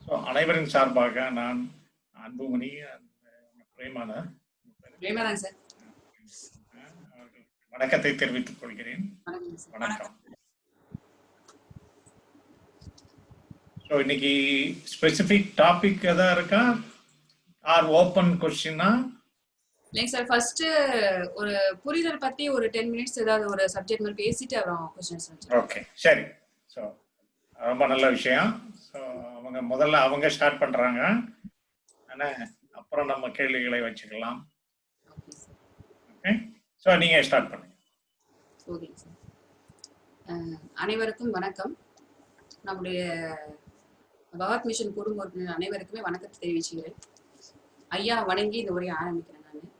அனைவரின் சார்பாக நான் அன்புமணி பிரேமாதா சார் வணக்கத்தை தெரிவித்துக் கொள்கிறேன். வணக்கம். இன்னைக்கு ஸ்பெசிபிக் டாபிக் எதாவது இருக்கா ஆர் ஓபன் கொஸ்டினா? இல்லைங்க சார், ஃபர்ஸ்ட் ஒரு புரிதல் பத்தி ஒரு 10 மினிட்ஸ் ஏதாவது ஒரு சப்ஜெக்ட் மாதிரி பேசிட்டு அப்புறம் क्वेश्चंस. ஓகே, சரி. ஸோ ரொம்ப நல்ல விஷயம். ஸோ முதல்ல அவங்க ஸ்டார்ட் பண்றாங்க, ஆனால் அப்புறம் நம்ம கேள்விகளை வச்சுக்கலாம். ஓகே, ஸோ நீங்க ஸ்டார்ட் பண்ணுங்க. Okay sir. அனைவருக்கும் வணக்கம். நம்முடைய பகவத் மிஷன் குடும்ப அனைவருக்குமே வணக்கத்தை தெரிவிச்சுக்கிறேன். ஐயா வணங்கி இந்த உரையை ஆரம்பிக்கிறேன்.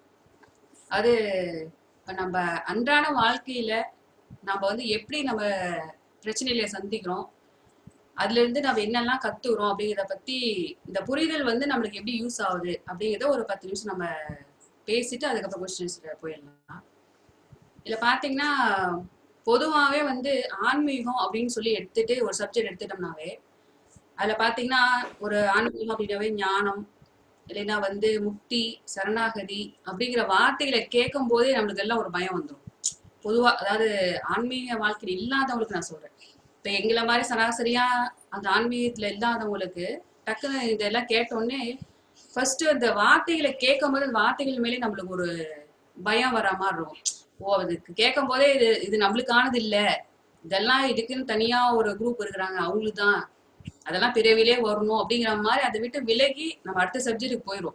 அது இப்போ நம்ம அன்றாட வாழ்க்கையில நம்ம வந்து எப்படி நம்ம பிரச்சனைகளை சந்திக்கிறோம், அதுல இருந்து நம்ம என்னெல்லாம் கத்துக்கிறோம் அப்படிங்கிறத பத்தி இந்த புரிதல் வந்து நம்மளுக்கு எப்படி யூஸ் ஆகுது அப்படிங்கிறத ஒரு 10 நிமிஷம் நம்ம பேசிட்டு அதுக்கப்புறம் கொஸ்டின்ஸ் போயிடலாம். இதுல பாத்தீங்கன்னா பொதுவாகவே வந்து ஆன்மீகம் அப்படின்னு சொல்லி எடுத்துட்டு ஒரு சப்ஜெக்ட் எடுத்துட்டோம்னாவே அதுல பாத்தீங்கன்னா ஒரு ஆன்மீகம் அப்படின்னாவே ஞானம் இல்லைன்னா வந்து முக்தி, சரணாகதி அப்படிங்கிற வார்த்தைகளை கேட்கும் போதே நம்மளுக்கு எல்லாம் ஒரு பயம் வந்துடும். பொதுவா அதாவது ஆன்மீக வாழ்க்கையில் இல்லாதவங்களுக்கு நான் சொல்றேன். இப்ப எங்களை மாதிரி சராசரியா அந்த ஆன்மீகத்துல இல்லாதவங்களுக்கு டக்குன்னு இதெல்லாம் கேட்டோடனே ஃபர்ஸ்ட் அந்த வார்த்தைகளை கேட்கும் போது அந்த வார்த்தைகள் மேலே நம்மளுக்கு ஒரு பயம் வர மாதிரி இருக்கும். அதுக்கு கேட்கும் போதே இது நம்மளுக்கானது இல்லை, இதெல்லாம் இதுக்குன்னு தனியா ஒரு குரூப் இருக்கிறாங்க, அவங்களுக்கு தான் அதெல்லாம் பிறவிலே வரணும் அப்படிங்கிற மாதிரி அதை விட்டு விலகி நம்ம அடுத்த சப்ஜெக்டுக்கு போயிடும்.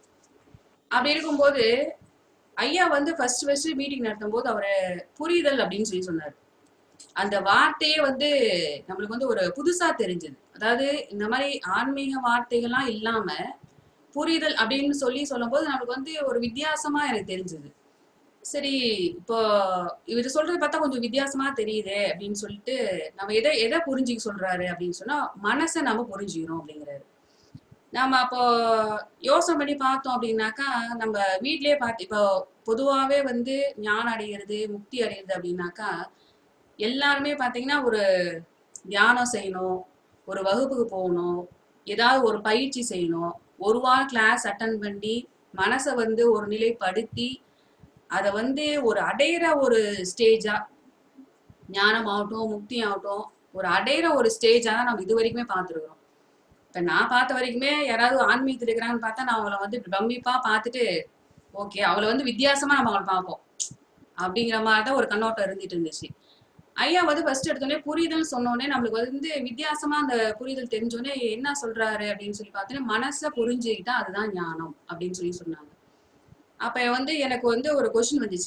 அப்படி இருக்கும்போது ஐயா வந்து ஃபர்ஸ்ட் மீட்டிங் நடத்தும் போது அவரை புரிதல் அப்படின்னு சொல்லி சொன்னாரு. அந்த வார்த்தையே வந்து நம்மளுக்கு வந்து ஒரு புதுசா தெரிஞ்சது. அதாவது இந்த மாதிரி ஆன்மீக வார்த்தைகள்லாம் இல்லாம புரிதல் அப்படின்னு சொல்லும் போது நம்மளுக்கு வந்து ஒரு வித்தியாசமா எனக்கு தெரிஞ்சது. சரி, இப்போ இவர் சொல்றது பார்த்தா கொஞ்சம் வித்தியாசமா தெரியுது அப்படின்னு சொல்லிட்டு நம்ம எதை புரிஞ்சுக்க சொல்றாரு அப்படின்னு சொன்னா மனசை நம்ம புரிஞ்சுக்கணும் அப்படிங்கிறாரு. நாம அப்போ யோசனை பண்ணி பார்த்தோம் அப்படின்னாக்கா நம்ம வீட்லயே பார்த்து இப்போ பொதுவாகவே வந்து ஞானம் அடைகிறது, முக்தி அடைகிறது அப்படின்னாக்கா எல்லாருமே பார்த்தீங்கன்னா ஒரு தியானம் செய்யணும், ஒரு வகுப்புக்கு போகணும், ஏதாவது ஒரு பயிற்சி செய்யணும், ஒரு வாரம் கிளாஸ் அட்டன் பண்ணி மனசை வந்து ஒரு நிலைப்படுத்தி அதை வந்து ஒரு அடையிற ஒரு ஸ்டேஜா, ஞானம் ஆகட்டும் முக்தி ஆகட்டும் ஒரு அடையிற ஒரு ஸ்டேஜா தான் நம்ம இது வரைக்குமே பார்த்துருக்கோம். இப்ப நான் பார்த்த வரைக்குமே யாராவது ஆன்மீகத்தில் இருக்கிறாங்கன்னு பார்த்தா நான் அவளை வந்து பிரமிப்பா பார்த்துட்டு ஓகே அவளை வந்து வித்தியாசமா நம்ம அவளை பார்ப்போம் அப்படிங்கிற மாதிரிதான் ஒரு கண்ணோட்டம் இருந்துட்டு இருந்துச்சு. ஐயா வந்து ஃபர்ஸ்ட் எடுத்தோடனே புரிதல் சொன்னோடனே நம்மளுக்கு வந்து வித்தியாசமா அந்த புரிதல் தெரிஞ்சோடனே என்ன சொல்றாரு அப்படின்னு சொல்லி பார்த்தோன்னே மனசை புரிஞ்சுக்கிட்டா அதுதான் ஞானம் அப்படின்னு சொல்லி சொன்னாங்க. அப்ப வந்து எனக்கு வந்து ஒரு கொஸ்டின் வந்துச்சு.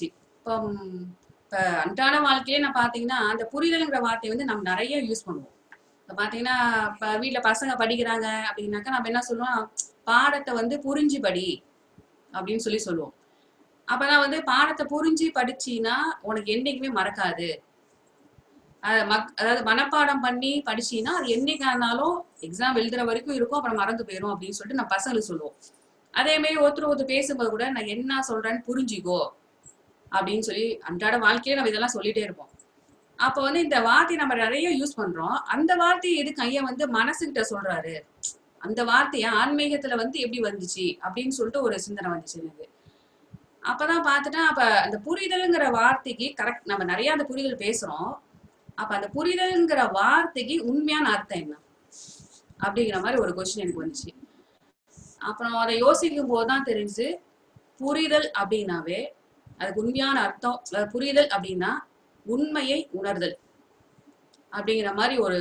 இப்ப அன்றாட வாழ்க்கையிலே நான் பாத்தீங்கன்னா அந்த புரிதல்ங்கிற வார்த்தையை வந்து நம்ம நிறைய யூஸ் பண்ணுவோம். இப்ப பாத்தீங்கன்னா இப்ப வீட்டுல பசங்க படிக்கிறாங்க அப்படின்னாக்கா நம்ம என்ன சொல்லுவோம், பாடத்தை வந்து புரிஞ்சு படி அப்படின்னு சொல்லி சொல்லுவோம். அப்பதான் வந்து பாடத்தை புரிஞ்சு படிச்சீன்னா உனக்கு என்னைக்குமே மறக்காது, அதாவது மனப்பாடம் பண்ணி படிச்சீன்னா அது என்னைக்கானாலும் எக்ஸாம் எழுதுற வரைக்கும் இருக்கும், அப்புறம் மறந்து போயிடும் அப்படின்னு சொல்லிட்டு நான் பசங்களுக்கு சொல்லுவோம். அதே மாதிரி ஒருத்தர் பேசும்போது கூட நான் என்ன சொல்றேன்னு புரிஞ்சுக்கோ அப்படின்னு சொல்லி அன்றாட வாழ்க்கையில நம்ம இதெல்லாம் சொல்லிட்டே இருப்போம். அப்ப வந்து இந்த வார்த்தையை நம்ம நிறைய யூஸ் பண்றோம். அந்த வார்த்தையை எதுக்கு ஐயா வந்து மனசுகிட்ட சொல்றாரு, அந்த வார்த்தைய ஆன்மீகத்துல வந்து எப்படி வந்துச்சு அப்படின்னு சொல்லிட்டு ஒரு சிந்தனை வந்துச்சு எனக்கு. அப்பதான் பாத்துட்டேன், அப்ப அந்த புரிதல்ங்கிற வார்த்தைக்கு கரெக்ட் நம்ம நிறைய அந்த புரிதல் பேசுறோம். அப்ப அந்த புரிதல்ங்கிற வார்த்தைக்கு உண்மையான அர்த்தம் என்ன அப்படிங்கிற மாதிரி ஒரு கொஸ்டின் எனக்கு வந்துச்சு. அப்புறம் அதை யோசிக்கும் போதுதான் தெரிஞ்சு புரிதல் அப்படின்னாவே அதுக்கு உண்மையான அர்த்தம், புரிதல் அப்படின்னா உண்மையை உணர்தல் அப்படிங்கிற மாதிரி ஒரு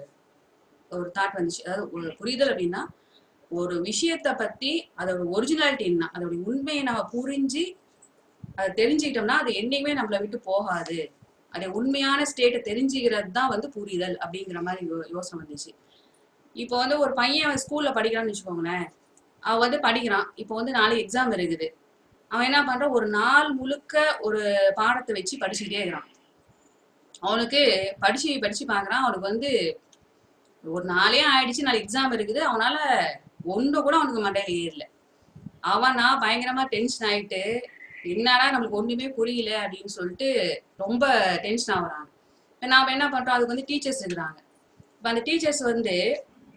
தாட் வந்துச்சு. அதாவது ஒரு புரிதல் அப்படின்னா ஒரு விஷயத்த பத்தி அதோட ஒரிஜினாலிட்டி என்ன, அதோட உண்மையை நம்ம புரிஞ்சு அதை தெரிஞ்சுக்கிட்டோம்னா அது என்னைக்குமே நம்மளை விட்டு போகாது, அதை உண்மையான ஸ்டேட்டை தெரிஞ்சுக்கிறது தான் வந்து புரிதல் அப்படிங்கிற மாதிரி யோசனை வந்துச்சு. இப்போ வந்து ஒரு பையன் ஸ்கூல்ல படிக்கிறான்னு வச்சுக்கோங்களேன், அவன் வந்து படிக்கிறான். இப்போ வந்து நாளைக்கு எக்ஸாம் இருக்குது, அவன் என்ன பண்றான், ஒரு நாள் முழுக்க ஒரு பாடத்தை வச்சு படிச்சுக்கிட்டே இருக்கிறான். அவனுக்கு படிச்சு பாக்குறான், அவனுக்கு வந்து ஒரு நாளே ஆயிடுச்சு, நாளைக்கு எக்ஸாம் இருக்குது, அவனால ஒன்று கூட அவனுக்கு மண்டையில ஏறல. அவனா பயங்கரமா டென்ஷன் ஆயிட்டு என்னடா நம்மளுக்கு ஒண்ணுமே புரியல அப்படின்னு சொல்லிட்டு ரொம்ப டென்ஷன் ஆகுறாங்க. நாம என்ன பண்றோம், அதுக்கு வந்து டீச்சர்ஸ் இருக்கிறாங்க. இப்ப அந்த டீச்சர்ஸ் வந்து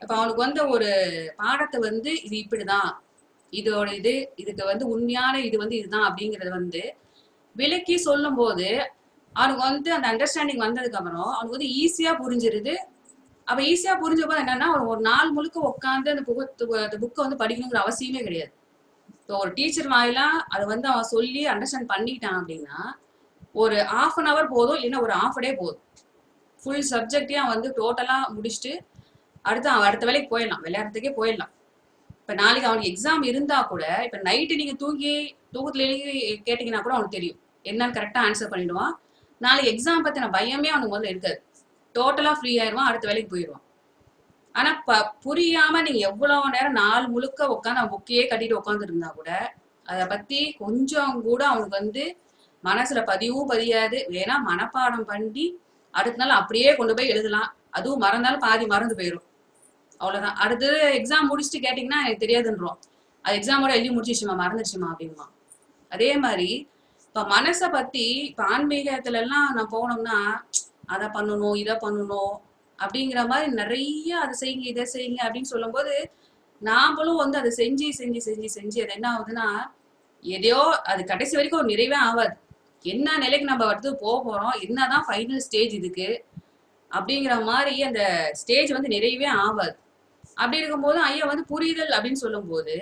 இப்ப அவனுக்கு வந்து ஒரு பாடத்தை வந்து இது இப்படிதான், இதோட இதுக்கு வந்து உண்மையான இது வந்து இதுதான் அப்படிங்கறது வந்து விளக்கி சொல்லும் போது அவனுக்கு வந்து அந்த அண்டர்ஸ்டாண்டிங் வந்ததுக்கு அப்புறம் அவனுக்கு வந்து ஈஸியா புரிஞ்சிருது. அப்ப ஈஸியா புரிஞ்ச போது என்னன்னா ஒரு நாள் முழுக்க உட்காந்து அந்த புக்கை வந்து படிக்கணுங்கிற அவசியமே கிடையாது. இப்போ ஒரு டீச்சர் வாயிலா அதை வந்து அவன் சொல்லி அண்டர்ஸ்டாண்ட் பண்ணிட்டான் அப்படின்னா ஒரு half an hour போதும், இல்லைன்னா ஒரு half a day போதும். ஃபுல் சப்ஜெக்டையும் அவன் வந்து டோட்டலா முடிச்சுட்டு அவன் அடுத்த வேலைக்கு போயிடலாம், விளையாடுறதுக்கே போயிடலாம். இப்ப நாளைக்கு அவனுக்கு எக்ஸாம் இருந்தா கூட இப்ப நைட்டு நீங்க தூக்கத்துல கேட்டீங்கன்னா கூட அவனுக்கு தெரியும், என்னன்னு கரெக்டா ஆன்சர் பண்ணிடுவான். நாளைக்கு எக்ஸாம் பத்தின பயமே அவனுக்கு முதல்ல இருக்காது. டோட்டலா ஃப்ரீ ஆயிடுவான், அடுத்த வேலைக்கு போயிடுவான். ஆனா புரியாம நீங்க எவ்வளவு நேரம் நாள் முழுக்க உட்காந்து அவன் புக்கையே கட்டிட்டு உட்காந்துட்டு இருந்தா கூட அதை பத்தி கொஞ்சம் கூட அவனுக்கு வந்து மனசுல பதிவும் பதியாது. வேணா மனப்பாடம் பண்ணி அடுத்த நாள் அப்படியே கொண்டு போய் எழுதலாம், அதுவும் மறந்தாலும் பாதி மறந்து போயிடும், அவ்வளவுதான். அடுத்தது எக்ஸாம் முடிச்சுட்டு கேட்டீங்கன்னா எனக்கு தெரியாதுன்றோம், அது எக்ஸாமோட எழுதி முடிச்சிச்சுமா மறந்துடுச்சுமா அப்படின்மா. அதே மாதிரி இப்ப மனசை பத்தி இப்ப ஆன்மீகத்துல எல்லாம் நான் போனோம்னா அதை பண்ணணும் இதை பண்ணணும் அப்படிங்கிற மாதிரி நிறைய அதை செய்யுங்க இதை செய்யுங்க அப்படின்னு சொல்லும் போது நாமளும் வந்து அதை செஞ்சு செஞ்சு செஞ்சு செஞ்சு அது என்ன ஆகுதுன்னா எதையோ அது கடைசி வரைக்கும் ஒரு நிறைவே ஆகாது. என்ன நிலைக்கு நம்ம அடுத்து போறோம், என்னதான் ஃபைனல் ஸ்டேஜ் இதுக்கு அப்படிங்கிற மாதிரி அந்த ஸ்டேஜ் வந்து நிறைவே ஆகாது. அப்படி இருக்கும்போது ஐயா வந்து புரிதல் அப்படின்னு சொல்லும் போது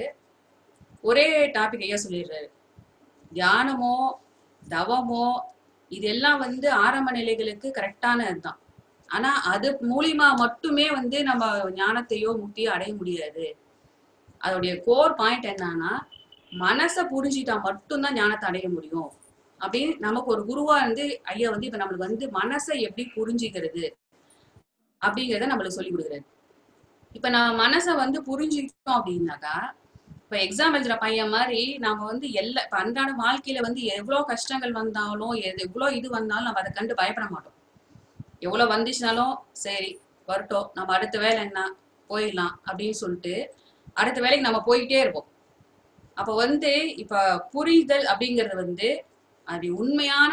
ஒரே டாபிக் ஐயா சொல்லிடுறாரு, தியானமோ தவமோ இதெல்லாம் வந்து ஆரம்ப நிலைகளுக்கு கரெக்டானதுதான். ஆனா அது மூலியமா மட்டுமே வந்து நம்ம ஞானத்தையோ முக்தியோ அடைய முடியாது. அதோடைய கோர் பாயிண்ட் என்னன்னா மனசை புரிஞ்சுட்டா மட்டும்தான் ஞானத்தை அடைய முடியும் அப்படின்னு நமக்கு ஒரு குருவா இருந்து ஐயா வந்து இப்ப நம்மளுக்கு வந்து மனசை எப்படி புரிஞ்சுக்கிறது அப்படிங்கிறத நம்மளுக்கு சொல்லி கொடுக்குறாரு. இப்ப நம்ம மனசை வந்து புரிஞ்சுக்கிட்டோம் அப்படின்னாக்கா இப்ப எக்ஸாம் எழுதுற பையன் மாதிரி நாம வந்து இப்ப அன்றாட வாழ்க்கையில வந்து எவ்வளவு கஷ்டங்கள் வந்தாலும் எவ்வளவு இது வந்தாலும் நம்ம அதை கண்டு பயப்பட மாட்டோம். எவ்வளவு வந்துச்சுனாலும் சரி வரட்டும், நம்ம அடுத்த வேலை என்ன போயிடலாம் அப்படின்னு சொல்லிட்டு அடுத்த வேலைக்கு நம்ம போயிட்டே இருப்போம். அப்ப வந்து இப்ப புரிதல் அப்படிங்கிறது வந்து அது உண்மையான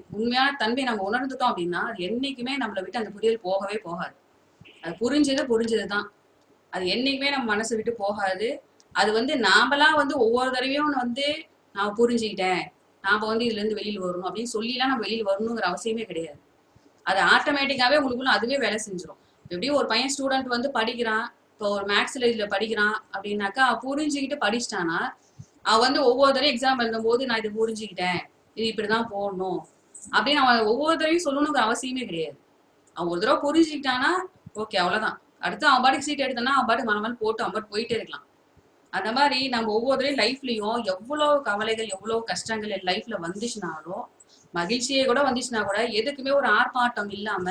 தன்மை நம்ம உணர்ந்துட்டோம் அப்படின்னா அது என்னைக்குமே நம்மளை விட்டு அந்த புரிதல் போகவே போகாது. அது புரிஞ்சதுதான், அது என்னைக்குமே நம்ம மனசை விட்டு போகாது. அது வந்து நாமளா வந்து ஒவ்வொரு தடவையும் வந்து நான் புரிஞ்சுக்கிட்டேன், நாம வந்து இதுல இருந்து வெளியில வரணும் அப்படின்னு சொல்லிலாம் நம்ம வெளியில வரணுங்கிற அவசியமே கிடையாது. அது ஆட்டோமேட்டிக்காவே உங்களுக்குள்ள அதுவே வேலை செஞ்சிடும். எப்படியும் ஒரு பையன் ஸ்டூடெண்ட் வந்து படிக்கிறான், இப்போ ஒரு மேக்ஸ்ல இதுல படிக்கிறான் அப்படின்னாக்கா புரிஞ்சுக்கிட்டு படிச்சிட்டானா அவன் வந்து ஒவ்வொரு தடவையும் எக்ஸாம் எழுதும் போது நான் இதை புரிஞ்சுக்கிட்டேன், இது இப்படிதான் போடணும் அப்படின்னு அவன் ஒவ்வொரு தடவையும் சொல்லணுங்கிற அவசியமே கிடையாது. அவன் ஒரு தடவை புரிஞ்சுக்கிட்டானா ஓகே அவ்வளவுதான். அடுத்து அவன் பாட்டுக்கு சீட் எடுத்தானா அவன் பாட்டுக்கு மனமல் போட்டு அவன் பாட்டு போயிட்டே இருக்கலாம். அந்த மாதிரி நம்ம ஒவ்வொருத்தரையும் லைஃப்லயும் எவ்வளவு கவலைகள் எவ்வளவு கஷ்டங்கள் என் லைஃப்ல வந்துச்சுனாலும் மகிழ்ச்சியே கூட வந்துச்சுன்னா கூட எதுக்குமே ஒரு ஆர்ப்பாட்டம் இல்லாம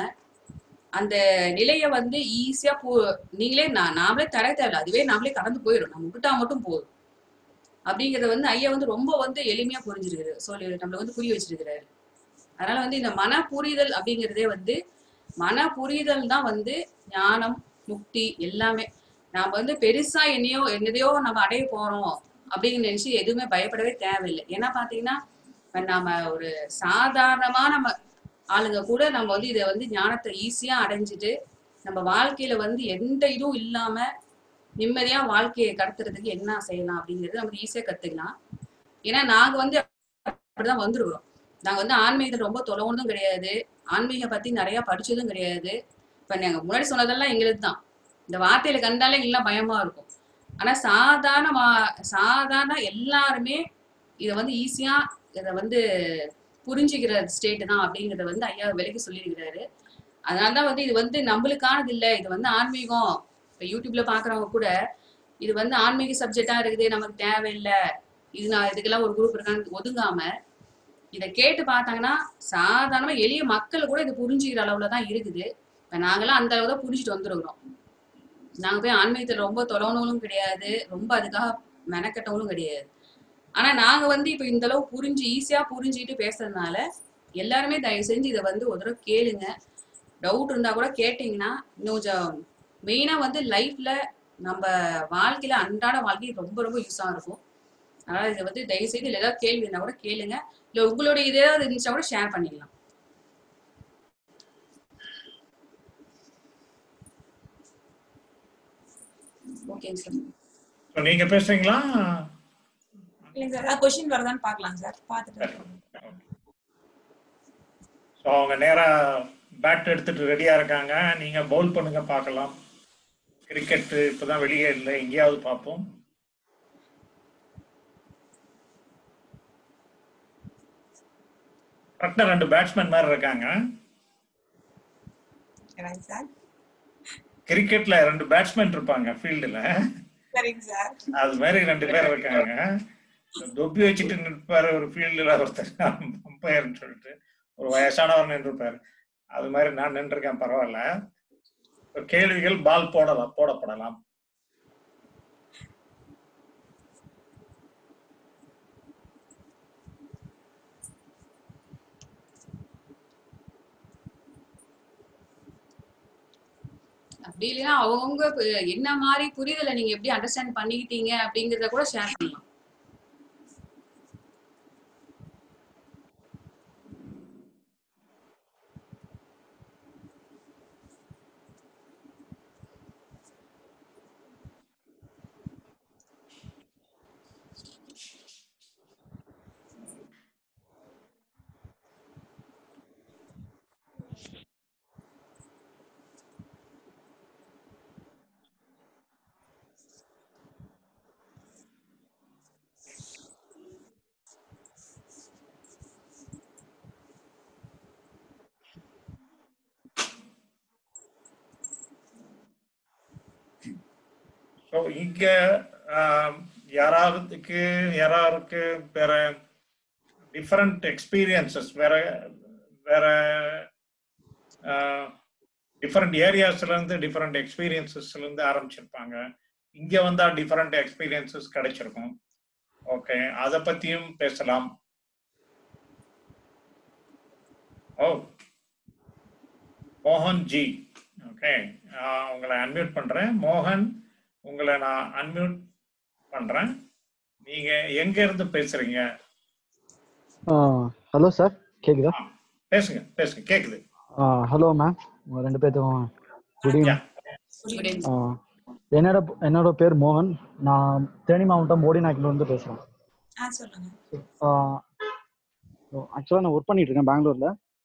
அந்த நிலைய வந்து ஈஸியா நீங்களே நாமளே தர தேவையில்ல, அதுவே நாமளே கடந்து போயிடும், நம்ம விட்டா மட்டும் போதும் அப்படிங்கறத வந்து ஐயா வந்து ரொம்ப வந்து எளிமையா புரிஞ்சிருக்கிறாரு, நம்மள வந்து புரிய வச்சிருக்கிறாரு. அதனால வந்து இந்த மன புரிதல் அப்படிங்கிறதே வந்து மன புரிதல் தான் வந்து ஞானம் முக்தி எல்லாமே. நாம வந்து பெருசா என்னதையோ நம்ம அடைய போறோம் அப்படின்னு நினைச்சு எதுவுமே பயப்படவே தேவையில்லை. ஏன்னா பாத்தீங்கன்னா நாம ஒரு சாதாரணமா நம்ம ஆளுங்க கூட நம்ம வந்து இதை வந்து ஞானத்தை ஈஸியா அடைஞ்சிட்டு நம்ம வாழ்க்கையில வந்து எந்த இதுவும் இல்லாம நிம்மதியா வாழ்க்கையை கடத்துறதுக்கு என்ன செய்யலாம் அப்படிங்கிறது நமக்கு ஈஸியா கத்துக்கலாம். ஏன்னா நாங்க வந்து அப்படிதான் வந்துருக்கிறோம். நாங்க வந்து ஆன்மீகத்தை ரொம்ப தொலைவதும் கிடையாது, ஆன்மீக பத்தி நிறைய படிச்சதும் கிடையாது. இப்ப நாங்க முன்னாடி சொன்னதெல்லாம் எங்களுக்கு தான் இந்த வார்த்தையில கண்டாலே எல்லாம் பயமா இருக்கும். ஆனா சாதாரண எல்லாருமே இதை வந்து ஈஸியா இதை வந்து புரிஞ்சுக்கிற ஸ்டேட் தான் அப்படிங்கறத வந்து ஐயா விலைக்கு சொல்லியிருக்கிறாரு. அதனாலதான் வந்து இது வந்து நம்மளுக்கானது இல்லை, இது வந்து ஆன்மீகம். இப்ப யூடியூப்ல பாக்குறவங்க கூட இது வந்து ஆன்மீக சப்ஜெக்டா இருக்குது, நமக்கு தேவையில்லை, இதுக்கெல்லாம் ஒரு குரூப் இருக்கான்னு ஒதுங்காம இதை கேட்டு பார்த்தாங்கன்னா சாதாரணமா எளிய மக்கள் கூட இது புரிஞ்சுக்கிற அளவுலதான் இருக்குது. இப்ப நாங்கெல்லாம் அந்த அளவு தான் புரிஞ்சுட்டு வந்துருக்கிறோம். நாங்க போய் ஆன்மீகத்துல ரொம்ப தொலைவனும் கிடையாது, ரொம்ப அதுக்காக மெனக்கட்டவங்களும் கிடையாது. ஆனா நாங்க வந்து இப்ப இந்த அளவு ஈஸியா புரிஞ்சுக்கிட்டு பேசுறதுனால எல்லாருமே தயவு செஞ்சு இதை வந்து ஒரு தடவை கேளுங்க. டவுட் இருந்தா கூட கேட்டீங்கன்னா இன்னும் கொஞ்சம் மெயினா வந்து லைஃப்ல நம்ம வாழ்க்கையில அன்றாட வாழ்க்கை ரொம்ப ரொம்ப யூஸா இருக்கும். அதனால இதை வந்து தயவு செய்து இல்ல ஏதாவது கேள்வி இருந்தா கூட கேளுங்க, இல்ல உங்களுடைய இது ஏதாவது இருந்துச்சா கூட ஷேர் பண்ணிக்கலாம். ஓகேங்க சார். ஸோ நீங்க பேசுறீங்களா? இல்லைங்க சார், ஏதாவது கொஸ்டின் வருதான்னு பார்க்கலாம் சார், பார்த்துட்டு. ஸோ அவங்க நேரா பேட் எடுத்துட்டு ரெடியா இருக்காங்க. நீங்க பவுல் பண்ணுங்க பார்க்கலாம். கிரிக்கெட் இப்பதான் வெளியே இல்லை, எங்கேயாவது பார்ப்போம். கரெக்டா 2 பேட்ஸ்மேன் மாதிரி இருக்காங்க. சரிங்க சார். கிரிக்கெட்ல 2 பேட்ஸ்மேன் இருப்பாங்க ஃபீல்டுல. சரிங்க சார். அது மாதிரி 2 பேர் இருக்காங்க. தொப்பி வச்சுட்டு நிற்பாரு ஒரு ஃபீல்டுல ஒருத்தர், அம்பையர்னு சொல்லிட்டு ஒரு வயசானவர் நின்றுப்பாரு. அது மாதிரி நான் நின்றுருக்கேன், பரவாயில்ல. கேள்விகள் பால் போடப்படலாம். அப்படி இல்லைன்னா அவங்க என்ன மாதிரி புரிதலை நீங்க எப்படி அண்டர்ஸ்டாண்ட் பண்ணிக்கிட்டீங்க அப்படிங்கறத கூட ஷேர் பண்ணலாம். ஸோ இங்க யாராருக்கு வேற டிஃபரெண்ட் எக்ஸ்பீரியன்சஸ், வேற டிஃபரெண்ட் ஏரியாஸ்ல இருந்து டிஃபரெண்ட் எக்ஸ்பீரியன்சஸ்ல இருந்து ஆரம்பிச்சிருப்பாங்க. இங்க வந்தா டிஃபரெண்ட் எக்ஸ்பீரியன்சஸ் கிடைச்சிருக்கும். ஓகே, அதை பத்தியும் பேசலாம். ஓ, மோகன் ஜி, ஓகே, உங்களை அன்மியூட் பண்றேன். மோகன், உங்களை நான் அன்மியூட் பண்றேன். நீங்க எங்க இருந்து பேசுறீங்க? ஹலோ சார், கேக்குதா? பேசுங்க கேக்குது. ஹலோ மேம், உங்க 2 பேத்துக்கும் குட் ஈவினிங். என்னோட பேர் மோகன். நான் தேனி மாவட்டம் போடிநாயக்கில் இருந்து பேசுறேன். ஆக்சுவலாக நான் ஒர்க் பண்ணிட்டு இருக்கேன் பெங்களூர்ல.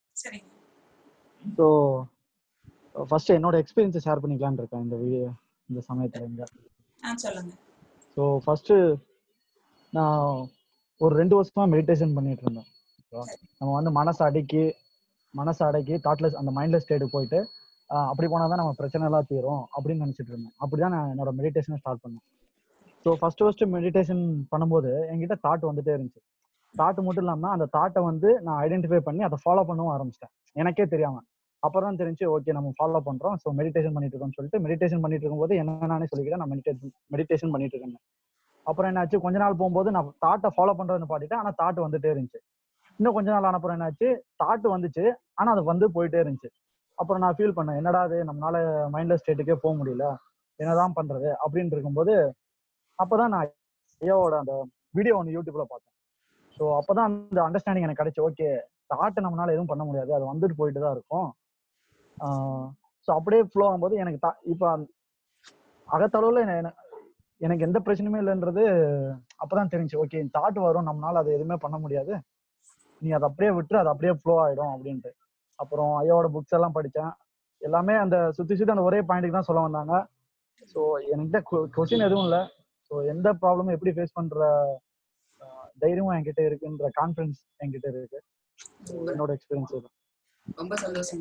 ஸோ ஃபர்ஸ்ட் என்னோட எக்ஸ்பீரியன்ஸை ஷேர் பண்ணிக்கலான்னு இருக்கேன் இந்த சமயத்துல. ஸோ ஃபர்ஸ்ட் நான் ஒரு 2 வருஷமா மெடிடேஷன் பண்ணிட்டு இருந்தேன். நம்ம வந்து மனசை அடக்கி தாட்லெஸ், அந்த மைண்ட்லெஸ் ஸ்டேட்டுக்கு போயிட்டு அப்படி போனாதான் நம்ம பிரச்சனை எல்லாம் தீரும் அப்படின்னு நினைச்சிட்டு இருந்தேன். அப்படிதான் நான் என்னோட மெடிடேஷனை ஸ்டார்ட் பண்ணேன். ஸோ ஃபர்ஸ்ட் மெடிடேஷன் பண்ணும்போது என்கிட்ட தாட் வந்துட்டே இருந்துச்சு. தாட் மட்டும் இல்லாம அந்த தாட்டை வந்து நான் ஐடென்டிஃபை பண்ணி அதை ஃபாலோ பண்ணவும் ஆரம்பிச்சிட்டேன், எனக்கே தெரியாம. அப்புறம் தான் தெரிஞ்சு ஓகே நம்ம ஃபாலோ பண்றோம், ஸோ மெடிடேஷன் பண்ணிட்டு இருக்கோம்னு சொல்லிட்டு மெடிடேஷன் பண்ணிட்டு இருக்கும்போது என்ன நானே சொல்லிக்கிட்டேன் நான் மெடிடேஷன் பண்ணிட்டு இருக்கேன். அப்புறம் என்னாச்சு, கொஞ்ச நாள் போகும்போது நான் தாட்டை ஃபாலோ பண்றதுன்னு பாட்டிட்டேன், ஆனா தாட் வந்துட்டே இருந்துச்சு. இன்னும் கொஞ்ச நாள் ஆனப்புறம் என்னாச்சு, தாட் வந்துச்சு ஆனா அது வந்து போயிட்டே இருந்துச்சு. அப்புறம் நான் ஃபீல் பண்ணேன், என்னடா அது நம்மளால மைண்ட்லெஸ் ஸ்டேட்டுக்கே போக முடியல, என்னதான் பண்றது அப்படின்னு இருக்கும்போது அப்பதான் நான் ஐயாவோட அந்த வீடியோ ஒன்று யூடியூப்ல பார்த்தேன். ஸோ அப்பதான் அந்த அண்டர்ஸ்டாண்டிங் எனக்கு கிடைச்சு, ஓகே தாட்டை நம்மளால எதுவும் பண்ண முடியாது, அது வந்துட்டு போயிட்டு தான் இருக்கும். ஸோ அப்படியே ஃப்ளோ ஆகும்போது எனக்கு இப்போ அகத்தளவுல எனக்கு எந்த பிரச்சனையுமே இல்லைன்றது அப்பதான் தெரிஞ்சு, ஓகே தாட் வரும், நம்மளால அதை எதுவுமே பண்ண முடியாது, நீ அதை அப்படியே விட்டு அது அப்படியே ஃப்ளோ ஆயிடும் அப்படின்ட்டு. அப்புறம் ஐயாவோட புக்ஸ் எல்லாம் படித்தேன். எல்லாமே அந்த சுற்றி அந்த ஒரே பாயிண்ட்டுக்கு தான் சொல்ல வந்தாங்க. ஸோ என்கிட்ட கொஸ்டின் எதுவும் இல்லை. ஸோ எந்த ப்ராப்ளமும் எப்படி ஃபேஸ் பண்ற தைரியமும் என்கிட்ட இருக்குன்ற கான்ஃபிடன்ஸ் என்கிட்ட இருக்கு. என்னோட எக்ஸ்பீரியன்ஸ் இது. ரொம்ப சந்தோஷம்.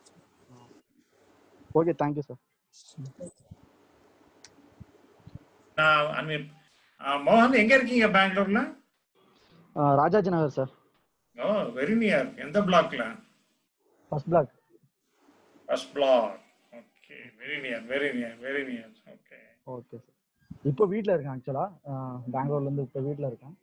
Okay, thank you sir. மோகன், எங்க இருக்கீங்க பெங்களூர்ல? Rajaji Nagar sir. Oh, very near. எந்த பிளாக்ல? First block. Okay, very near. Okay sir. இப்போ வீட்ல இருக்கேன், ஆக்சுவலா பெங்களூர்ல இருந்து இப்போ வீட்ல இருக்கேன்.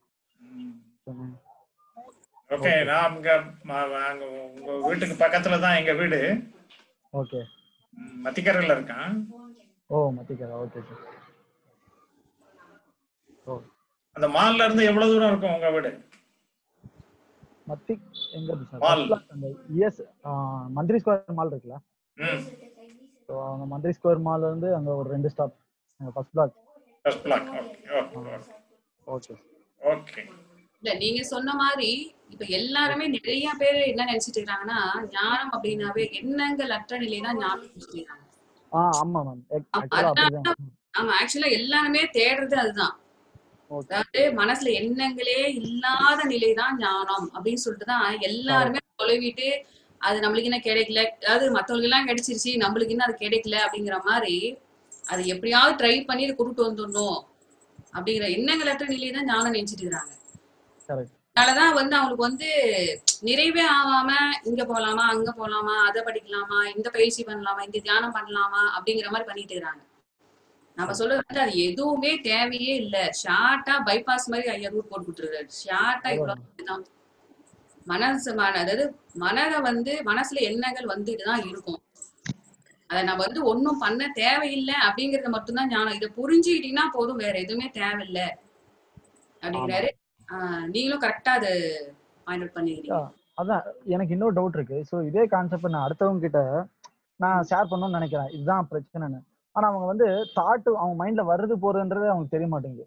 ஓகே, நான் உங்க வீட்டுக்கு பக்கத்துல தான் எங்க வீடு. ஓகே, மத்திக்கரையில இருக்கேன். ஓ மத்திக்கரை, ஓகே சார். ஓ, அந்த மால்ல இருந்து எவ்வளவு தூரம் இருக்கும் உங்க வீடு? மத்தி எங்க இருக்கு சார்? அந்த இஎஸ் மந்திரி ஸ்கொயர் மால் இருக்குல்ல, ஸோ அந்த மந்திரி ஸ்கொயர் மால்ல இருந்து அங்க ஒரு 2 stop first block. First block. Okay okay okay. இல்ல நீங்க சொன்ன மாதிரி இப்ப எல்லாருமே நிறைய பேர் என்ன நினைச்சிட்டு இருக்காங்கன்னா, ஞானம் அப்படின்னாவே எண்ணங்கள் அற்ற நிலைதான் ஞானம் நினைச்சிட்டு இருக்காங்க. ஆமா மேம், ஆக்சுவலா அப்படிதான். ஆமா, ஆக்சுவலா எல்லாருமே தேடுறது அதுதான். அதாவது மனசுல எண்ணங்களே இல்லாத நிலைதான் ஞானம் அப்படின்னு சொல்லிட்டுதான் எல்லாருமே தொலைவிட்டு அது நம்மளுக்கு என்ன கிடைக்கல, அதாவது மத்தவங்களுக்கு எல்லாம் கிடைச்சிருச்சு நம்மளுக்கு என்ன அது கிடைக்கல அப்படிங்கிற மாதிரி அது எப்படியாவது ட்ரை பண்ணி கொண்டுட்டு வந்துடணும் அப்படிங்கிற எண்ணங்களற்ற நிலையை ஞானம் நினைச்சிட்டு இருக்காங்க. அதனாலதான் அவங்களுக்கு நிறைவே ஆகாம இங்க போலாமா அங்க போலாமா அதை படிக்கலாமா இந்த பயிற்சி பண்ணலாமா இந்த தியானம் பண்ணலாமா அப்படிங்கிற மாதிரி பண்ணிட்டு இருக்காங்க. நம்ம சொல்றது அது எதுவுமே தேவையே இல்ல. ஷார்ட்டா பைபாஸ் மாதிரி ஐயா ரூட் போட்டு கொடுத்துருக்காரு. ஷார்ட்டா இவ்வளவுதான். அதாவது மனதை மனசுல எண்ணங்கள் வந்துட்டுதான் இருக்கும். அதை நம்ம ஒன்னும் பண்ண தேவையில்லை அப்படிங்கறத மட்டும்தான் ஞானம். இதை புரிஞ்சுக்கிட்டீங்கன்னா போதும், வேற எதுவுமே தேவையில்லை அப்படிங்கிறாரு. நீங்களும் கரெக்டா அதை பாயிண்ட் அவுட் பண்ணிக்கிறீங்க. அதான் எனக்கு இன்னொரு டவுட் இருக்கு. சோ இதே கான்செப்ட் நான் அடுத்தவங்க கிட்ட நான் ஷேர் பண்ணணும்னு நினைக்கிறேன், இதுதான் பிரச்சனைன்னு. ஆனா அவங்க தாட் அவங்க மைண்ட்ல வருது போறதுன்றது அவங்களுக்கு தெரிய மாட்டேங்குது.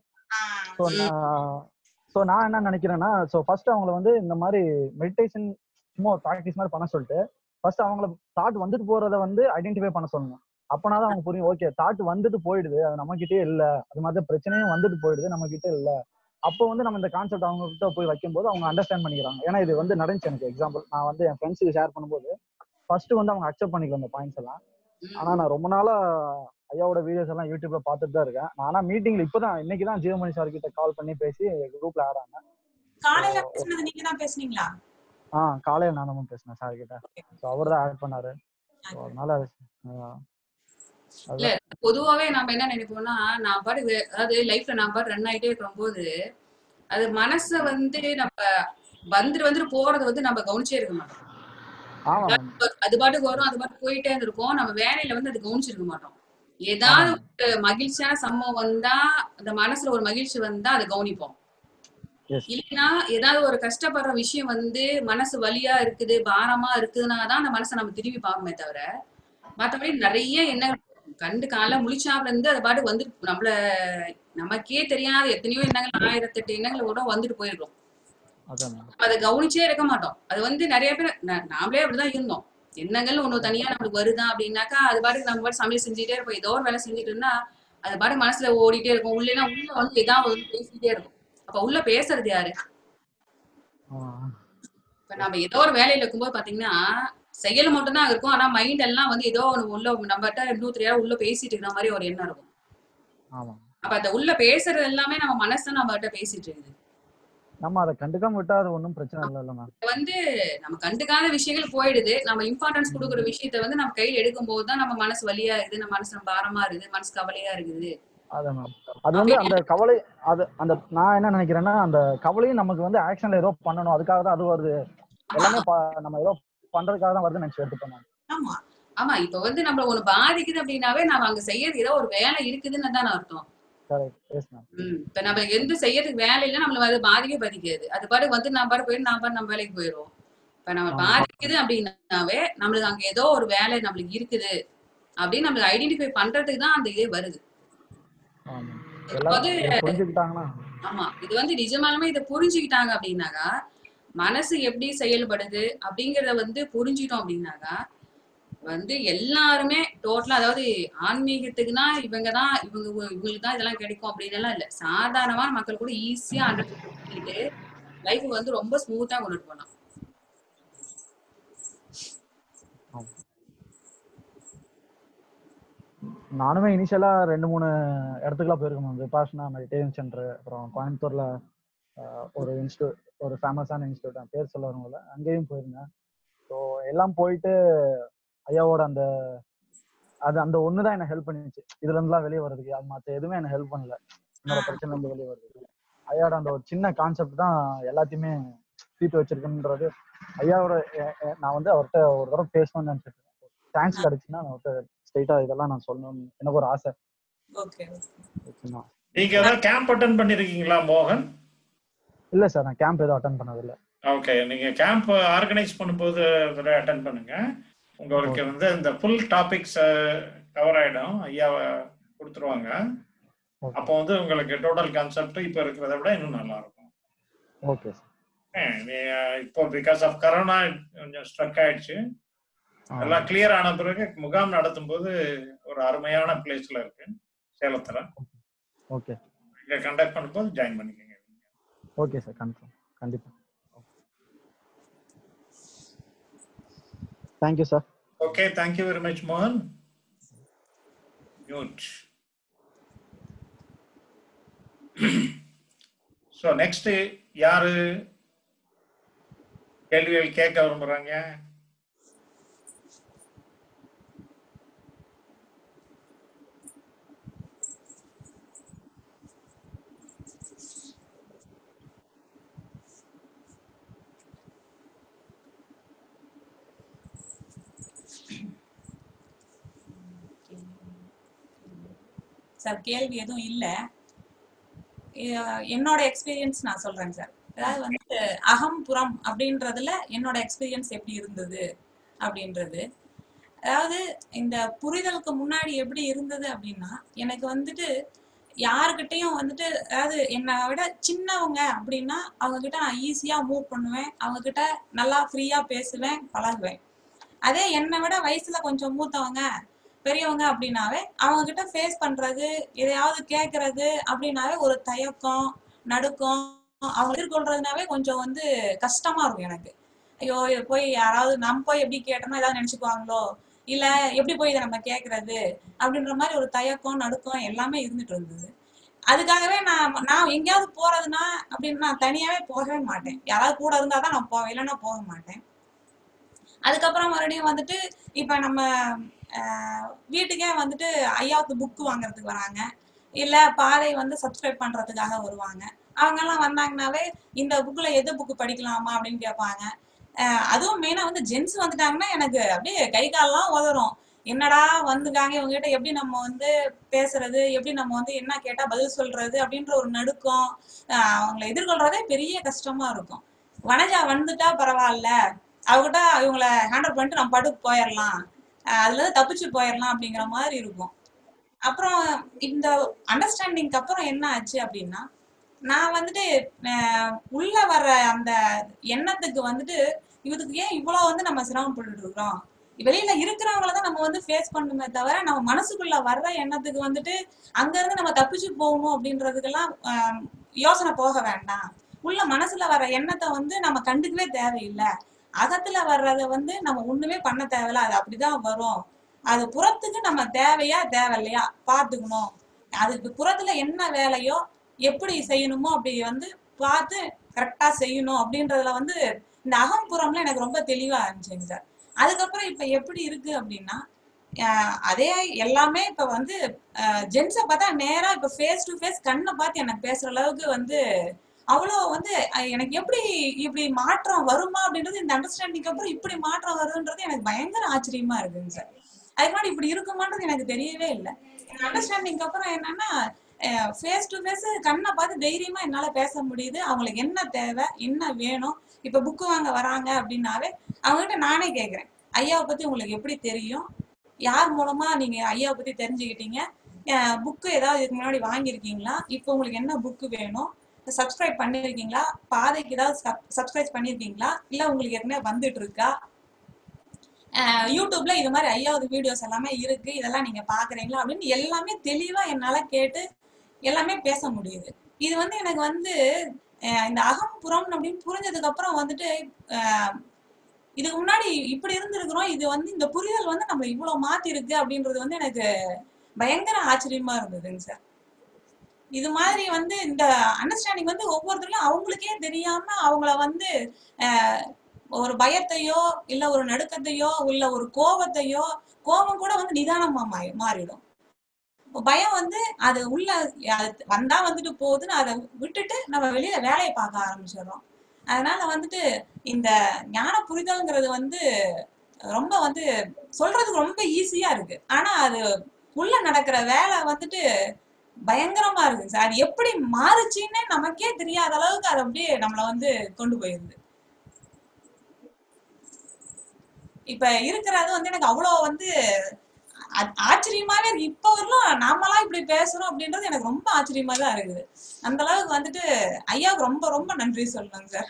ஸோ நான் என்ன நினைக்கிறேன்னா, ஸோ ஃபர்ஸ்ட் அவங்கள இந்த மாதிரி மெடிடேஷன் சும்மா ப்ராக்டிஸ் மாதிரி பண்ண சொல்லிட்டு ஃபர்ஸ்ட் அவங்கள தாட் வந்துட்டு போறத ஐடென்டிஃபை பண்ண சொல்லணும். அப்பனாதான் அவங்க புரியும், ஓகே தாட் வந்துட்டு போயிடுது, அது நம்ம கிட்டே இல்ல, அது மாதிரி பிரச்சனையும் வந்துட்டு போயிடுது, நம்ம கிட்ட இல்ல. அப்போ நம்ம இந்த கான்செப்ட் அவங்க கிட்ட போய் வைக்கும்போது அவங்க அண்டர்ஸ்டாண்ட் பண்ணிக்கிறாங்க. ஏன்னா இது நடந்துச்சு எனக்கு. எக்ஸாம்பிள் நான் என் ஃப்ரெண்ட்ஸுக்கு ஷேர் பண்ணும்போது ஃபர்ஸ்ட் அவங்க அக்செப்ட் பண்ணிக்கல அந்த பாயிண்ட்ஸ் எல்லாம். ஆனா நான் ரொம்ப நாளா ஐயாவோட வீடியோஸ் எல்லாம் யூடியூப்ல பார்த்துட்டு தான் இருக்கேன். ஆனா மீட்டிங்ல இப்பதான் இன்னைக்குதான் ஜீவமணி சார் கிட்ட கால் பண்ணி பேசி குரூப்ல ஆட் ஆனேன். காலையில பேசுனது நீங்க தான் பேசுனீங்களா? காலையில நானும் பேசினேன் சார் கிட்ட. அவர் தான் ஆட் பண்ணாரு. அதனால இல்ல பொதுவாவே நம்ம என்ன நினைப்போம்னா, நான் பாட்டு அதாவது லைஃப்ல நான் பாட்டு ரன் ஆயிட்டே இருக்கும்போது அது மனச நம்ம வந்துட்டு போறது நம்ம கவனிச்சே இருக்க மாட்டோம். அது பாட்டுக்கு வரும், அது பாட்டு போயிட்டே இருக்கும். நம்ம வேலையில அது கவனிச்சிருக்க மாட்டோம். ஏதாவது ஒரு மகிழ்ச்சியான சம்பவம் வந்தா, அந்த மனசுல ஒரு மகிழ்ச்சி வந்தா அதை கவனிப்போம். இல்லைன்னா ஏதாவது ஒரு கஷ்டப்படுற விஷயம் மனசு வலியா இருக்குது, பாரமா இருக்குதுன்னாதான் அந்த மனசை நம்ம திரும்பி பார்ப்போமே தவிர, மற்றபடி நிறைய எண்ணங்கள் கண்டு காலைல முழிச்சாப்புல இருந்து அது பாட்டு நம்மள நமக்கே தெரியாத எத்தனையோ எண்ணங்கள், 1008 எண்ணங்கள் கூட வந்துட்டு போயிருக்கோம். அதை கவனிச்சே இருக்க மாட்டோம். அது நிறைய பேர் நாமளே அப்படிதான் இருந்தோம். எண்ணங்கள் ஒண்ணு தனியா நம்மளுக்கு வருதா அப்படின்னாக்கா அது பாட்டுக்கு நம்ம பாட்டு சமையல் செஞ்சுட்டே இருப்போம். ஏதோ ஒரு வேலை செஞ்சுட்டு இருந்தா அது பாட்டு மனசுல ஓடிட்டே இருக்கும். உள்ளேனா உள்ள ஏதாவது பேசிட்டே இருக்கும். அப்ப உள்ள பேசுறது யாரு? இப்ப நம்ம ஏதோ ஒரு வேலையில இருக்கும்போது பாத்தீங்கன்னா செயல் மட்டும் தான் இருக்கும். ஆனா மைண்ட் எல்லாம் ஏதோ ஒண்ணு உள்ள நம்மகிட்ட 2-3 யாரும் உள்ள பேசிட்டு இருக்கிற மாதிரி ஒரு எண்ணம் இருக்கும். அப்ப அந்த உள்ள பேசுறது எல்லாமே நம்ம மனசு நம்மகிட்ட பேசிட்டு இருக்குது. நம்ம அதை கண்டுக்காம விட்டா அது ஒன்றும் பிரச்சனை இல்ல. நம்ம கண்டுக்காத விஷயங்கள் போயிடுது. நம்ம இம்பார்ட்டன்ஸ் கொடுக்குற விஷயத்த நம்ம கையில் எடுக்கும் போதுதான் நம்ம மனசு வலியா இருக்குது, நம்ம மனசு பாரமா இருக்குது, மனசு கவலையா இருக்குது. அது அந்த கவலை, அது அந்த நான் என்ன நினைக்கிறேன்னா, அந்த கவலையும் நமக்கு ஆக்ஷன்ல ஏதோ பண்ணணும், அதுக்காக தான் அது வருது. எல்லாமே நம்ம ஏதோ பண்றதுக்காக தான் வருதுன்னு நினைச்சு எடுத்துப்போம். ஆமா இப்ப நம்ம ஒண்ணு பாதிக்குது அப்படின்னாவே நம்ம அங்க செய்யறது ஏதோ ஒரு வேலை இருக்குதுன்னு தான் அர்த்தம். இப்ப நம்ம எந்த செய்யறதுக்கு வேலை இல்ல, நம்மள பாதிக்காது. அது பாட்டு நான் பாட்டு போயிட்டு நம்ம வேலைக்கு போயிடுவோம். இப்ப நம்ம பாதிக்குது அப்படின்னாவே நம்மளுக்கு அங்க ஏதோ ஒரு வேலை நம்மளுக்கு இருக்குது அப்படின்னு நம்மளுக்கு ஐடென்டிஃபை பண்றதுக்கு தான் அந்த இதே வருது. ஆமா இது நிஜமாலுமே இதை புரிஞ்சுக்கிட்டாங்க அப்படின்னாக்கா, மனசு எப்படி செயல்படுது அப்படிங்கறத புரிஞ்சுக்கிட்டோம் அப்படின்னாக்கா எல்லாருமே டோட்டலா, அதாவது ஆன்மீகத்துக்குன்னா இவங்களுக்கு தான் இதெல்லாம் கிடைக்கும் அப்படின்னு எல்லாம் இல்ல. சாதாரணமான மக்கள் கூட ஈஸியா அண்டர்ஸ்டாண்ட் பண்ணிட்டு லைஃப் ரொம்ப ஸ்மூத்தா கொண்டுட்டு போகலாம். நானுமே இனிஷியலா 2-3 இடத்துக்குலாம் போயிருக்கேன். விபாஷனா மெடிடேஷன் சென்டர், அப்புறம் கோயம்புத்தூர்ல ஒரு இன்ஸ்டியூட், ஒரு ஃபேமஸான இன்ஸ்டியூட், பேர் சொல்ல வரும்ல, அங்கேயும் போயிருந்தேன். ஸோ எல்லாம் போயிட்டு ஐயாவோட அந்த ஒண்ணுதான் என்ன ஹெல்ப் பண்ணிச்சு இதுல இருந்துலாம் வெளியே வர்றதுக்கு. அது மற்ற எதுவுமே என்ன ஹெல்ப் பண்ணல என்னோட பிரச்சனை இருந்து வெளியே வர்றதுக்கு. ஐயாவோட அந்த ஒரு சின்ன கான்செப்ட் தான் எல்லாத்தையுமே தீர்த்து வச்சிருக்குன்றது. ஐயாவோட நான் அவர்கிட்ட ஒரு தடவை பேசணும்னு நினைச்சிருக்கேன். சான்ஸ் கிடைச்சுன்னா அவர்கிட்ட ஸ்ட்ரைட்டா இதெல்லாம் நான் சொல்லணும்னு எனக்கு ஒரு ஆசை. நீங்க ஏதாவது கேம்ப் அட்டெண்ட் பண்ணிருக்கீங்களா மோகன்? இல்ல சார், நான் கேம்ப் எதுவும் அட்டெண்ட் பண்ணது இல்ல. ஓகே, நீங்க கேம்ப் ஆர்கனைஸ் பண்ணும்போது அட்டெண்ட் பண்ணுங்க. உங்களுக்கு இந்த ஃபுல் டாபிக்ஸ் கவர் ஆயிடும். ஐயா கொடுத்துருவாங்க. ஓகே அப்போ வந்து உங்களுக்கு டோட்டல் கான்செப்ட் இப்போ இருக்கிறத விட இன்னும் நல்லா இருக்கும். Okay sir. இப்போ பிகாஸ் ஆஃப் கரோனா கொஞ்சம் ஸ்ட்ரக் ஆயிடுச்சு. எல்லாம் கிளியர் ஆன பிறகு முகாம் நடத்தும் போது ஒரு அருமையான பிளேஸ்ல இருக்கு சேலத்துல. ஓகே இங்க கண்டக்ட் பண்ணும்போது ஜாயின் பண்ணிக்கோங்க. ஓகே சார், கன்ஃபார்ம், கண்டிப்பா. Thank you sir. Okay, thank you very much மோகன். மியூட். ஸோ நெக்ஸ்ட் யாரு கேள்விகள் கேட்க விரும்புறாங்க? சார் கேள்வி எதுவும் இல்ல. என்னோட எக்ஸ்பீரியன்ஸ் நான் சொல்றேன் சார். அதாவது வந்து அகம்புறம் அப்படின்றதுல என்னோட எக்ஸ்பீரியன்ஸ் எப்படி இருந்தது அப்படின்றது. அதாவது இந்த புரிதலுக்கு முன்னாடி எப்படி இருந்தது அப்படின்னா, எனக்கு வந்துட்டு யாருக்கிட்டையும் வந்துட்டு, அதாவது என்னை விட சின்னவங்க அப்படின்னா அவங்க கிட்ட நான் ஈஸியா மூவ் பண்ணுவேன், அவங்க கிட்ட நல்லா ஃப்ரீயா பேசுவேன், பழகுவேன். அதே என்னை விட வயசுல கொஞ்சம் மூத்தவங்க பெரியவங்க அப்படின்னாவே அவங்க கிட்ட ஃபேஸ் பண்றது, எதையாவது கேட்கறது அப்படின்னாவே ஒரு தயக்கம், நடுக்கம், அவங்க எதிர்கொள்றதுனாவே கொஞ்சம் வந்து கஷ்டமா இருக்கும் எனக்கு. ஐயோ இதை போய் யாராவது நம்ம போய் எப்படி கேட்டோம்னா ஏதாவது நினைச்சுக்குவாங்களோ, இல்ல எப்படி போய் இதை நம்ம கேட்கறது அப்படின்ற மாதிரி ஒரு தயக்கம், நடுக்கம் எல்லாமே இருந்துட்டு இருந்தது. அதுக்காகவே நான் எங்கேயாவது போறதுன்னா அப்படின்னு நான் தனியாவே போகவே மாட்டேன். யாராவது கூட இருந்தாதான் நான் போவேன், இல்லைன்னா போக மாட்டேன். அதுக்கப்புறம் மறுபடியும் வந்துட்டு இப்ப நம்ம வீட்டுக்கே வந்துட்டு ஐயாவுக்கு புக்கு வாங்குறதுக்கு வராங்க, இல்ல பாதை வந்து சப்ஸ்கிரைப் பண்றதுக்காக வருவாங்க. அவங்க எல்லாம் வந்தாங்கன்னாவே இந்த புக்ல எது புக்கு படிக்கலாமா அப்படின்னு கேட்பாங்க. அதுவும் மெயினா வந்து ஜென்ஸ் வந்துட்டாங்கன்னா எனக்கு அப்படியே கை காலெல்லாம் உதறும். என்னடா வந்துட்டாங்க, இவங்க கிட்ட எப்படி நம்ம வந்து பேசுறது, எப்படி நம்ம வந்து என்ன கேட்டா பதில் சொல்றது அப்படின்ற ஒரு நடுக்கம், அவங்களை எதிர்கொள்றதே பெரிய கஷ்டமா இருக்கும். வனஜா வந்துட்டா பரவாயில்ல, அவகிட்ட இவங்களை ஹேண்டில் பண்ணிட்டு நம்ம பாட்டுக்கு போயிடலாம், அதுல இருந்து தப்பிச்சு போயிடலாம் அப்படிங்கிற மாதிரி இருக்கும். அப்புறம் இந்த அண்டர்ஸ்டாண்டிங்க்கு அப்புறம் என்ன ஆச்சு அப்படின்னா, நான் வந்துட்டு உள்ள வர்ற அந்த எண்ணத்துக்கு வந்துட்டு இதுக்கு ஏன் இவ்வளவு வந்து நம்ம சிரமப்பட்டு இருக்கிறோம், வெளியில இருக்கிறவங்களதான் நம்ம வந்து ஃபேஸ் பண்ணுமே தவிர நம்ம மனசுக்குள்ள வர்ற எண்ணத்துக்கு வந்துட்டு அங்க இருந்து நம்ம தப்பிச்சு போகணும் அப்படின்றதுக்கெல்லாம் யோசனை போக வேண்டாம். உள்ள மனசுல வர்ற எண்ணத்தை வந்து நம்ம கண்டுக்கவே தேவையில்லை. அகத்துல வர்றத வந்து நம்ம ஒண்ணுமே பண்ண தேவையில்ல, அது அப்படிதான் வரும். அது புறத்துக்கு நம்ம தேவையா தேவையில்லையா பாத்துக்கணும். அதுக்கு புறத்துல என்ன வேலையோ எப்படி செய்யணுமோ அப்படி வந்து பார்த்து கரெக்டா செய்யணும் அப்படின்றதுல வந்து இந்த அகம்புறம்ல எனக்கு ரொம்ப தெளிவா இருந்துச்சுங்க சார். அதுக்கப்புறம் இப்ப எப்படி இருக்கு அப்படின்னா, அதே எல்லாமே இப்ப வந்து ஜென்ஸை பார்த்தா நேரா இப்ப ஃபேஸ் டு ஃபேஸ் கண்ணை பார்த்து எனக்கு பேசுற அளவுக்கு வந்து அவ்வளோ வந்து எனக்கு எப்படி இப்படி மாற்றம் வருமா அப்படின்றது இந்த அண்டர்ஸ்டாண்டிங் அப்புறம் இப்படி மாற்றம் வருதுன்றது எனக்கு பயங்கர ஆச்சரியமா இருக்குங்க சார். அதுக்கு முன்னாடி இப்படி இருக்குமான்றது எனக்கு தெரியவே இல்லை. அண்டர்ஸ்டாண்டிங் அப்புறம் என்னன்னா ஃபேஸ் டு ஃபேஸ் கண்ணை பார்த்து தைரியமா என்னால பேச முடியுது. அவங்களுக்கு என்ன தேவை, என்ன வேணும். இப்ப புக்கு வாங்க வராங்க அப்படின்னாவே அவங்ககிட்ட நானே கேட்கிறேன், ஐயாவை பத்தி உங்களுக்கு எப்படி தெரியும், யார் மூலமா நீங்க ஐயாவை பத்தி தெரிஞ்சுக்கிட்டீங்க, புக்கு ஏதாவது இதுக்கு முன்னாடி வாங்கியிருக்கீங்களா, இப்போ உங்களுக்கு என்ன புக்கு வேணும், சப்ஸ்கிரைப் பண்ணிருக்கீங்களா, பாதைக்கு ஏதாவது சப்ஸ்கிரைப் பண்ணிருக்கீங்களா, இல்ல உங்களுக்கு ஏற்கனவே வந்துட்டு இருக்கா, யூடியூப்ல இது மாதிரி ஐயாவது வீடியோஸ் எல்லாமே இருக்கு, இதெல்லாம் நீங்க பாக்குறீங்களா அப்படின்னு எல்லாமே தெளிவா என்னால கேட்டு எல்லாமே பேச முடியுது. இது வந்து எனக்கு வந்து இந்த அகம்புறம் அப்படின்னு புரிஞ்சதுக்கு அப்புறம் வந்துட்டு இதுக்கு முன்னாடி இப்படி இருந்திருக்கிறோம், இது வந்து இந்த புரிதல் வந்து நம்ம இவ்வளவு மாத்தி இருக்கு அப்படின்றது வந்து எனக்கு பயங்கர ஆச்சரியமா இருந்ததுங்க சார். இது மாதிரி வந்து இந்த அண்டர்ஸ்டாண்டிங் வந்து ஒவ்வொருத்தரையும் அவங்களுக்கே தெரியாம அவங்கள வந்து ஒரு பயத்தையோ இல்ல ஒரு நடுக்கத்தையோ இல்ல ஒரு கோபத்தையோ, கோபம் கூட வந்து நிதானமா மாறிடும். பயம் வந்து அது உள்ள வந்தா வந்துட்டு போகுதுன்னு அதை விட்டுட்டு நம்ம வெளியில வேலையை பார்க்க ஆரம்பிச்சிடறோம். அதனால வந்துட்டு இந்த ஞான புரிதல்ங்கிறது வந்து ரொம்ப வந்து சொல்றதுக்கு ரொம்ப ஈஸியா இருக்கு, ஆனா அது உள்ள நடக்கிற வேலை வந்துட்டு பயங்கரமா இருக்கு சார். அது எப்படி மாறுச்சுன்னு நமக்கே தெரியாத அளவுக்கு அது அப்படியே நம்மள வந்து கொண்டு போயிருது. இப்ப இருக்கிறது வந்து எனக்கு அவ்வளவு வந்து ஆச்சரியமாவே இருக்கு. இப்ப வரலாம் நாமெல்லாம் இப்படி பேசுறோம் அப்படின்றது எனக்கு ரொம்ப ஆச்சரியமா தான் இருக்குது. அந்த அளவுக்கு வந்துட்டு ஐயாவுக்கு ரொம்ப ரொம்ப நன்றி சொல்லணுங்க சார்.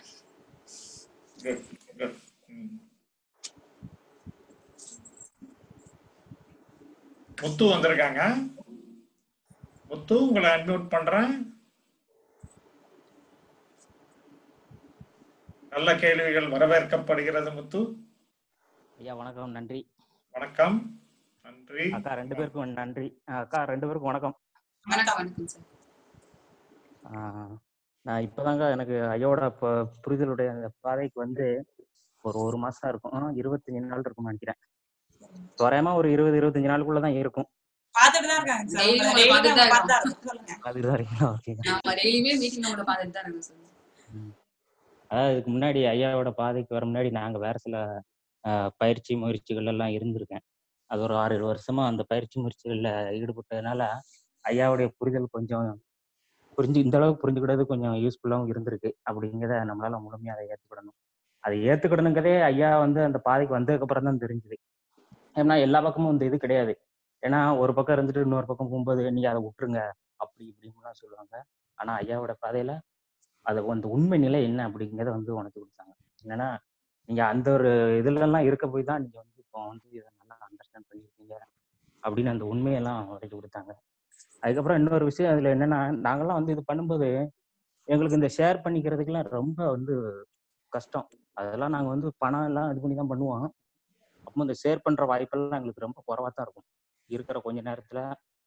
முத்து வந்திருக்காங்க. முத்து, உங்களை அன்மியூட் பண்றேன். நல்ல கேள்விகள் வரவேற்கப்படுகிறது முத்து. ஐயா வணக்கம், நன்றி. வணக்கம், நன்றி. அக்கா 2 பேருக்கும் நன்றி. அக்கா 2 பேருக்கும் வணக்கம். வணக்கம் சார். நான் இப்பதாங்க எனக்கு ஐயோட புரிதலுடைய அந்த பாதைக்கு வந்து ஒரு 1 மாசம் இருக்கும், 25 நாள் இருக்கும் நினைக்கிறேன். தோராயமா ஒரு 20-25 நாளுக்குள்ளதான் இருக்கும். பாத்துட்டுதான் இருக்காங்க சார். அதுதான் இருக்கீங்களா? அதாவது இதுக்கு முன்னாடி ஐயாவோட பாதைக்கு வர முன்னாடி நாங்க வேற சில பயிற்சி முயற்சிகள் எல்லாம் இருந்திருக்கேன். அது ஒரு 6-7 வருஷமா அந்த பயிற்சி முயற்சிகள்ல ஈடுபட்டதுனால ஐயாவுடைய புரிதல் கொஞ்சம் இந்த அளவுக்கு புரிஞ்சுக்கிட்டது கொஞ்சம் யூஸ்ஃபுல்லாகவும் இருந்திருக்கு. அப்படிங்கிறத நம்மளால முழுமையாக அதை ஏற்றுக்கிடணும். அதை ஏற்றுக்கிடணுங்கிறதே ஐயா வந்து அந்த பாதைக்கு வந்ததுக்கு அப்புறம் தான் தெரிஞ்சுது. ஏன்னா எல்லா பக்கமும் இந்த இது கிடையாது. ஏன்னா ஒரு பக்கம் இருந்துட்டு இன்னொரு பக்கம் போகும்போது நீங்க அதை விட்டுருங்க அப்படி இப்படின்னுலாம் சொல்லுவாங்க. ஆனா ஐயாவோட பாதையில அது அந்த உண்மை நிலை என்ன அப்படிங்கிறத வந்து உனக்கு கொடுத்தாங்க. என்னன்னா நீங்க அந்த ஒரு இதுலலாம் இருக்க போய் தான் நீங்க வந்து இப்போ வந்து இதை நல்லா அண்டர்ஸ்டாண்ட் பண்ணியிருக்கீங்க அப்படின்னு அந்த உண்மையெல்லாம் உடைச்சு கொடுத்தாங்க. அதுக்கப்புறம் இன்னொரு விஷயம் அதுல என்னன்னா, நாங்கெல்லாம் வந்து இது பண்ணும்போது எங்களுக்கு இந்த ஷேர் பண்ணிக்கிறதுக்கெல்லாம் ரொம்ப வந்து கஷ்டம். அதெல்லாம் நாங்க வந்து பணம் எல்லாம் இது பண்ணி தான் பண்ணுவோம். அப்போ இந்த ஷேர் பண்ற வாய்ப்பெல்லாம் எங்களுக்கு ரொம்ப குறைவா தான் இருக்கும். இருக்கிற கொஞ்ச நேரத்துல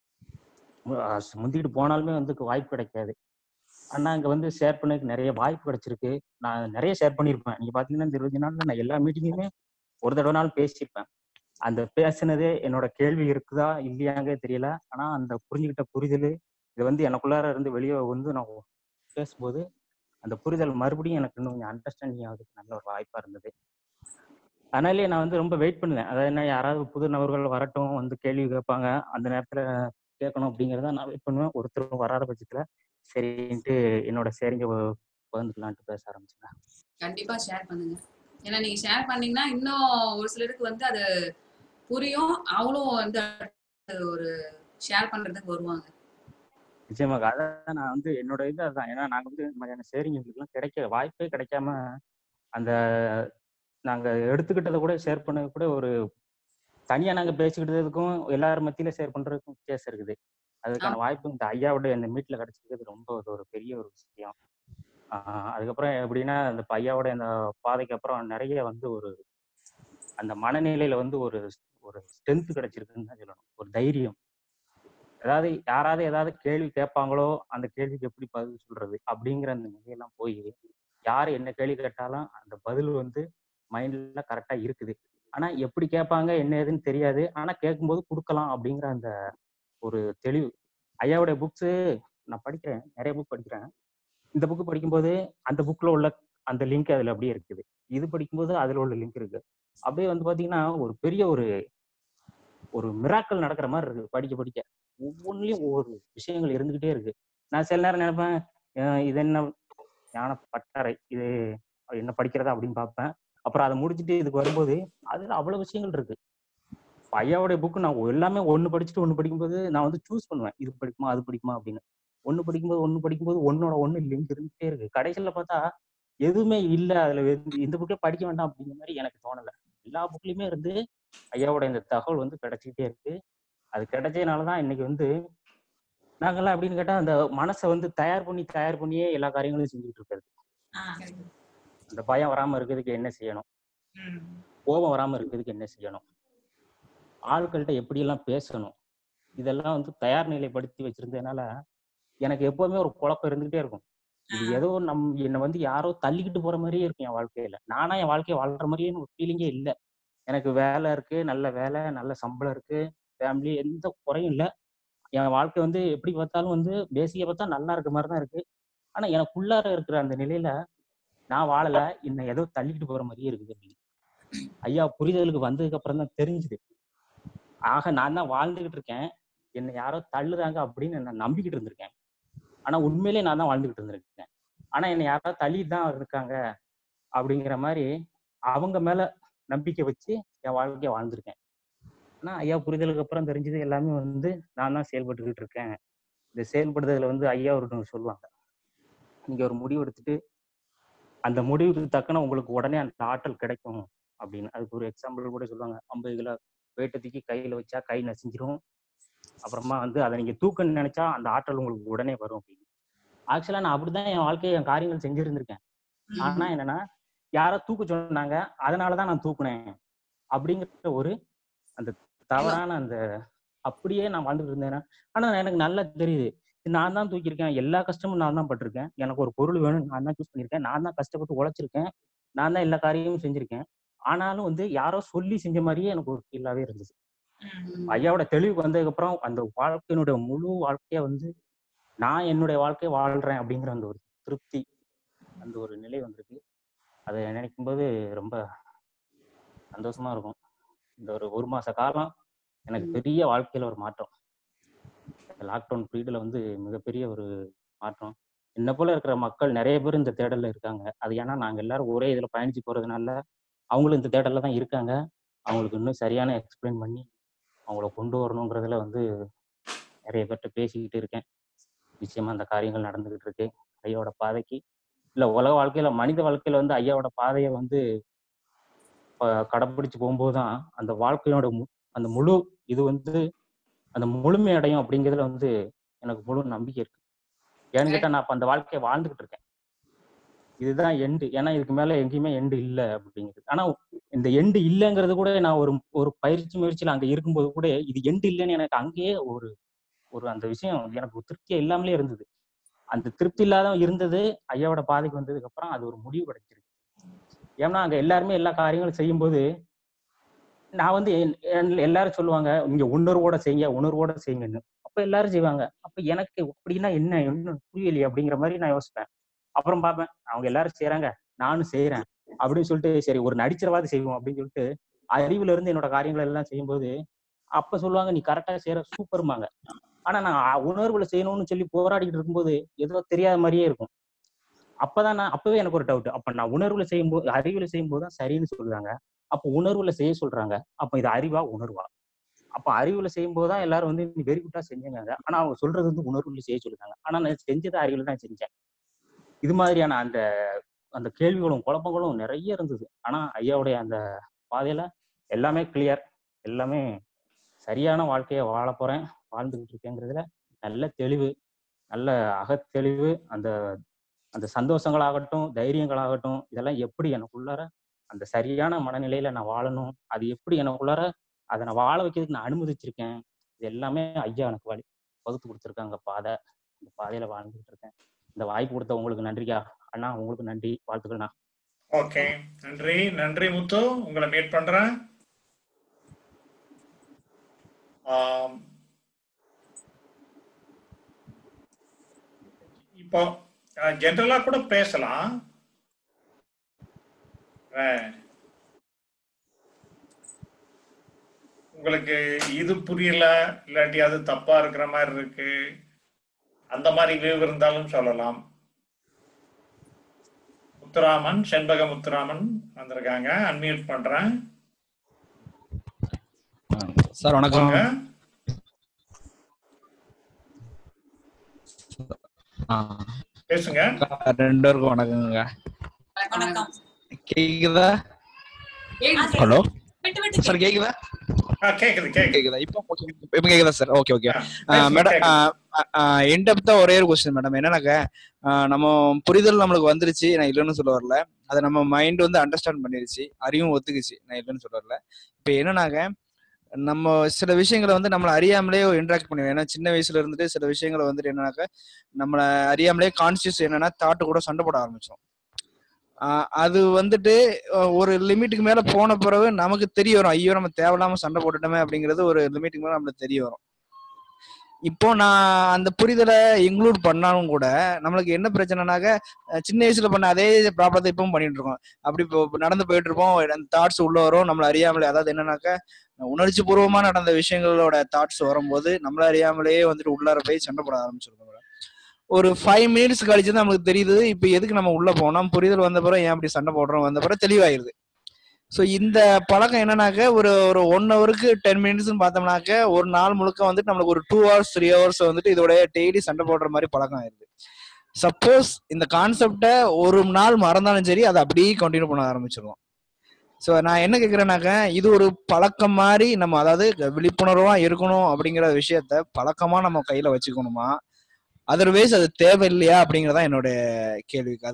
முந்திட்டு போனாலுமே வந்து வாய்ப்பு கிடைக்காது. ஆனா அங்க வந்து ஷேர் பண்ணதுக்கு நிறைய வாய்ப்பு கிடைச்சிருக்கு. நான் நிறைய ஷேர் பண்ணியிருப்பேன். நீங்க பாத்தீங்கன்னா இந்த 20 நாள்ல நான் எல்லா மீட்டிங்குமே ஒரு தடவைனாலும் பேசியிருப்பேன். அந்த பேசினதே என்னோட கேள்வி இருக்குதா இல்லையாங்க தெரியல. ஆனா அந்த புரிஞ்சுக்கிட்ட புரிதல் இது வந்து எனக்குள்ளார இருந்து வெளியே வந்து நான் பேசும்போது அந்த புரிதல் மறுபடியும் எனக்கு இன்னும் கொஞ்சம் அண்டர்ஸ்டாண்டிங் ஆகுறதுக்கு நல்ல ஒரு வாய்ப்பா இருந்தது. அதனாலேயே நான் வந்து ரொம்ப வெயிட் பண்ணுவேன். அதாவது என்ன, யாராவது புது நபர்கள் வரட்டும், வந்து கேள்வி கேட்பாங்க, அந்த நேரத்துல கேட்கணும் அப்படிங்கிறத நான் வெயிட் பண்ணுவேன். ஒருத்தரும் வராத பட்சத்துல சரின்ட்டு என்னோட ஷேரிங்க பகிர்ந்துக்கலான்ட்டு பேச ஆரம்பிச்சேன். கண்டிப்பா ஷேர் பண்ணுங்க. ஏன்னா நீங்க ஷேர் பண்ணீங்கன்னா இன்னும் ஒரு சிலருக்கு வந்து அது புரியும். அவங்களும் வந்து ஒரு ஷேர் பண்றதுக்கு வருவாங்க. நிச்சயமாக. அதான் நான் வந்து என்னோட இது அதுதான். ஏன்னா நாங்க வந்து இந்த மாதிரியான ஷேரிங் எங்களுக்குலாம் கிடைக்க வாய்ப்பே கிடைக்காம அந்த நாங்க எடுத்துக்கிட்டதை கூட ஷேர் பண்ணது கூட ஒரு தனியா நாங்க பேசிக்கிட்டதுக்கும் எல்லாரும் மத்தியில ஷேர் பண்றதுக்கும் வித்தியாசம் இருக்குது. அதுக்கான வாய்ப்பு இந்த ஐயாவோட இந்த மீட்ல கிடைச்சிருக்கிறது ரொம்ப ஒரு பெரிய ஒரு விஷயம். அதுக்கப்புறம் எப்படின்னா இந்த ஐயாவோட இந்த பாதைக்கு அப்புறம் நிறைய வந்து ஒரு அந்த மனநிலையில வந்து ஒரு ஒரு ஸ்ட்ரென்த் கிடைச்சிருக்குன்னு தான் சொல்லணும். ஒரு தைரியம். அதாவது யாராவது ஏதாவது கேள்வி கேட்பாங்களோ அந்த கேள்விக்கு எப்படி பதில் சொல்றது அப்படிங்கிற அந்த நிலையெல்லாம் போய் யாரு என்ன கேள்வி கேட்டாலும் அந்த பதில் வந்து மைண்ட்ல கரெக்டா இருக்குது. ஆனா எப்படி கேட்பாங்க என்ன ஏதுன்னு தெரியாது. ஆனா கேட்கும்போது கொடுக்கலாம் அப்படிங்கிற அந்த ஒரு தெளிவு. ஐயாவுடைய புக்ஸு நான் படிக்கிறேன், நிறைய புக் படிக்கிறேன். இந்த புக்கு படிக்கும்போது அந்த புக்ல உள்ள அந்த லிங்க் அதுல அப்படியே இருக்குது. இது படிக்கும்போது அதுல உள்ள லிங்க் இருக்கு. அப்படியே வந்து பாத்தீங்கன்னா ஒரு பெரிய ஒரு மிராக்கள் நடக்கிற மாதிரி இருக்கு. படிக்க படிக்க ஒவ்வொன்றுலயும் ஒவ்வொரு விஷயங்கள் இருந்துகிட்டே இருக்கு. நான் சில நேரம் நினைப்பேன், இது என்ன ஞான பட்டறை, இது என்ன படிக்கிறதா அப்படின்னு பார்ப்பேன். அப்புறம் அதை முடிச்சுட்டு இதுக்கு வரும்போது அதுல அவ்வளவு விஷயங்கள் இருக்கு. ஐயாவுடைய புக்கு நான் எல்லாமே ஒண்ணு படிச்சுட்டு ஒண்ணு படிக்கும்போது நான் வந்து சூஸ் பண்ணுவேன், இது படிக்குமா அது படிக்குமா அப்படின்னு. ஒண்ணு படிக்கும்போது ஒன்னோட ஒண்ணு லிங்க் இருந்துகிட்டே இருக்கு. கடைசியில பார்த்தா எதுவுமே இல்லை அதுல, இந்த புக்கே படிக்க வேண்டாம் அப்படிங்கிற மாதிரி எனக்கு தோணலை. எல்லா புக்லயுமே இருந்து ஐயாவோட இந்த தகவல் வந்து கிடைச்சிக்கிட்டே இருக்கு. அது கிடைச்சதுனாலதான் இன்னைக்கு வந்து நாங்கெல்லாம் அப்படின்னு கேட்டா அந்த மனசை வந்து தயார் பண்ணியே எல்லா காரியங்களையும் செஞ்சுட்டு இருக்கிறது. அந்த பயம் வராம இருக்கிறதுக்கு என்ன செய்யணும், கோபம் வராம இருக்கிறதுக்கு என்ன செய்யணும், ஆட்கள்கிட்ட எப்படி எல்லாம் பேசணும், இதெல்லாம் வந்து தயார் நிலைப்படுத்தி வச்சிருந்ததுனால எனக்கு எப்பவுமே ஒரு குழப்பம் இருந்துகிட்டே இருக்கும். இது ஏதோ என்னை வந்து யாரோ தள்ளிக்கிட்டு போற மாதிரியே இருக்கும் என் வாழ்க்கையில. நானா என் வாழ்க்கையை வாழ்ற மாதிரியே ஒரு ஃபீலிங்கே இல்லை. எனக்கு வேலை இருக்கு, நல்ல வேலை, நல்ல சம்பளம் இருக்கு, ஃபேமிலி, எந்த குறையும் இல்லை. என் வாழ்க்கை வந்து எப்படி பார்த்தாலும் வந்து பேசிக்க பார்த்தா நல்லா இருக்க மாதிரி தான் இருக்கு. ஆனா எனக்குள்ளார இருக்கிற அந்த நிலையில நான் வாழல, என்னை ஏதோ தள்ளிக்கிட்டு போற மாதிரியே இருக்குது அப்படின்னு ஐயா புரிதலுக்கு வந்ததுக்கு அப்புறம் தான் தெரிஞ்சுது. ஆக நான் தான் வாழ்ந்துகிட்டு இருக்கேன், என்னை யாரோ தள்ளுறாங்க அப்படின்னு நான் நம்பிக்கிட்டு இருந்திருக்கேன். ஆனா உண்மையிலே நான் தான் வாழ்ந்துகிட்டு இருந்திருக்கேன். ஆனா என்னை யாரோ தள்ளிட்டு தான் இருக்காங்க அப்படிங்கிற மாதிரி அவங்க மேல நம்பிக்கை வச்சு என் வாழ்க்கைய வாழ்ந்திருக்கேன். ஆனா ஐயா புரிதலுக்கு அப்புறம் தெரிஞ்சது எல்லாமே வந்து நான் தான் செயல்பட்டுக்கிட்டு இருக்கேன். இந்த செயல்படுதல வந்து ஐயா ஒருத்தவங்க சொல்லுவாங்க, நீங்க ஒரு முடிவு எடுத்துட்டு அந்த முடிவுக்கு தக்கன உங்களுக்கு உடனே அந்த ஆற்றல் கிடைக்கும் அப்படின்னு. அதுக்கு ஒரு எக்ஸாம்பிள் கூட சொல்லுவாங்க, 50 கிலோ வெயிட்டை தூக்கி கையில வச்சா கை நசிஞ்சிரும், அப்புறமா வந்து அதை நீங்க தூக்கணும்னு நினைச்சா அந்த ஆற்றல் உங்களுக்கு உடனே வரும் அப்படின்னு. ஆக்சுவலா நான் அப்படிதான் என் வாழ்க்கையை என் காரியங்கள் செஞ்சிருந்திருக்கேன். ஆனா என்னன்னா, யாரோ தூக்க சொன்னாங்க, அதனாலதான் நான் தூக்குனேன் அப்படிங்கிற ஒரு அந்த தவறான அந்த அப்படியே நான் வாழ்ந்துட்டு இருந்தேன். ஆனா எனக்கு நல்லா தெரியுது, நான் தான் தூக்கியிருக்கேன், எல்லா கஷ்டமும் நான் தான் பட்டிருக்கேன், எனக்கு ஒரு பொருள் வேணும் நான் தான் சூஸ் பண்ணியிருக்கேன், நான் தான் கஷ்டப்பட்டு உழைச்சிருக்கேன், நான் தான் எல்லா காரியமும் செஞ்சிருக்கேன். ஆனாலும் வந்து யாரோ சொல்லி செஞ்ச மாதிரியே எனக்கு ஒரு ஃபீலாவே இருந்துச்சு. ஐயாவோட தெளிவுக்கு வந்ததுக்கு அப்புறம் அந்த வாழ்க்கையினுடைய முழு வாழ்க்கைய வந்து நான் என்னுடைய வாழ்க்கையை வாழ்றேன் அப்படிங்கிற அந்த ஒரு திருப்தி, அந்த ஒரு நிலை வந்திருக்கு. அதை நினைக்கும் போது ரொம்ப சந்தோஷமா இருக்கும். இந்த ஒரு மாச காலம் எனக்கு பெரிய வாழ்க்கையில ஒரு மாற்றம். லாக்டவுன் பீரியட்ல வந்து மிகப்பெரிய ஒரு மாற்றம். என்ன போல இருக்கிற மக்கள் நிறைய பேர் இந்த தேடல்ல இருக்காங்க. அது ஏன்னா நாங்க எல்லாரும் ஒரே இதுல பயணிச்சு போறதுனால அவங்களும் இந்த தேடல்ல தான் இருக்காங்க. அவங்களுக்கு இன்னும் சரியான எக்ஸ்பிளைன் பண்ணி அவங்கள கொண்டு வரணுங்கிறதுல வந்து நிறைய பேர்கிட்ட பேசிக்கிட்டு இருக்கேன். நிச்சயமா அந்த காரியங்கள் நடந்துகிட்டு இருக்கு. ஐயாவோட பாதைக்கு இல்ல உலக வாழ்க்கையில மனித வாழ்க்கையில வந்து ஐயாவோட பாதையை வந்து கடைப்பிடிச்சு போகும்போதுதான் அந்த வாழ்க்கையோட அந்த முழு இது வந்து அந்த முழுமை அடையும் அப்படிங்கிறதுல வந்து எனக்கு முழு நம்பிக்கை இருக்கு. ஏன்னு கேட்டா நான் அப்ப அந்த வாழ்க்கையை வாழ்ந்துகிட்டு இருக்கேன். இதுதான் எண்டு, ஏன்னா இதுக்கு மேல எங்கேயுமே எண்டு இல்லை அப்படிங்கிறது. ஆனா இந்த எண்டு இல்லைங்கிறது கூட நான் ஒரு பயிற்சி முயற்சியில அங்க இருக்கும்போது கூட இது எண்டு இல்லைன்னு எனக்கு அங்கேயே ஒரு ஒரு அந்த விஷயம் எனக்கு திருப்தியா இல்லாமலே இருந்தது. அந்த திருப்தி இல்லாத இருந்தது ஐயாவோட பாதைக்கு வந்ததுக்கு அப்புறம் அது ஒரு முடிவு கிடைச்சிருக்கு. ஏன்னா அங்க எல்லாருமே எல்லா காரியங்களும் செய்யும்போது நான் வந்து எல்லாரும் சொல்லுவாங்க, நீங்க உணர்வோட செய்யுங்கன்னு. அப்ப எல்லாரும் செய்வாங்க. அப்ப எனக்கு அப்படின்னா என்ன புரியலையே அப்படிங்கிற மாதிரி நான் யோசிப்பேன். அப்புறம் பார்ப்பேன், அவங்க எல்லாரும் செய்யறாங்க, நானும் செய்யறேன் அப்படின்னு சொல்லிட்டு சரி ஒரு நடிச்சிரவாது செய்வோம் அப்படின்னு சொல்லிட்டு அறிவுல இருந்து என்னோட காரியங்கள் எல்லாம் செய்யும்போது அப்ப சொல்லுவாங்க, நீ கரெக்டா செய்யற, சூப்பர்மாங்க. ஆனா நான் உணர்வுல செய்யணும்னு சொல்லி போராடிக்கிட்டு இருக்கும்போது ஏதோ தெரியாத மாதிரியே இருக்கும். அப்பவே எனக்கு ஒரு டவுட், அப்ப நான் உணர்வுல செய்யும்போது அறிவுல செய்யும்போது தான் சரின்னு சொல்றாங்க, அப்ப உணர்வுல செய்ய சொல்றாங்க, அப்ப இது அறிவா உணர்வா? அப்ப அறிவுல செய்யும்போது தான் எல்லாரும் வந்து நீ வெரி குட்டா செஞ்சாங்க, ஆனா அவங்க சொல்றது வந்து உணர்வுல செய்ய சொல்றாங்க, ஆனா நான் செஞ்சதை அறிவுல தான் செஞ்சேன். இது மாதிரியான அந்த அந்த கேள்விகளும் குழப்பங்களும் நிறைய இருந்தது. ஆனா ஐயாவுடைய அந்த பாதையில எல்லாமே கிளியர், எல்லாமே சரியான வாழ்க்கைய வாழ போறேன், வாழ்ந்துகிட்டு இருக்கேங்கிறதுல நல்ல தெளிவு, நல்ல அகத்தெளிவு. அந்த அந்த சந்தோஷங்களாகட்டும், தைரியங்களாகட்டும், இதெல்லாம் எப்படி எனக்குள்ளார அந்த சரியான மனநிலையில நான் வாழணும், அது எப்படி எனக்குள்ளார அதை நான் வாழ வைக்கிறதுக்கு நான் அனுமதிச்சிருக்கேன், இது எல்லாமே ஐயா எனக்கு வகுத்து கொடுத்துருக்காங்க பாதை. இந்த பாதையில வாழ்ந்துகிட்டு இருக்கேன். இந்த வாய்ப்பு கொடுத்த உங்களுக்கு நன்றிக்கா அண்ணா, உங்களுக்கு நன்றி, வாழ்த்துக்கள்ண்ணா. ஓகே, நன்றி நன்றி முத்து, உங்களை மீட் பண்றேன். இப்போ ஜென்ரலா கூட பேசலாம். உங்களுக்கு இது புரியல, இல்லாட்டி அது தப்பா இருக்கிற மாதிரி இருக்கு, அந்த மாதிரி வியூ இருந்தாலும் சொல்லலாம். முத்துராமன், செண்பக முத்துராமன் வந்திருக்காங்க, அன்மியூட் பண்றேன். சார் வணக்கம். பேசுங்க. ரெண்டு பேருக்கும் வணக்கங்க. கேக்குதா? ஹலோ சார், கேக்குதா? கேக்குதா இப்ப கேக்குதா சார்? Okay okay madam. இன்டெப்தா ஒரே ஒரு கொஸ்டின் மேடம். என்னன்னாக்க நம்ம புரிதல் நம்மளுக்கு வந்துருச்சு, நான் இல்லைன்னு சொல்ல வரல. அதை நம்ம மைண்ட் வந்து அண்டர்ஸ்டாண்ட் பண்ணிருச்சு, அறிவும் ஒத்துக்குச்சு, நான் இல்லைன்னு சொல்ல வரல. இப்ப என்னன்னாக்க நம்ம சில விஷயங்களை வந்து நம்மளை அறியாமலே இன்ட்ராக்ட் பண்ணுவோம். ஏன்னா சின்ன வயசுல இருந்துட்டு சில விஷயங்களை வந்துட்டு என்னன்னாக்க நம்மளை அறியாமலே கான்சியஸ் என்னன்னா தாட்டு கூட சண்டை போட ஆரம்பிச்சோம். அது வந்துட்டு ஒரு லிமிட்டுக்கு மேல போன பிறகு நமக்கு தெரிய வரும், ஐயோ நம்ம தேவையில்லாம சண்டை போட்டுட்டோமே அப்படிங்கிறது ஒரு லிமிட்டுக்கு மேல நம்மளுக்கு தெரிய வரும். இப்போ நான் அந்த புரிதலை இன்க்ளூட் பண்ணாலும் கூட நம்மளுக்கு என்ன பிரச்சனைனாக்க சின்ன வயசுல பண்ண அதே ப்ராப்ளத்தை இப்பவும் பண்ணிட்டு இருக்கோம். அப்படி இப்போ நடந்து போயிட்டு இருப்போம், அந்த தாட்ஸ் உள்ள வரும் நம்மள அறியாமலே. அதாவது என்னன்னாக்க உணர்ச்சி பூர்வமா நடந்த விஷயங்களோட தாட்ஸ் வரும்போது நம்மள அறியாமலேயே வந்துட்டு உள்ளார போய் சண்டை போட ஆரம்பிச்சிருக்கோம். ஒரு 5 minutes கழிச்சு தான் நமக்கு தெரியுது இப்ப எதுக்கு நம்ம உள்ள போனோம், புரிதல் வந்த பிறகு ஏன் அப்படி சண்டை போடுறோம், வந்த பிறகு தெளிவாயிருது. ஸோ இந்த பழக்கம் என்னன்னாக்க ஒரு ஒரு 1 ஹவருக்கு 10 மினிட்ஸ்ன்னு பார்த்தோம்னாக்க ஒரு நாள் முழுக்க வந்துட்டு நம்மளுக்கு ஒரு 2 ஹவர்ஸ் 3 ஹவர்ஸ் வந்துட்டு இதோட டெய்லி சண்டை போடுற மாதிரி பழக்கம் ஆயிடுது. சப்போஸ் இந்த கான்செப்டை ஒரு நாள் மறந்தாலும் சரி அதை அப்படியே கண்டினியூ பண்ண ஆரம்பிச்சிருவோம். ஸோ நான் என்ன கேட்குறேன்னாக்க இது ஒரு பழக்கம் மாதிரி நம்ம அதாவது விழிப்புணர்வா இருக்கணும் அப்படிங்கிற விஷயத்த பழக்கமா நம்ம கையில வச்சுக்கணுமா, அதர்வைஸ் அது தேவையில்லையா அப்படிங்கறதா என்னோட கேள்விக்கு.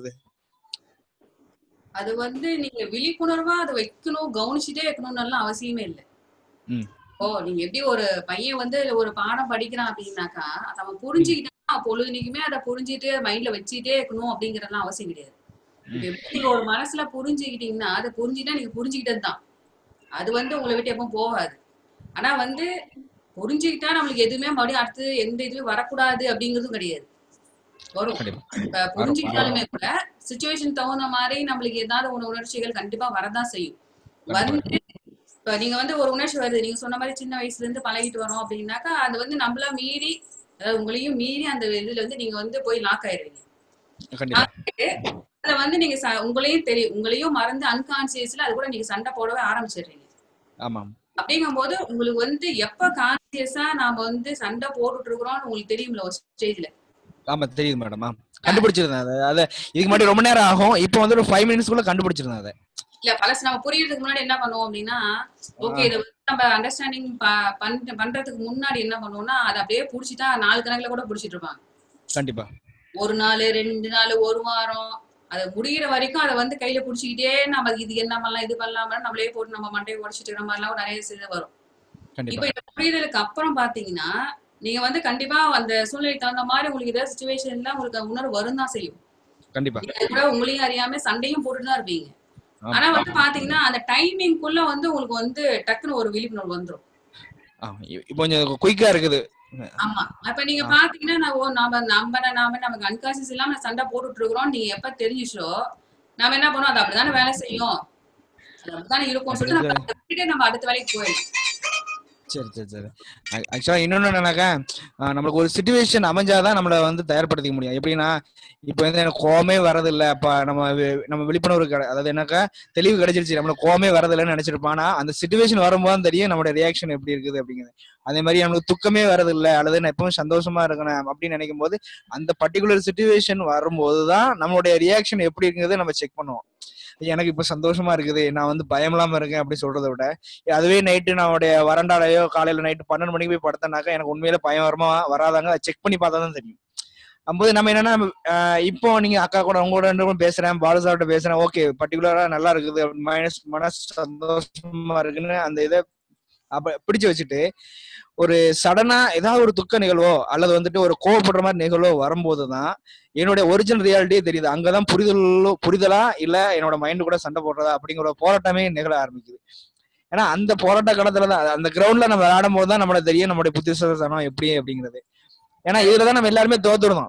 அது வந்து நீங்க விழிப்புணர்வா அதை வைக்கணும், கவனிச்சுட்டே வைக்கணும்னு அவசியமே இல்லை. நீங்க எப்படி ஒரு பையன் வந்து ஒரு பாடம் படிக்கிறான் அப்படின்னாக்கா அதை அவன் புரிஞ்சுக்கிட்டா பொழுதுனிக்குமே அதை புரிஞ்சுட்டு மைண்ட்ல வச்சுட்டே இருக்கணும் அப்படிங்கறதுலாம் அவசியம் கிடையாது. நீங்க ஒரு மனசுல புரிஞ்சுக்கிட்டீங்கன்னா அதை புரிஞ்சுக்கிட்டா நீங்க புரிஞ்சுக்கிட்டது தான். அது வந்து உங்களை விட்டு எப்பவும் போகாது. ஆனா வந்து புரிஞ்சுக்கிட்டா நம்மளுக்கு எதுவுமே மறுபடியும் அடுத்து எந்த இதுவும் வரக்கூடாது அப்படிங்கிறதும் கிடையாது. வரும். இப்ப புரிஞ்சுக்கிட்டாலுமே கூட சிச்சுவேஷன் தகுந்த மாதிரி நம்மளுக்கு ஏதாவது உணர்ச்சிகள் கண்டிப்பா வரதான் செய்யும். வந்து இப்ப நீங்க வந்து ஒரு உணர்ச்சி வருது, நீங்க சொன்ன மாதிரி சின்ன வயசுல இருந்து பழகிட்டு வரோம் அப்படின்னாக்கா அது வந்து நம்மள மீறி, அதாவது உங்களையும் மீறி அந்த இதுல இருந்து நீங்க வந்து போய் லாக் ஆயிடுவீங்க. அதுல வந்து நீங்க உங்களையும் தெரியும், உங்களையும் மறந்து அன்கான்சியஸ்ல அது கூட நீங்க சண்டை போடவே ஆரம்பிச்சிடுறீங்க. அப்படிங்கும் போது உங்களுக்கு வந்து எப்ப கான்சியஸா நாம வந்து சண்டை போட்டுட்டு இருக்கிறோம்னு உங்களுக்கு தெரியும்ல ஒரு ஸ்டேஜ்ல. ஆமா தெரியுது மேடம், கண்டுபிடிச்சிருந்தேன். அத இதுக்கு முன்னாடி ரொம்ப நேரம் ஆகும், இப்போ வந்து ஒரு 5 மினிட்ஸ்க்குள்ள கண்டுபிடிச்சிருந்தேன். அதை இல்ல பழசு நம்ம புரியறதுக்கு முன்னாடி என்ன பண்ணுவோம் அப்படின்னா, ஓகே இதை நம்ம அண்டர்ஸ்டாண்டிங் பண்றதுக்கு முன்னாடி என்ன பண்ணுவோம்னா அதை அப்படியே புடிச்சிட்டா 4 கணக்குல கூட புடிச்சிட்டு இருப்பாங்க. கண்டிப்பா 1 நாள் 2 நாள் 1 வாரம் அதை முடிகிற வரைக்கும் அதை வந்து கையில புடிச்சுக்கிட்டே நம்ம இது என்ன பண்ணலாம் இது பண்ணலாம் நம்மளே போட்டு நம்ம மண்டையை உடச்சிட்டு இருக்கிற மாதிரிலாம் நிறைய இது வரும். இப்ப இந்த புரிதலுக்கு அப்புறம் பாத்தீங்கன்னா நீங்க வந்து கண்டிப்பா அந்த சூழ்நிலைக்கு தகுந்த மாதிரி உங்களுக்கு ஏதாவது சிச்சுவேஷன்ல உங்களுக்கு உணர்வு வரும் தான் செய்யும். கண்டிப்பா கூட உங்களையும் அறியாம சண்டையும் போட்டுட்டு தான் இருப்பீங்க. ஆனா வந்து பாத்தீங்கன்னா அந்த டைமிங்குள்ள வந்து உங்களுக்கு வந்து டக்குன்னு ஒரு விழிப்புணர்வு வந்துரும். கொஞ்சம் குயிக்கா இருக்குது. ஆமா அப்ப நீங்க பாத்தீங்கன்னா நமக்கு அன்கான்சியஸ் இல்லாம சண்டை போட்டுட்டு இருக்கிறோம். நீங்க எப்ப தெரிஞ்சுச்சோ நாம என்ன பண்ணுவோம், அது அப்படித்தானே வேலை செய்யும், அது அப்படித்தானே இருக்கும் சொல்லிட்டு நம்ம அடுத்த வேலைக்கு போயிடலாம். சரி சரி சரி. ஆக்சுவலா இன்னொன்னு என்னன்னாக்கா நம்மளுக்கு ஒரு சிச்சுவேஷன் அமைஞ்சாதான் நம்மள வந்து தயார்படுத்திக்க முடியும். எப்படின்னா இப்ப வந்து எனக்கு கோவமே வரதில்லை, அப்ப நம்ம விழிப்புணர்வு அதாவது என்னக்கா தெளிவு கிடைச்சிருச்சு, நம்மளுக்கு கோவமே வரதில்லைன்னு நினைச்சிருப்போம். ஆனா அந்த சிச்சுவேஷன் வரும்போது தெரியும் நம்மளோட ரியாக்ஷன் எப்படி இருக்குது அப்படிங்கிறது. அதே மாதிரி நம்மளுக்கு துக்கமே வரதில்லை அல்லது நான் எப்பவும் சந்தோஷமா இருக்கணும் அப்படின்னு நினைக்கும் போது அந்த பர்டிகுலர் சிச்சுவேஷன் வரும்போதுதான் நம்மளுடைய ரியாக்ஷன் எப்படி இருக்குங்கிறத நம்ம செக் பண்ணுவோம். எனக்கு இப்ப சந்தோஷமா இருக்குது, நான் வந்து பயம் இல்லாம இருக்கேன் அப்படி சொல்றதை விட அதுவே நைட்டு நம்மளுடைய வறண்டாலையோ காலையில நைட்டு 12 மணிக்கு போய் படுத்தனாக்கா எனக்கு உண்மையில பயம் வருமா வராதாங்க அதை செக் பண்ணி பார்த்தா தான் தெரியும். அப்போது நம்ம என்னன்னா இப்போ நீங்க அக்கா கூட உங்க கூட 2 பேசுறேன், பாலுசார்ட்ட பேசுறேன், ஓகே பர்டிகுலரா நல்லா இருக்குது மனசு சந்தோஷமா இருக்குன்னு அந்த இதை அப்ப பிடிச்சு வச்சுட்டு ஒரு சடனா ஏதாவது ஒரு துக்க நிகழ்வோ அல்லது வந்துட்டு ஒரு கோவப்படுற மாதிரி நிகழ்வோ வரும்போதுதான் என்னுடைய ஒரிஜினல் ரியாலிட்டியே தெரியுது. அங்கதான் புரிதலா இல்ல என்னோட மைண்டு கூட சண்டை போடுறதா அப்படிங்கிற போராட்டமே நிகழ ஆரம்பிக்குது. ஏன்னா அந்த போராட்ட காலத்துலதான் அந்த கிரவுண்ட்ல நம்ம விளையாடும் போதுதான் நம்மளுக்கு தெரியும் நம்மளுடைய புத்திசாலித்தனம் எப்படி அப்படிங்கிறது. ஏன்னா இதுலதான் நம்ம எல்லாருமே தோத்துடுறோம்.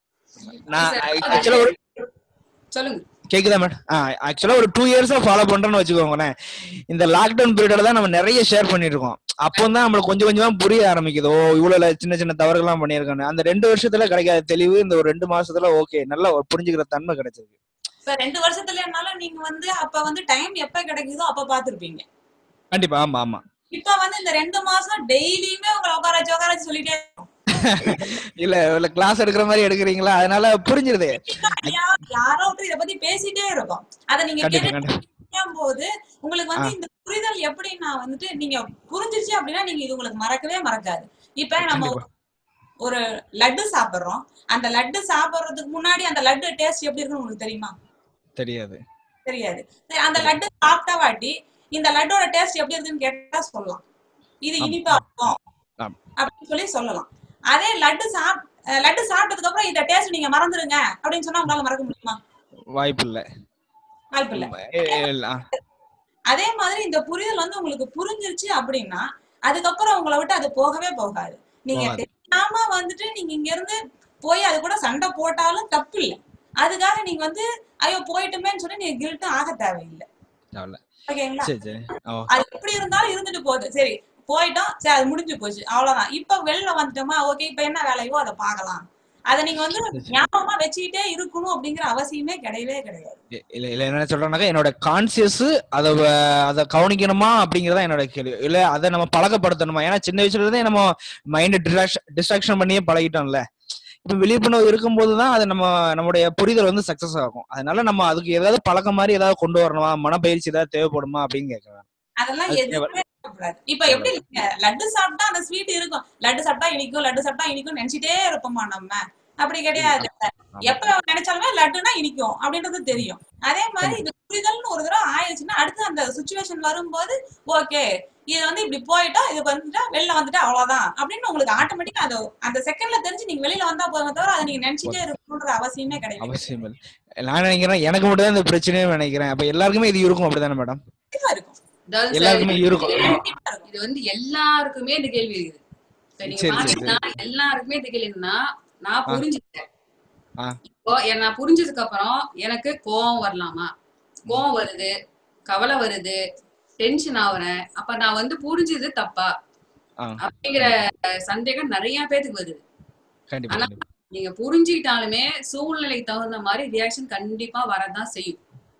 நான் ஆக்சுவலா சொல்லுங்க கேக்குதா மேடம்? ஆக்சுவலா ஒரு 2 இயர்ஸா ஃபாலோ பண்றேன்னு வச்சுக்கோங்களேன். இந்த லாக்டவுன் பீரியட்ல தான் நம்ம நிறைய ஷேர் பண்ணிட்டு இருக்கோம். அப்போதான் நம்மளுக்கு கொஞ்சம் கொஞ்சமா புரிய ஆரம்பிக்குது, ஓ இவ்வளவு சின்ன சின்ன தவறுகள்லாம் பண்ணியிருக்காங்க. அந்த 2 வருஷத்துல கிடைக்காத தெளிவு இந்த ஒரு 2 மாசத்துல ஓகே நல்லா புரிஞ்சுக்கிற தன்மை கிடைச்சிருக்கு. இப்ப 2 வருஷத்துலனாலும் நீங்க வந்து அப்ப வந்து டைம் எப்ப கிடைக்குதோ அப்ப பாத்துருப்பீங்க. கண்டிப்பா ஆமா ஆமா. இப்ப வந்து இந்த 2 மாசம் டெய்லியுமே உங்களை உட்காராச்சு சொல்லிட்டே இல்ல கிளாஸ் எடுக்கிற மாதிரி எடுக்கிறீங்களா, அதனால புரிஞ்சிருது. யாரோ இத பத்தி பேசிட்டே இருக்கோம், அத நீங்க கேட்கும் போது உங்களுக்கு வந்து இந்த புரிதல் எப்படின்னா வந்துட்டு நீங்க புரிஞ்சிருச்சு அப்படின்னா நீங்க இது உங்களுக்கு மறக்கவே மறக்காது. இப்ப நம்ம ஒரு லட்டு சாப்பிடுறோம், அந்த லட்டு சாப்பிடுறதுக்கு முன்னாடி அந்த லட்டு டேஸ்ட் எப்படி இருக்குன்னு உங்களுக்கு தெரியுமா? தெரியாது. அந்த லட்டு சாப்பிட்டா வாட்டி இந்த லட்டோட டேஸ்ட் எப்படி இருக்குன்னு கேட்டா சொல்லலாம், இது இனிப்பா இருக்கும் அப்படின்னு சொல்லலாம். அதே லட்டு சாப்பிட்டதுக்கு அப்புறம் இந்த டேஸ்ட் நீங்க மறந்துடுங்க அப்படின்னு சொன்னா உங்களால மறக்க முடியுமா? வாய்ப்பு இல்ல. அதே மாதிரி இந்த புரிதல் வந்து உங்களுக்கு புரிஞ்சிருச்சு அப்படின்னா அதுக்கப்புறம் உங்களை விட்டு அது போகவே போகாது. நீங்க தெரியாம வந்துட்டு நீங்க இங்க இருந்து போய் அது கூட சண்டை போட்டாலும் தப்பு இல்லை. அதுக்காக நீங்க வந்து ஐயோ போயிட்டுமேன்னு சொல்லி நீங்க கில்ட்டும் ஆக தேவையில்லை. ஓகேங்களா? அது எப்படி இருந்தாலும் இருந்துட்டு போகுது, சரி போயிட்டோம், சரி அது முடிஞ்சு போச்சு அவ்வளவுதான். இப்ப வெளில வந்துட்டோமா, ஓகே இப்ப என்ன வேலையோ அதை பார்க்கலாம். அதை நீங்க வந்து ஞாபகமா வச்சுக்கிட்டே இருக்கணும் அப்படிங்கிற அவசியமே கிடையவே கிடையாது. இல்ல இல்ல என்ன சொல்றேன்னாக்கா என்னோட கான்சியஸ் அதை கவனிக்கணுமா அப்படிங்கறதா என்னோட கேள்வி. இல்ல அதை நம்ம பழக்கப்படுத்தணுமா? ஏன்னா சின்ன வயசுல இருந்தே நம்ம மைண்ட் டிஸ்ட்ராக்ஷன் பண்ணியே பழகிட்டோம்ல. இப்ப விழிப்புணர்வு இருக்கும்போதுதான் அது நம்மளுடைய புரிதல் வந்து சக்சஸ் ஆகும். அதனால நம்ம அதுக்கு ஏதாவது பழக்கம் மாதிரி ஏதாவது கொண்டு வரணுமா, மனப்பயிற்சி ஏதாவது தேவைப்படுமா அப்படின்னு கேட்கலாம். அதெல்லாம் எதுவுமே தேவைப்படாது. இப்ப எப்படி லட்டு சாப்பிட்டா அந்த ஸ்வீட் இருக்கும், லட்டு சாப்பிட்டா இனிக்கும், லட்டு சாப்பிட்டா இனிக்கும் நினைச்சிட்டே இருப்போமா நம்ம? அப்படி கிடையாது. எப்ப நினைச்சாலுமே லட்டுனா இனிக்கும் அப்படின்றது தெரியும். அதே மாதிரி இது புரிதல்னு ஒரு தடவை ஆயிடுச்சுன்னா அடுத்து அந்த சுச்சுவேஷன் வரும்போது ஓகே இது வந்து இப்படி போயிட்டா இது வந்துட்டா வெளில வந்துட்டா அவ்வளவுதான் அப்படின்னு உங்களுக்கு ஆட்டோமேட்டிக்கா அந்த செகண்ட்ல தெரிஞ்சு நீங்க வெளியில வந்தா போதும் தவிர அதை நீங்க நினைச்சிட்டே இருக்கணும்ன்ற அவசியமே கிடையாது. அவசியம் இல்லை. நான் நினைக்கிறேன் எனக்கு மட்டும் தான் இந்த பிரச்சனையே நினைக்கிறேன். அப்ப எல்லாருக்குமே இது இருக்கும் அப்படிதானே மேடம்? இருக்கும், எல்லாருக்குமே இருக்கும். இது வந்து எல்லாருக்குமே இந்த கேள்வி இருக்குது. நீங்க பாத்தீங்கன்னா எல்லாருக்குமே இந்த கேள்வின்னா நான் புரிஞ்சுக்கிட்டேன். இப்போ நான் புரிஞ்சதுக்கு அப்புறம் எனக்கு கோவம் வரலாமா? கோவம் வருது, கவலை வருது, டென்ஷன் ஆகுறேன். அப்ப நான் வந்து புரிஞ்சது தப்பா அப்படிங்கிற சந்தேகம் நிறைய பேருக்கு வருது. ஆனா நீங்க புரிஞ்சுக்கிட்டாலுமே சூழ்நிலைக்கு தகுந்த மாதிரி ரியாக்ஷன் கண்டிப்பா வரதான் செய்யும்.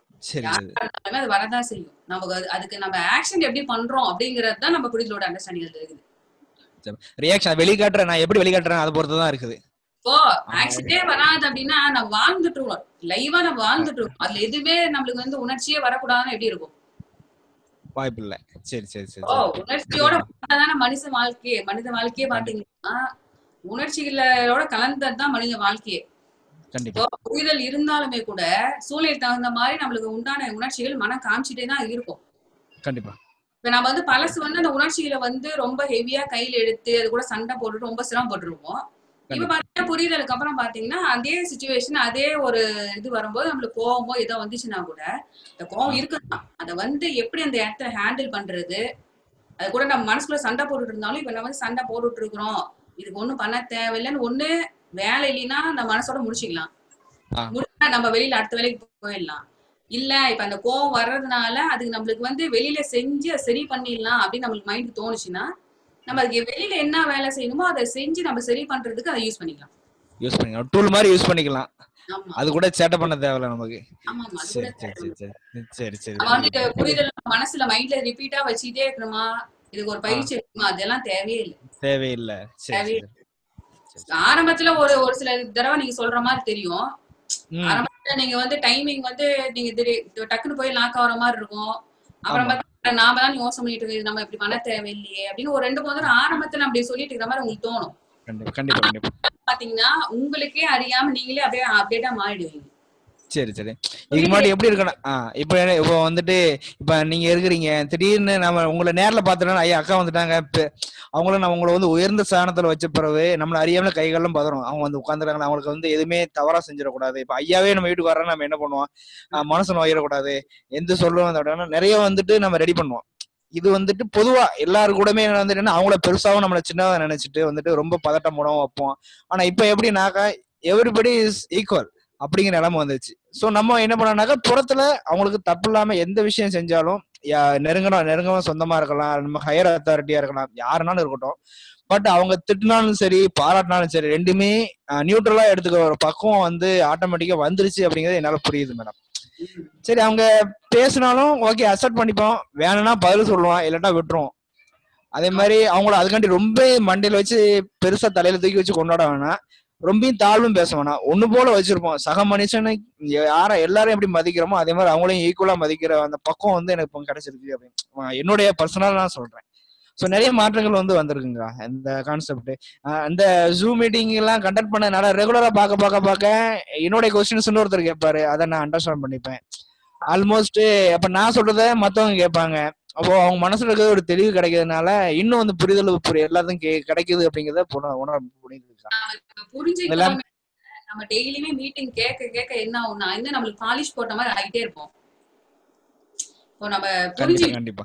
அது வரதான் செய்யும். நமக்கு அதுக்கு நம்ம ஆக்ஷன் எப்படி பண்றோம் அப்படிங்கறது தான் நம்ம புரிதலோட அண்டர்ஸ்டாண்டிங் இருக்குது. ரியாக்ஷன் வெளிக்காட்டுறேன், நான் எப்படி வெளிக்காட்டுறேன் அதை பொறுத்து தான் இருக்குது. இப்போ ஆக்சிடே வராது அப்படின்னா நம்ம வாழ்ந்துட்டு இருக்கோம், லைவா நம்ம வாழ்ந்துட்டு இருக்கோம். அதுல எதுவுமே நம்மளுக்கு வந்து உணர்ச்சியே வரக்கூடாதுன்னு எப்படி இருக்கும்? வாய்ப்பு இல்ல. சரி சரி சரி. உணர்ச்சியோட தானே மனித வாழ்க்கையே பாத்தீங்கன்னா உணர்ச்சிகளோட கலந்ததுதான் மனித வாழ்க்கையே. புரிதல் இருந்தாலுமே கூட சூழ்நிலை தகுந்த மாதிரி நம்மளுக்கு உண்டான உணர்ச்சிகள் மனம் காமிச்சிட்டே தான் இருக்கும். கண்டிப்பா. இப்ப நம்ம வந்து பழசு வந்து அந்த உணர்ச்சிகளை வந்து ரொம்ப ஹெவியா கையில எடுத்து அது கூட சண்டை போட்டு ரொம்ப சிரமப்பட்டிருப்போம். இப்ப பாத்தீங்கன்னா புரிதலுக்கு அப்புறம் பாத்தீங்கன்னா அதே சிச்சுவேஷன் அதே ஒரு இது வரும்போது நம்மளுக்கு கோவமோ ஏதோ வந்துச்சுன்னா கூட இந்த கோவம் இருக்குதான், அதை வந்து எப்படி அந்த இடத்துல ஹேண்டில் பண்றது, அது கூட நம்ம மனசுக்குள்ள சண்டை போட்டுட்டு இருந்தாலும் இப்ப நம்ம வந்து சண்டை போட்டுட்டு இருக்கிறோம், இதுக்கு ஒண்ணும் பண்ண தேவையில்லைன்னு ஒண்ணு வேலை இல்லைன்னா நம்ம மனசோட முடிச்சுக்கலாம், முடிச்சா நம்ம வெளியில அடுத்த வேலைக்கு போயிடலாம். இல்ல இப்ப அந்த கோவம் வர்றதுனால அதுக்கு நம்மளுக்கு வந்து வெளியில செஞ்சு அதை சரி பண்ணிடலாம் அப்படின்னு நம்மளுக்கு மைண்ட் தோணுச்சுன்னா நம்ம அதுக்கு வெளியில என்ன வேலை செய்யணுமோ அதை செஞ்சு நம்ம சரி பண்றதுக்கு அதை யூஸ் பண்ணிக்கலாம். டூல் மாதிரி யூஸ் பண்ணிக்கலாம். அது கூட சேட்டை பண்ண தேவையில்ல நமக்கு. சரி சரி. புரிதல் மனசுல மைண்ட்ல ரிப்பீட்டா வச்சுட்டே இருக்கணுமா, இதுக்கு ஒரு பயிற்சி இருக்குமா, அதெல்லாம் தேவையில்லை. ஆரம்பத்துல ஒரு சில தடவை நீங்க சொல்ற மாதிரி தெரியும். ஆரம்பத்துல நீங்க வந்து டைமிங் வந்து நீங்க டக்குன்னு போய் லாக் ஆகிற மாதிரி இருக்கும். அப்புறம் நாம தான் யோசனை பண்ணிட்டு இருக்கு நம்ம இப்படி பண்ண தேவையில்லையே அப்படின்னு ஒரு 2-3 தடவை ஆரம்பத்துல அப்படி சொல்லிட்டு இருக்கிற மாதிரி உங்களுக்கு தோணும். பாத்தீங்கன்னா உங்களுக்கே அறியாம நீங்களே அப்படியே அப்டேட்டா மாறிடுவீங்க. சரி சரி. இதுக்கு முன்னாடி எப்படி இருக்கணும், இப்போ வந்துட்டு இப்ப நீங்க இருக்கிறீங்க, திடீர்னு நம்ம உங்களை நேர்ல பாத்துட்டோம்னா ஐயா அக்கா வந்துட்டாங்க, அவங்கள நம்ம உங்களை வந்து உயர்ந்த ஸ்தானத்துல வச்ச பிறகு நம்மள அறியாமல கைகாலம் பதறோம். அவங்க வந்து உட்காந்துருக்காங்க, அவங்களுக்கு வந்து எதுவுமே தவறா செஞ்சிடக்கூடாது. இப்ப ஐயாவே நம்ம வீட்டுக்கு வர்றோம், நம்ம என்ன பண்ணுவோம், மனசு நோயிடக்கூடாது, எந்த சொல்லுவோம் நிறைய வந்துட்டு நம்ம ரெடி பண்ணுவோம். இது வந்துட்டு பொதுவா எல்லாரு கூடமே வந்துட்டு அவங்கள பெருசாவும் நம்மள சின்னதா நினைச்சிட்டு வந்துட்டு ரொம்ப பதட்டம் போடவும் வைப்போம். ஆனா இப்ப எப்படின்னாக்கா எவ்ரிபடி இஸ் ஈக்குவல் அப்படிங்கிற நிலைமை வந்துச்சு. சோ நம்ம என்ன பண்ணோம்னாக்கா புறத்துல அவங்களுக்கு தப்பு இல்லாம எந்த விஷயம் செஞ்சாலும் நெருங்கமா சொந்தமா இருக்கலாம், நம்ம ஹையர் அத்தாரிட்டியா இருக்கலாம், யாருனாலும் இருக்கட்டும், பட் அவங்க திட்டினாலும் சரி பாராட்டினாலும் சரி ரெண்டுமே நியூட்ரலா எடுத்துக்க ஒரு பக்குவம் வந்து ஆட்டோமேட்டிக்கா வந்துருச்சு அப்படிங்கிறது என்னால புரியுது மேடம். சரி அவங்க பேசினாலும் ஓகே அக்செப்ட் பண்ணிப்போம், வேணும்னா பதில் சொல்லுவான், இல்லட்டா விட்டுருவோம். அதே மாதிரி அவங்கள அதுக்காண்டி ரொம்ப மண்டையில வச்சு பெருசா தலையில தூக்கி வச்சு கொண்டாட வேணாம், ரொம்பவும் தாழ்வும் பேச வேணாம், ஒண்ணு போல வச்சிருப்போம். சக மனுஷனை எல்லாரும் எப்படி மதிக்கிறோமோ அதே மாதிரி அவங்களையும் ஈக்குவலா மதிக்கிற அந்த பக்கம் வந்து எனக்கு இப்போ கிடைச்சிருக்கு அப்படின்னு என்னுடைய பர்சனலா நான் சொல்றேன். ஸோ நிறைய மாற்றங்கள் வந்து வந்திருக்குங்க இந்த கான்செப்ட். அந்த ஜூம் மீட்டிங் எல்லாம் கண்டக்ட் பண்ணதுனால ரெகுலரா பார்க்க என்னுடைய கொஸ்டின்ஸ் இன்னொருத்தர் கேட்பாரு, அதை நான் அண்டர்ஸ்டாண்ட் பண்ணிப்பேன். ஆல்மோஸ்ட் அப்ப நான் சொல்றத மத்தவங்க கேட்பாங்க. அப்போ அவங்க மனசுல இருக்கிறது ஒரு தெளிவு கிடைக்கிறதுனால இன்னும் வந்து புரிதல் எல்லாத்துக்கும் கிடைக்குது அப்படிங்கறத உணர முடியுது. நம்ம டெய்லியுமே மீட்டிங் கேட்க என்ன ஆகும்னா இன்னும் நம்மளுக்கு பாலிஷ் போட்ட மாதிரி ஆகிட்டே இருப்போம். இப்போ நம்ம கண்டிப்பா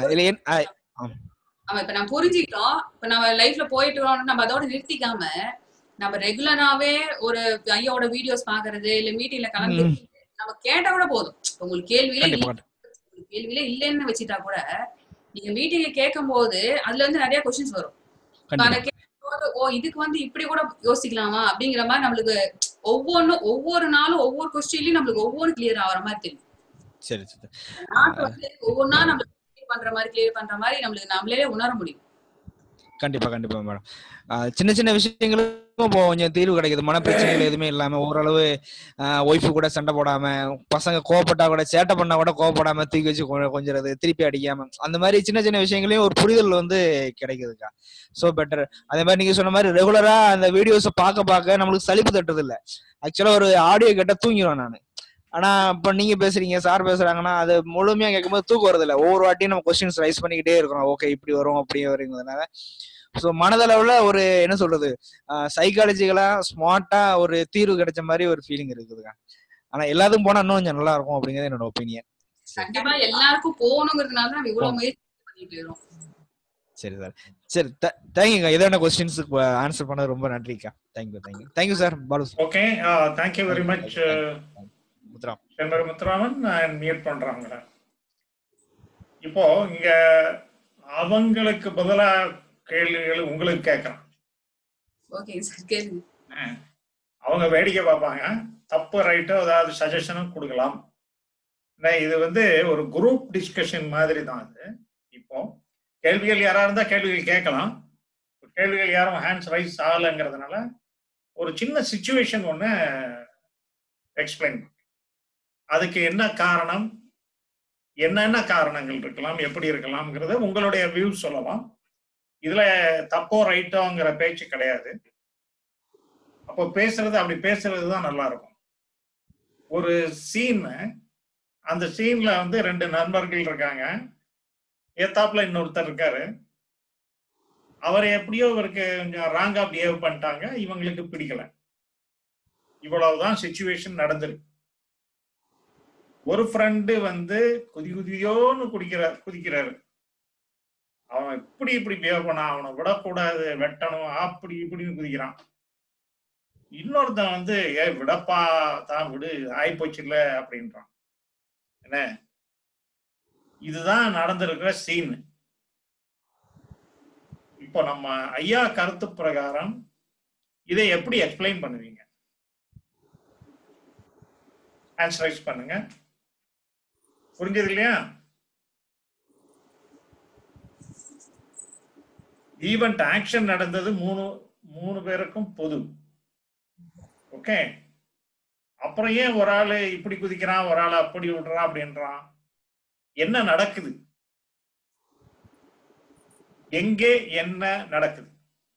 இப்ப நம்ம புரிஞ்சுக்கிட்டோம், இப்ப நம்ம லைஃப்ல போயிட்டு வரோம், நம்ம அதோட நிறுத்திக்காம நம்ம ரெகுலராவே ஒரு ஐயாவோட வீடியோஸ் பாக்குறது இல்ல மீட்டிங்ல கலந்து நம்ம கேட்டா கூட போதும். உங்களுக்கு கேள்வியில இல்லைன்னு வச்சுட்டா கூட நீங்க மீட்டிங்க கேட்கும் போது அதுல இருந்து நிறைய கொஸ்டின்ஸ் வரும். ஓ இதுக்கு வந்து இப்படி கூட யோசிக்கலாமா அப்படிங்கிற மாதிரி நம்மளுக்கு ஒவ்வொரு நாளும் ஒவ்வொரு கொஸ்டின்லயும் நம்மளுக்கு ஒவ்வொரு கிளியர் ஆகிற மாதிரி தெரியும். சரி சரி. ஒவ்வொன்னா நம்ம கிளியர் பண்ற மாதிரி நம்மளுக்கு நம்மளே உணர முடியும். கண்டிப்பா கண்டிப்பா மேடம். சின்ன சின்ன விஷயங்களுக்கும் இப்போ கொஞ்சம் தீர்வு கிடைக்குது. மனப்பிரச்சனைகள் எதுவுமே இல்லாம ஓரளவு ஒய்ஃபு கூட சண்டை போடாம, பசங்க கோவப்பட்டா கூட சேட்டை பண்ணா கூட கோவப்படாம தூக்கி வச்சு கொஞ்சிறது, திருப்பி அடிக்காம, அந்த மாதிரி சின்ன சின்ன விஷயங்களையும் ஒரு புரிதல் வந்து கிடைக்குதுக்கா. So better. அதே மாதிரி நீங்க சொன்ன மாதிரி ரெகுலரா அந்த வீடியோஸை பார்க்க நம்மளுக்கு சலிப்பு தட்டுது இல்லை. ஆக்சுவலா ஒரு ஆடியோ கேட்டா தூங்கிடுவேன் நான். ஆனா இப்ப நீங்க பேசுறீங்க, சார் பேசுறாங்கன்னா அது முழுமையா கேட்கும்போது தூக்கம் வருது இல்லை. ஒவ்வொரு வாட்டியும் நம்ம கொஸ்டின்ஸ் ரைஸ் பண்ணிக்கிட்டே இருக்கிறோம். ஓகே இப்படி வரும் அப்படியே வருங்கிறதுனால ஸோ மனதளவுல ஒரு என்ன சொல்றது, சைக்காலஜிக்கலா ஸ்மார்ட்டா ஒரு தீர்வு கிடைச்ச மாதிரி ஒரு ஃபீலிங் இருக்குதுங்க. ஆனா எல்லாத்துக்கும் போனா இன்னும் கொஞ்சம் நல்லா இருக்கும் அப்படிங்கிறது என்னோட ஒப்பீனியன். கண்டிப்பா எல்லாருக்கும் போகணுங்கிறதுனால தான் இவ்வளவு முயற்சி பண்ணிட்டு இருக்கோம். சரி சார். சரி, தேங்க்யூங்க. எதான கொஸ்டின்ஸுக்கு ஆன்சர் பண்ண ரொம்ப நன்றிக்கா. Thank you sir. Balu sir. Okay, thank you very much Muthuraman. நான் மியூட் பண்றாங்க. இப்போ இங்க அவங்களுக்கு பதிலா கேள்விகள் உங்களுக்கு கேட்கலாம். அவங்க வேடிக்கை பார்ப்பாங்க. தப்பு ரைட்டோ ஏதாவது சஜஷனும் கொடுக்கலாம். இது வந்து ஒரு குரூப் டிஸ்கஷன் மாதிரி தான் அது. இப்போ கேள்விகள் யாரா இருந்தா கேள்விகள் கேட்கலாம். கேள்விகள் யாரும் ஹேண்ட்ஸ் ரைஸ் ஆகலைங்கிறதுனால ஒரு சின்ன சிச்சுவேஷன் ஒன்று எக்ஸ்பிளைன். அதுக்கு என்ன காரணம், என்னென்ன காரணங்கள் இருக்கலாம், எப்படி இருக்கலாம்ங்கிறத உங்களுடைய வியூ சொல்லலாம். இதுல தப்போ ரைட்டோங்கிற பேச்சு கிடையாது. அப்போ பேசுறது அப்படி பேசுறது தான் நல்லா இருக்கும். ஒரு சீன், அந்த சீன்ல வந்து 2 நண்பர்கள் இருக்காங்க. ஏத்தாப்புல இன்னொருத்தர் இருக்காரு. அவர் எப்படியோ இவருக்கு கொஞ்சம் ராங்கா பிஹேவ் பண்ணிட்டாங்க, இவங்களுக்கு பிடிக்கல. இவ்வளவுதான் சிச்சுவேஷன் நடந்திருக்கு. ஒரு ஃப்ரெண்டு வந்து குதியோன்னு குதிக்கிறாரு. அவன் இப்படி பிஹேவ் பண்ணா, அவனை விடக்கூடாது, வெட்டணும், அப்படி இப்படின்னு குதிக்கிறான். இன்னொருத்தன் வந்து விடப்பா தான், விடு, ஆயிப்போச்சு இல்ல அப்படின்றான். என்ன, இதுதான் நடந்திருக்கிற சீன். இப்போ நம்ம ஐயா கருத்து பிரகாரம் இதை எப்படி எக்ஸ்பிளைன் பண்ணுவீங்க? ஆன்சரைஸ் பண்ணுங்க. புரிஞ்சது இல்லையா? ஈவென்ட் ஆக்ஷன் நடந்தது மூணு பேருக்கும் பொது. ஓகே, அப்புறம் ஏன் ஒரு ஆளு இப்படி குதிக்கிறான், ஒரு ஆள் அப்படி விடுறான் அப்படின்றான்? என்ன நடக்குது, எங்கே என்ன நடக்குது?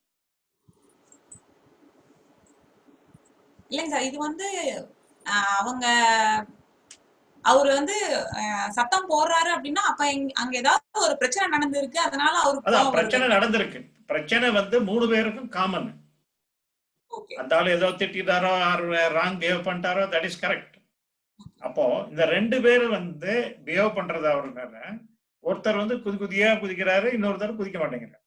இல்லைங்க சார், இது வந்து அவங்க அவரு வந்து சத்தம் போடுறாரு அப்படின்னா அப்ப அங்க ஏதாவது ஒரு பிரச்சனை நடந்திருக்கு, அதனால அவருக்கு பிரச்சனை நடந்திருக்கு. பிரச்சனை வந்து 3 பேருக்கும் காமன். அந்த ஆளு ஏதோ திட்டாரோ ராங் பிஹேவ் பண்ணிட்டாரோ, தட் இஸ் கரெக்ட். அப்போ இந்த 2 பேரும் வந்து பிஹேவ் பண்றது அவருனால, ஒருத்தர் வந்து குதியா குதிக்கிறாரு, இன்னொருத்தர் குதிக்க மாட்டேங்கிறார்.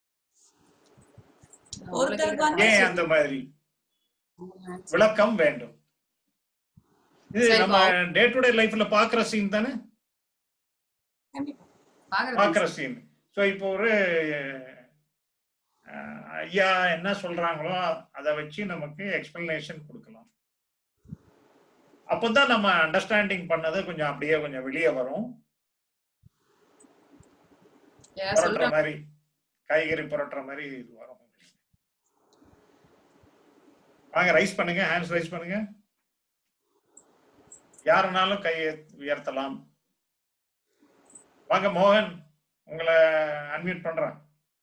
ஏன் அந்த மாதிரி விளக்கம் வேண்டும். இது நம்ம டே டு டே லைஃப்ல பாக்குற சீன் தானே, பாக்குற சீன். சோ இப்போ ஒரு ஐயா என்ன சொல்றாங்களோ அதை வச்சு நமக்கு எக்ஸ்பிளனேஷன் கொடுக்கலாம். அப்பதான் நம்ம அண்டர்ஸ்டாண்டிங் பண்ணது கொஞ்சம் அப்படியே கொஞ்சம் வெளியே வரும். புரட்டுற மாதிரி, காய்கறி புரட்டுற மாதிரி இது வரும். வாங்க, ரைஸ் பண்ணுங்க, ஹேண்ட்ஸ் ரைஸ் பண்ணுங்க. யாருனாலும் கையை உயர்த்தலாம். வாங்க மோகன், உங்களை அன்மியூட் பண்றேன்.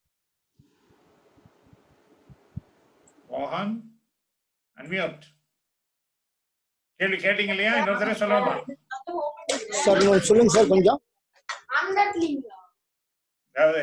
மோகன் அன்மியூட். கேள்வி கேட்டீங்க இல்லையா? இன்னொரு தடவை சொல்லலாமா சார்? சொல்லுங்க சார் கொஞ்சம். அதாவது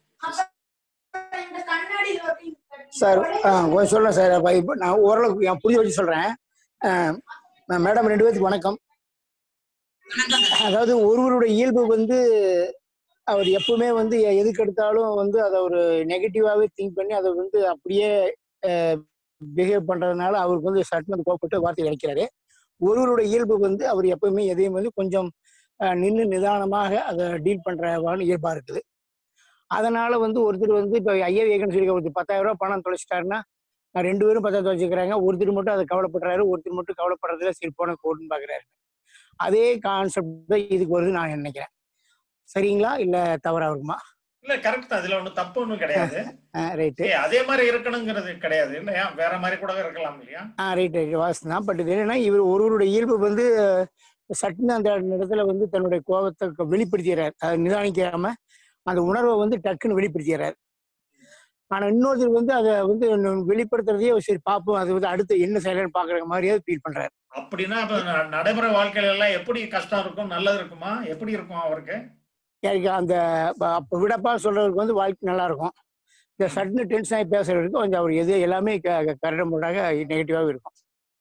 சார் சொல்றேன் சார். இப்போ நான் ஓரளவுக்கு புரிய வச்சு சொல்றேன். மேடம் 2 பேருக்கு வணக்கம். அதாவது ஒருவருடைய இயல்பு வந்து அவர் எப்பவுமே வந்து எதுக்கு எடுத்தாலும் வந்து அதை ஒரு நெகட்டிவாவே திங்க் பண்ணி அதை வந்து அப்படியே பிஹேவ் பண்றதுனால அவருக்கு வந்து சட்டம் கோப்பட்டு வார்த்தை கிடைக்கிறாரு. ஒருவருடைய இயல்பு வந்து அவர் எப்பவுமே எதையும் வந்து கொஞ்சம் நின்று நிதானமாக அதை டீல் பண்றவான்னு இயல்பா இருக்குது. அதனால வந்து ஒருத்தர் வந்து இப்போ ஐயா வேகன்னு சொல்லி ஒருத்தர் 10,000 ரூபாய் பணம் தொலைச்சிட்டாருன்னா 2 பேரும் பத்திரத்தை வச்சுக்கிறாங்க. ஒருத்தர் மட்டும் அதை கவலைப்படுறாரு, ஒருத்தர் மட்டும் கவலைப்படுறதுல சரி போன போட்டுன்னு பாக்குறாரு. அதே கான்செப்ட் தான் இதுக்கு வருது நான் நினைக்கிறேன். சரிங்களா இல்ல தவறா இருக்குமா? இல்ல கரெக்ட் தான், அதுல ஒண்ணும் தப்பு ஒண்ணும் கிடையாது. ரைட்டு. அதே மாதிரி இருக்கணுங்கிறது கிடையாது இல்லையா, வேற மாதிரி கூட இருக்கலாம் இல்லையா? ரைட் ரைட் வாசம் தான். பட் இது என்னன்னா இவர் ஒருவருடைய இயல்பு வந்து சட்டுன்னு அந்த இடத்துல வந்து தன்னுடைய கோபத்தை வெளிப்படுத்திடுறாரு. அதை நிதானிக்காம அந்த உணர்வை வந்து டக்குன்னு வெளிப்படுத்திடுறாரு. ஆனா இன்னொருத்தர் வந்து அதை வந்து வெளிப்படுத்துறதையே சரி பார்ப்போம், அது வந்து அடுத்து என்ன செய்யலன்னு பாக்குற மாதிரியாவது ஃபீல் பண்றாரு. அப்படின்னா இப்ப நடைமுறை வாழ்க்கையில எல்லாம் எப்படி கஷ்டம் இருக்கும், நல்லது இருக்குமா, எப்படி இருக்கும் அவருக்கு? அந்த அப்ப விடப்பா சொல்றவருக்கு வந்து வாழ்க்கை நல்லா இருக்கும். இந்த சட்டுன்னு டென்ஷன் ஆகி பேசுறவருக்கு கொஞ்சம் அவர் எது எல்லாமே கரெக்டாக போட்டாங்க நெகட்டிவாகவே இருக்கும்.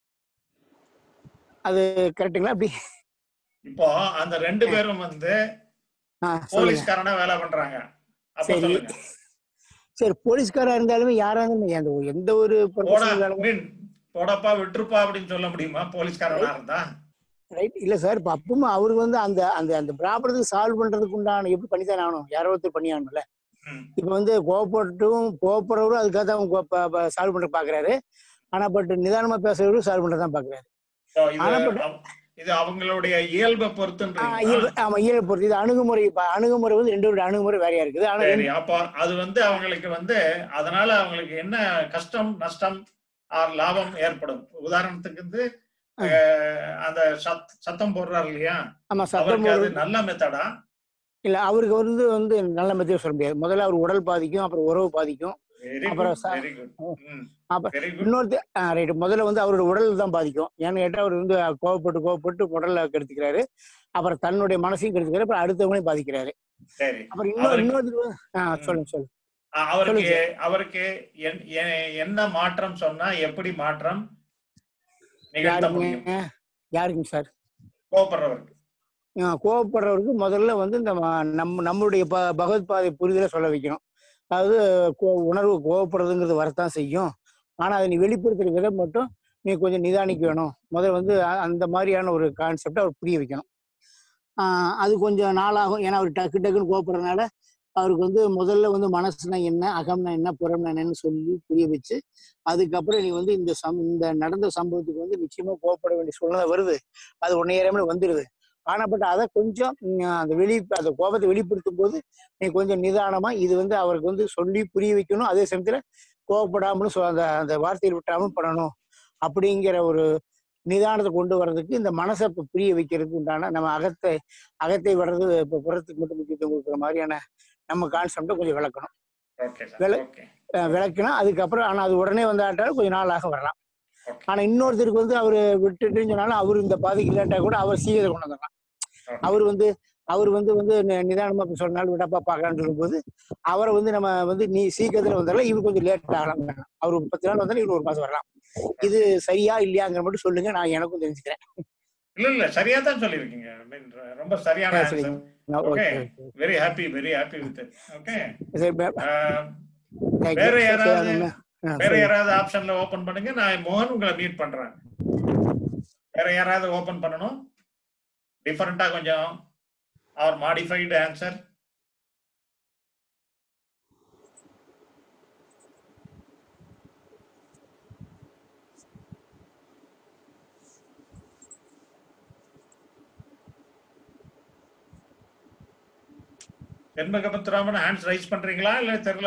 அது கரெக்டுங்களா? அப்படி இப்போ அந்த 2 பேரும் வந்து போலீஸ்காரனா வேலை பண்றாங்க. சரி சரி, போலீஸ்காரா இருந்தாலுமே யாரா இருந்தாலும் எந்த ஒரு போடப்பா விட்டுருப்பா அப்படின்னு சொல்ல முடியுமா போலீஸ்காரனா இருந்தா? ரைட் இல்ல சார். இப்ப அப்பவும் அவரு வந்து அந்த அந்த அந்த ப்ராப்ளத்துக்கு சால்வ் பண்றதுக்கு உண்டான எப்படி பண்ணித்தானே ஆகணும், யாரோ ஒருத்தர் பண்ணி ஆகணும்ல. இப்ப வந்து கோவப்படுறவரும் அதுக்காக தான் அவங்க சால்வ் பண்ற பாக்குறாரு. ஆனா பட் நிதானமா பேசுறவரும் சால்வ் பண்றதான் பாக்குறாரு. இது அவங்களுடைய இயல்பை பொறுத்து. ஆமா, இயல்பை பொறுத்து. இது அணுகுமுறை வந்து 2 அணுகுமுறை வேறையா இருக்குது. அப்ப அது வந்து அவங்களுக்கு வந்து அதனால அவங்களுக்கு என்ன கஷ்டம் நஷ்டம் லாபம் ஏற்படும். உதாரணத்துக்கு வந்து அந்த சத்தம் போடுறாரு இல்லையா, அது நல்ல மெத்தடா இல்ல அவருக்கு வந்து நல்ல மெத்தட் சொல்ல முடியாது. முதல்ல அவர் உடல் பாதிக்கும், அப்புறம் உறவு பாதிக்கும், அப்புறம் ரைட். முதல்ல வந்து அவரோட உடல் தான் பாதிக்கும். ஏன்னு கேட்டா அவர் வந்து கோவப்பட்டு உடல்ல கெடுத்துக்கிறாரு, அப்புறம் தன்னுடைய மனசையும் கெடுத்துக்கிறாரு, அப்புறம் அடுத்தவங்களையும் பாதிக்கிறாரு. அப்புறம் சொல்லுங்க அவருக்கு என்ன மாற்றம் சொன்னா எப்படி மாற்றம் யாருக்குங்க சார்? கோவப்படுறவருக்கு முதல்ல வந்து இந்த நம்மளுடைய பகவத்பாதை புரிதலை சொல்ல வைக்கணும். அதாவது உணர்வு கோவப்படுறதுங்கிறது வரத்தான் செய்யும், ஆனா அதை நீ வெளிப்படுத்துற விதம் மட்டும் நீ கொஞ்சம் நிதானிக்க வேணும். முதல்ல வந்து அந்த மாதிரியான ஒரு கான்செப்டை அவர் புரிய வைக்கணும். அது கொஞ்சம் நாளாகும். ஏன்னா அவர் டக்குன்னு கோவப்படுறதுனால அவருக்கு வந்து முதல்ல வந்து மனசுனா என்ன, அகம்னா என்ன, புறம்னா என்னன்னு சொல்லி புரிய வச்சு அதுக்கப்புறம் நீ வந்து இந்த நடந்த சம்பவத்துக்கு வந்து நிச்சயமா கோவப்பட வேண்டிய சூழ்நிலை வருது, அது உன்னையேறாமல் வந்துடுது. ஆனா பட் அதை கொஞ்சம் அந்த கோபத்தை வெளிப்படுத்தும் போது நீ கொஞ்சம் நிதானமா இது வந்து அவருக்கு வந்து சொல்லி புரிய வைக்கணும். அதே சமயத்துல கோவப்படாமலும் அந்த வார்த்தையில் விட்டாமல் பண்ணணும். அப்படிங்கிற ஒரு நிதானத்தை கொண்டு வர்றதுக்கு இந்த மனசை புரிய வைக்கிறதுக்கு உண்டான நம்ம அகத்தை வர்றது இப்போ புறத்துக்கு மட்டும் முக்கியத்துவம் கொடுக்குற மாதிரியான நம்ம கான்செப்டை கொஞ்சம் விளக்கணும். விளக்கினா அதுக்கப்புறம் ஆனா அது உடனே வந்தாட்டாலும் கொஞ்சம் நாளாக வரலாம். ஆனா இன்னொருத்தருக்கு வந்து அவரு விட்டுட்டுன்னு சொன்னாலும் அவரு இந்த பாதிக்கு இல்லாட்டா கூட அவர் சீக்கிரத்தை கொண்டு வந்துடலாம். அவர் வந்து நிதானமா சொன்னாலும் விடப்பா பாக்கலான்னு சொல்லும்போது அவரை வந்து நம்ம வந்து நீ சீக்கிரத்துல வந்தாலும் இவரு கொஞ்சம் லேட் ஆகலாம். அவரு 10 நாள் வந்தாலும் இவரு 1 மாசம் வரலாம். இது சரியா இல்லையாங்கிற மட்டும் சொல்லுங்க, நான் எனக்கும் தெரிஞ்சுக்கிறேன். இல்ல சரியா தான் சொல்லிருக்கீங்க. ரொம்ப சரியான answer. Okay, very happy with it. Okay, வேற யாராவது ஆப்ஷன்ல ஓபன் பண்ணுங்க. நான் மோகன் உங்களை மீட் பண்றேன். வேற யாராவது ஓபன் பண்ணணும் டிஃபரெண்டா கொஞ்சம் ஆர் மாடிஃபைடு ஆன்சர்? தென்மகபத்ராமன் ஹேண்ட்ஸ் ரைஸ் பண்றீங்களா இல்ல தெரியல?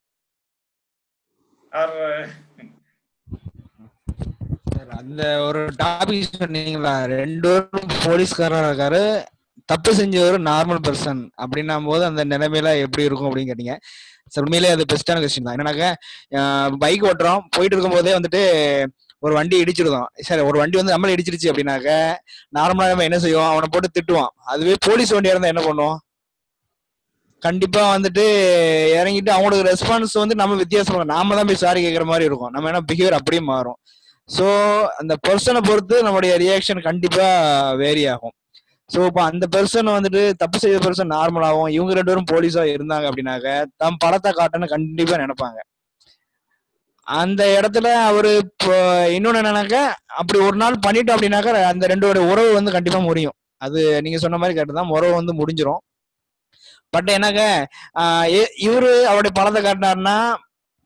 அந்த ஒரு டாபிக் சொன்னீங்களா, 2 பேரும் போலீஸ்காரா இருக்காரு, தப்பு செஞ்சவர் நார்மல் பர்சன் அப்படின்னா போது அந்த நிலைமையில எப்படி இருக்கும் அப்படின்னு கேட்டீங்க. சார் உண்மையிலே அது பெஸ்டான கொஸ்டின் தான். என்னன்னாக்க பைக் ஓட்டுறோம், போயிட்டு இருக்கும் போதே வந்துட்டு ஒரு வண்டி இடிச்சிருந்தோம். சரி, ஒரு வண்டி வந்து நம்மள இடிச்சிருச்சு அப்படின்னாக்க நார்மலா நம்ம என்ன செய்வோம், அவனை போட்டு திட்டுவான். அதுவே போலீஸ் வண்டியா இருந்தா என்ன பண்ணுவோம், கண்டிப்பா வந்துட்டு இறங்கிட்டு அவங்களுக்கு ரெஸ்பான்ஸ் வந்து நம்ம வித்தியாசம், நாம தான் போய் சாரி கேட்கற மாதிரி இருக்கும். நம்ம என்ன பிஹேவியர் அப்படியே மாறும். ஸோ அந்த பர்சனை பொறுத்து நம்மளுடைய ரியாக்ஷன் கண்டிப்பா வேரி ஆகும். ஸோ இப்போ அந்த பர்சன் வந்துட்டு தப்பு செய்த பர்சன் நார்மலாகவும் இவங்க 2 பேரும் போலீஸா இருந்தாங்க அப்படின்னாக்க தம் படத்தை காட்டணும்னு கண்டிப்பா நினைப்பாங்க. அந்த இடத்துல அவரு இப்போ இன்னொன்னு என்னன்னாக்க அப்படி ஒரு நாள் பண்ணிட்டோம் அப்படின்னாக்க அந்த 2 உறவு வந்து கண்டிப்பா முடியும். அது நீங்க சொன்ன மாதிரி கேட்டுதான் உறவு வந்து முடிஞ்சிடும். பட் என்னக்க இவரு அவருடைய படத்தை காட்டினாருன்னா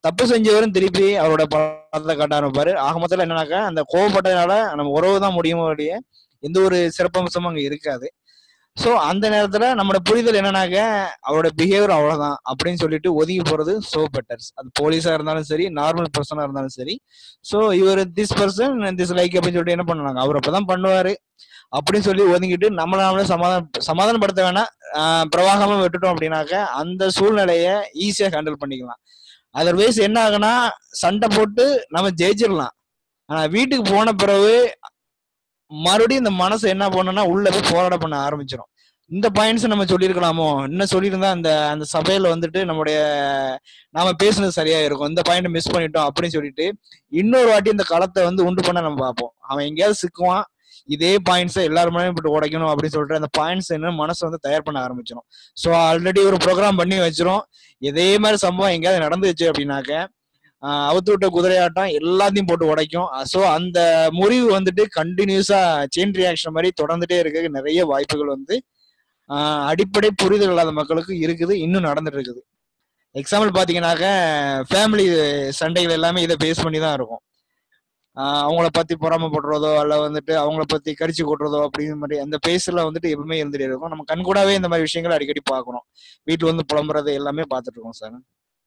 தப்பு செஞ்சவரும் திருப்பி அவரோட பணத்தை காட்ட ஆரம்பிப்பாரு. ஆக மொத்தத்துல என்னன்னாக்கா அந்த கோவப்பட்டதுனால நம்ம உறவு தான் முடியுமோ இல்லையே எந்த ஒரு சிறப்பம்சமும் அங்க இருக்காது. சோ அந்த நேரத்துல நம்மளோட புரிதல் என்னன்னாக்க அவரோட பிஹேவியர் அவ்வளவுதான் அப்படின்னு சொல்லிட்டு ஒதுங்கி போறது சோ பெட்டர்ஸ். அது போலீஸா இருந்தாலும் சரி, நார்மல் பர்சனா இருந்தாலும் சரி. சோ இவர் திஸ் பர்சன் திஸ் லைக் அப்படின்னு சொல்லிட்டு என்ன பண்ணாங்க, அவர் அப்பதான் பண்ணுவாரு அப்படின்னு சொல்லி ஒதுங்கிட்டு நம்மளால சமாதானப்படுத்த வேணா பிரவாகமா விட்டுட்டோம் அப்படின்னாக்க அந்த சூழ்நிலைய ஈஸியா ஹேண்டில் பண்ணிக்கலாம். அதர்வைஸ் என்ன ஆகுனா சண்டை போட்டு நம்ம ஜெயிச்சிடலாம். ஆனா வீட்டுக்கு போன பிறகு மறுபடியும் இந்த மனசு என்ன பண்ணணும்னா உள்ள போய் போராட பண்ண ஆரம்பிச்சிடும். இந்த பாயிண்ட்ஸ் நம்ம சொல்லியிருக்கலாமோ, இன்னும் சொல்லியிருந்தா அந்த அந்த சபையில வந்துட்டு நம்முடைய நாம பேசுனது சரியா இருக்கும், இந்த பாயிண்ட் மிஸ் பண்ணிட்டோம் அப்படின்னு சொல்லிட்டு இன்னொரு வாட்டி இந்த களத்தை வந்து உண்டு பண்ண நம்ம பார்ப்போம். அவன் எங்கேயாவது சிக்குவான், இதே பாயிண்ட்ஸை எல்லாருமே போட்டு உடைக்கணும் அப்படின்னு சொல்லிட்டு அந்த பாயிண்ட்ஸ் என்ன மனசை வந்து தயார் பண்ண ஆரம்பிச்சிடும். ஸோ ஆல்ரெடி ஒரு ப்ரோக்ராம் பண்ணி வச்சிரும். இதே மாதிரி சம்பவம் எங்கேயாவது நடந்துச்சு அப்படின்னாக்க அவுத்து விட்ட குதிரையாட்டம் எல்லாத்தையும் போட்டு உடைக்கும். ஸோ அந்த முறிவு வந்துட்டு கண்டினியூஸா செயின் ரியாக்ஷன் மாதிரி தொடர்ந்துட்டே இருக்க நிறைய வாய்ப்புகள் வந்து அடிப்படை புரிதல் இல்லாத மக்களுக்கு இருக்குது, இன்னும் நடந்துட்டு இருக்குது. எக்ஸாம்பிள் பாத்தீங்கன்னாக்க ஃபேமிலி சண்டைகள் எல்லாமே இதை பேஸ் பண்ணி தான் இருக்கும். அவங்கள பத்தி பொறாமப்படுறதோ அல்ல வந்துட்டு அவங்கள பத்தி கடிச்சு கொட்டுறதோ அப்படிங்கிற மாதிரி அந்த பேஸ்ல வந்துட்டு எப்பவுமே இருந்துட்டே இருக்கும். நம்ம கண்கூடாவே இந்த மாதிரி விஷயங்களை அடிக்கடி பார்க்கணும். வீட்டுல வந்து புலம்புறது எல்லாமே பார்த்துட்டு இருக்கோம் சார்.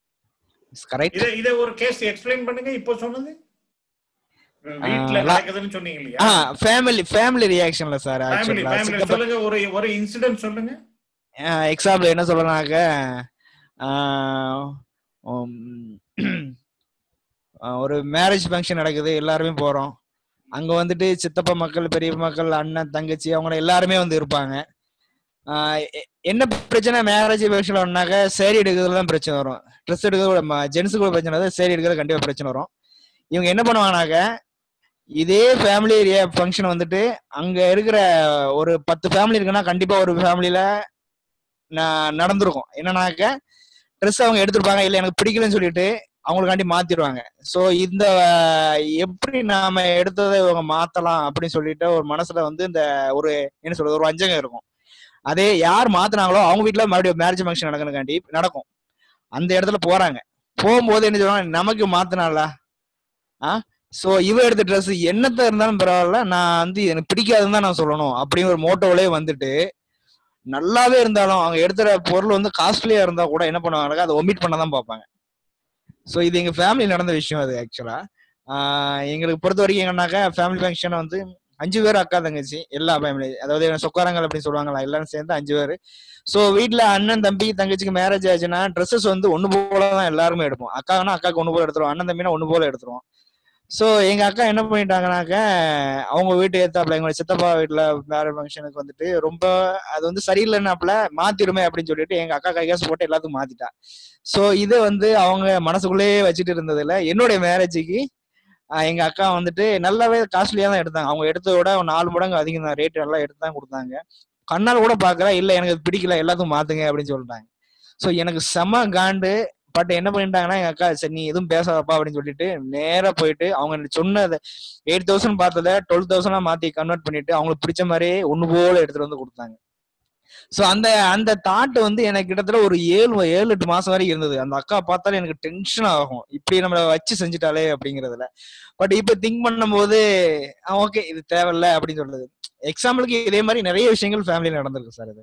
இத ஒரு கேஸ் எக்ஸ்பிளைன் பண்ணுங்க. இப்போ சொன்னது வீட்ல நடக்குதுன்னு சொன்னீங்க இல்லையா? Family ரியாக்ஷன்ல sir. ஃபேமிலி சொல்லுங்க, ஒரு இன்சிடென்ட் சொல்லுங்க. எக்ஸாம்பிள் என்ன சொல்றனாக்க ஒரு மேரேஜ் ஃபங்க்ஷன் நடக்குது, எல்லாருமே போறோம். அங்க வந்துட்டு சித்தப்பா மக்கள், பெரிய மக்கள், அண்ணன், தங்கச்சி அவங்க எல்லாருமே வந்து இருப்பாங்க. என்ன பிரச்சனை மேரேஜ் ஃபங்க்ஷன்ல ஒன்னாக்க சேரீ எடுக்கிறதுல தான் பிரச்சனை வரும். ட்ரெஸ் எடுக்கிறது ஜென்ஸுக்குள்ள பிரச்சனை, சேரீ எடுக்கிறது கண்டிப்பா பிரச்சனை வரும். இவங்க என்ன பண்ணுவாங்கனாக்க இதே ஃபேமிலி ஃபங்க்ஷன் வந்துட்டு அங்க இருக்கிற ஒரு 10 ஃபேமிலி இருக்குன்னா கண்டிப்பா ஒரு ஃபேமிலியில நடந்திருக்கும். என்னன்னாக்க ட்ரெஸ் அவங்க எடுத்திருப்பாங்க, இல்ல எனக்கு பிடிக்கலன்னு சொல்லிட்டு அவங்களுக்காண்டி மாத்திடுவாங்க. ஸோ இந்த எப்படி நாம எடுத்ததை இவங்க மாத்தலாம் அப்படின்னு சொல்லிட்டு ஒரு மனசுல வந்து இந்த ஒரு என்ன சொல்றது ஒரு வஞ்சகம் இருக்கும். அதே யார் மாத்தினாங்களோ அவங்க வீட்டுல மறுபடியும் மேரேஜ் ஃபங்க்ஷன் நடக்கணுக்காண்டி நடக்கும். அந்த இடத்துல போறாங்க. போகும்போது என்ன சொல்லுவாங்க, நமக்கு மாத்தினால சோ இவ எடுத்த ட்ரெஸ் என்னத்த இருந்தாலும் பரவாயில்ல, நான் வந்து எனக்கு பிடிக்காதுன்னு தான் நான் சொல்லணும் அப்படின்னு ஒரு மோட்டோவிலே வந்துட்டு நல்லாவே இருந்தாலும் அவங்க எடுத்துற பொருள் வந்து காஸ்ட்லியா இருந்தா கூட என்ன பண்ணுவாங்க, அதை ஒமிட் பண்ணதான் பார்ப்பாங்க. ஸோ இது எங்க ஃபேமிலி நடந்த விஷயம். அது ஆக்சுவலா எங்களுக்கு பொறுத்த வரைக்கும் என்னன்னாக்கா ஃபேமிலி ஃபங்க்ஷன் வந்து 5 பேர் அக்கா தங்கச்சி எல்லா ஃபேமிலி, அதாவது சொக்காரங்கள் அப்படின்னு சொல்லுவாங்களா, எல்லாரும் சேர்ந்து 5 பேர். ஸோ வீட்டுல அண்ணன் தம்பி தங்கச்சிக்கு மேரேஜ் ஆச்சுன்னா ட்ரெஸ்ஸஸ் வந்து ஒண்ணு போலதான் எல்லாருமே எடுப்போம். அக்கானா அக்காவுக்கு ஒண்ணு போல எடுத்துருவோம், அண்ணன் தம்பினா ஒண்ணு போல எடுத்துருவோம். ஸோ எங்க அக்கா என்ன பண்ணிட்டாங்கனாக்க அவங்க வீட்டு ஏத்தாப்புல எங்களோட சித்தப்பா வீட்டுல மேரேஜ் ஃபங்க்ஷனுக்கு வந்துட்டு ரொம்ப அது வந்து சரியில்லைன்னாப்புல மாத்திருமே அப்படின்னு சொல்லிட்டு எங்க அக்கா கைகாசு போட்டு எல்லாத்துக்கும் மாத்திட்டா. ஸோ இதை வந்து அவங்க மனசுக்குள்ளேயே வச்சுட்டு இருந்ததுல என்னுடைய மேரேஜுக்கு எங்க அக்கா வந்துட்டு நல்லாவே காஸ்ட்லியா தான் எடுத்தாங்க. அவங்க எடுத்ததோட 4 மடங்கு அதிகம் தான், ரேட் நல்லா எடுத்து தான் கொடுத்தாங்க. கண்ணால் கூட பாக்கல, இல்ல எனக்கு பிடிக்கல எல்லாத்துக்கும் மாத்துங்க அப்படின்னு சொல்லிட்டாங்க. ஸோ எனக்கு செம காண்டு. பட் என்ன பண்ணிட்டாங்கன்னா எங்க அக்கா சரி நீ எதுவும் பேசாதப்பா அப்படின்னு சொல்லிட்டு நேரா போயிட்டு அவங்க சொன்னதை 8,000 பார்த்தத 12,000 மாத்தி கன்வெர்ட் பண்ணிட்டு அவங்களுக்கு பிடிச்ச மாதிரியே ஒண்ணு போல எடுத்துட்டு வந்து கொடுத்தாங்க. ஸோ அந்த அந்த தாட் வந்து எனக்கு கிட்டத்தட்ட ஒரு 7-8 மாசம் வரைக்கும் இருந்தது. அந்த அக்கா பார்த்தாலே எனக்கு டென்ஷன் ஆகும், இப்படி நம்மள வச்சு செஞ்சுட்டாலே அப்படிங்கறதுல. பட் இப்ப திங்க் பண்ணும் போது ஓகே இது தேவையில்ல அப்படின்னு சொல்றது. எக்ஸாம்பிளுக்கு இதே மாதிரி நிறைய விஷயங்கள் ஃபேமிலியில நடந்திருக்கு சார். இது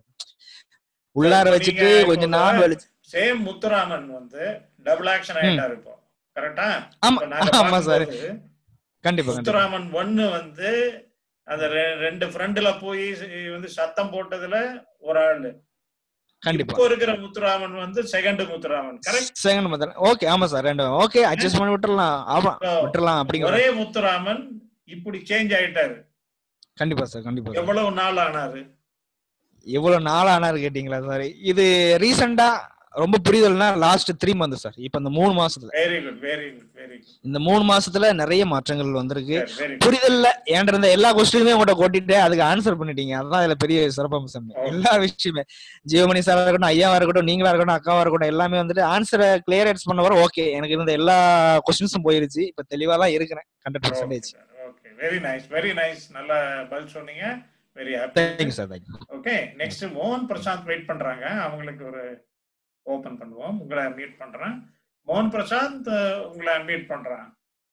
உள்ளார வச்சுட்டு கொஞ்ச நாள் வலிச்சு சேம் முத்துராமன் வந்து டபுள் ஆக்ஷன் ஆயிட்டாரு இப்போ, கரெக்டா? ஆமா சார், கண்டிப்பா. முத்துராமன் 1 வந்து அந்த 2 ஃப்ரண்ட்ல போய் வந்து சத்தம் போட்டதுல ஒரு ஆளு. கண்டிப்பா இப்போ இருக்கிற முத்துராமன் வந்து second Muthuraman, correct? Second Muthuraman, okay. ஆமா சார், ரெண்டு ஓகே அட்ஜஸ்ட் பண்ணி விட்டுறலாம். ஆமா விட்டுறலாம் அப்படிங்கிற ஒரே முத்துராமன் இப்படி சேஞ்ச் ஆயிட்டாரு. கண்டிப்பா சார், கண்டிப்பா. எவ்வளவு நாள் ஆனாரு? எவ்வளவு நாள் ஆனாரு கேட்டீங்களா சார்? இது ரீசெண்டா ரொம்ப புரிதல்னா லாஸ்ட் 3 மந்த் சார். இப்ப இந்த 3 மாசத்துல very good very good very good இந்த 3 மாசத்துல நிறைய மாற்றங்கள் வந்திருக்கு. புரிதல்ல ஏன் இருந்த எல்லா கொஸ்டினுமே உங்கள்கிட்ட கொட்டிட்டு அதுக்கு ஆன்சர் பண்ணிட்டீங்க. அதுதான் இதுல பெரிய சிறப்பம்சம். எல்லா விஷயமே ஜீவமணி சாரா இருக்கட்டும், ஐயாவா இருக்கட்டும், நீங்களா இருக்கட்டும், அக்காவா இருக்கட்டும், எல்லாமே வந்துட்டு ஆன்சரை கிளியரேட்ஸ் பண்ண வர ஓகே எனக்கு இருந்த எல்லா கொஸ்டின்ஸும் போயிருச்சு. இப்ப தெளிவா தான் இருக்கிறேன் 100%. Okay, very nice very nice. நல்ல பதில் சொன்னீங்க. Very happy. Thank you sir, thank you. Okay, next மோகன் பிரசாந்த் வெயிட் பண்றாங்க. அவங்களுக்கு ஒரு ஓபன் பண்ணுவோம். உங்களை மீட் பண்றேன். மோகன் பிரசாந்த் உங்களை அன்மியூட் பண்றேன்.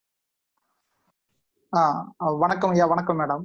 வணக்கம் ஐயா. வணக்கம் மேடம்.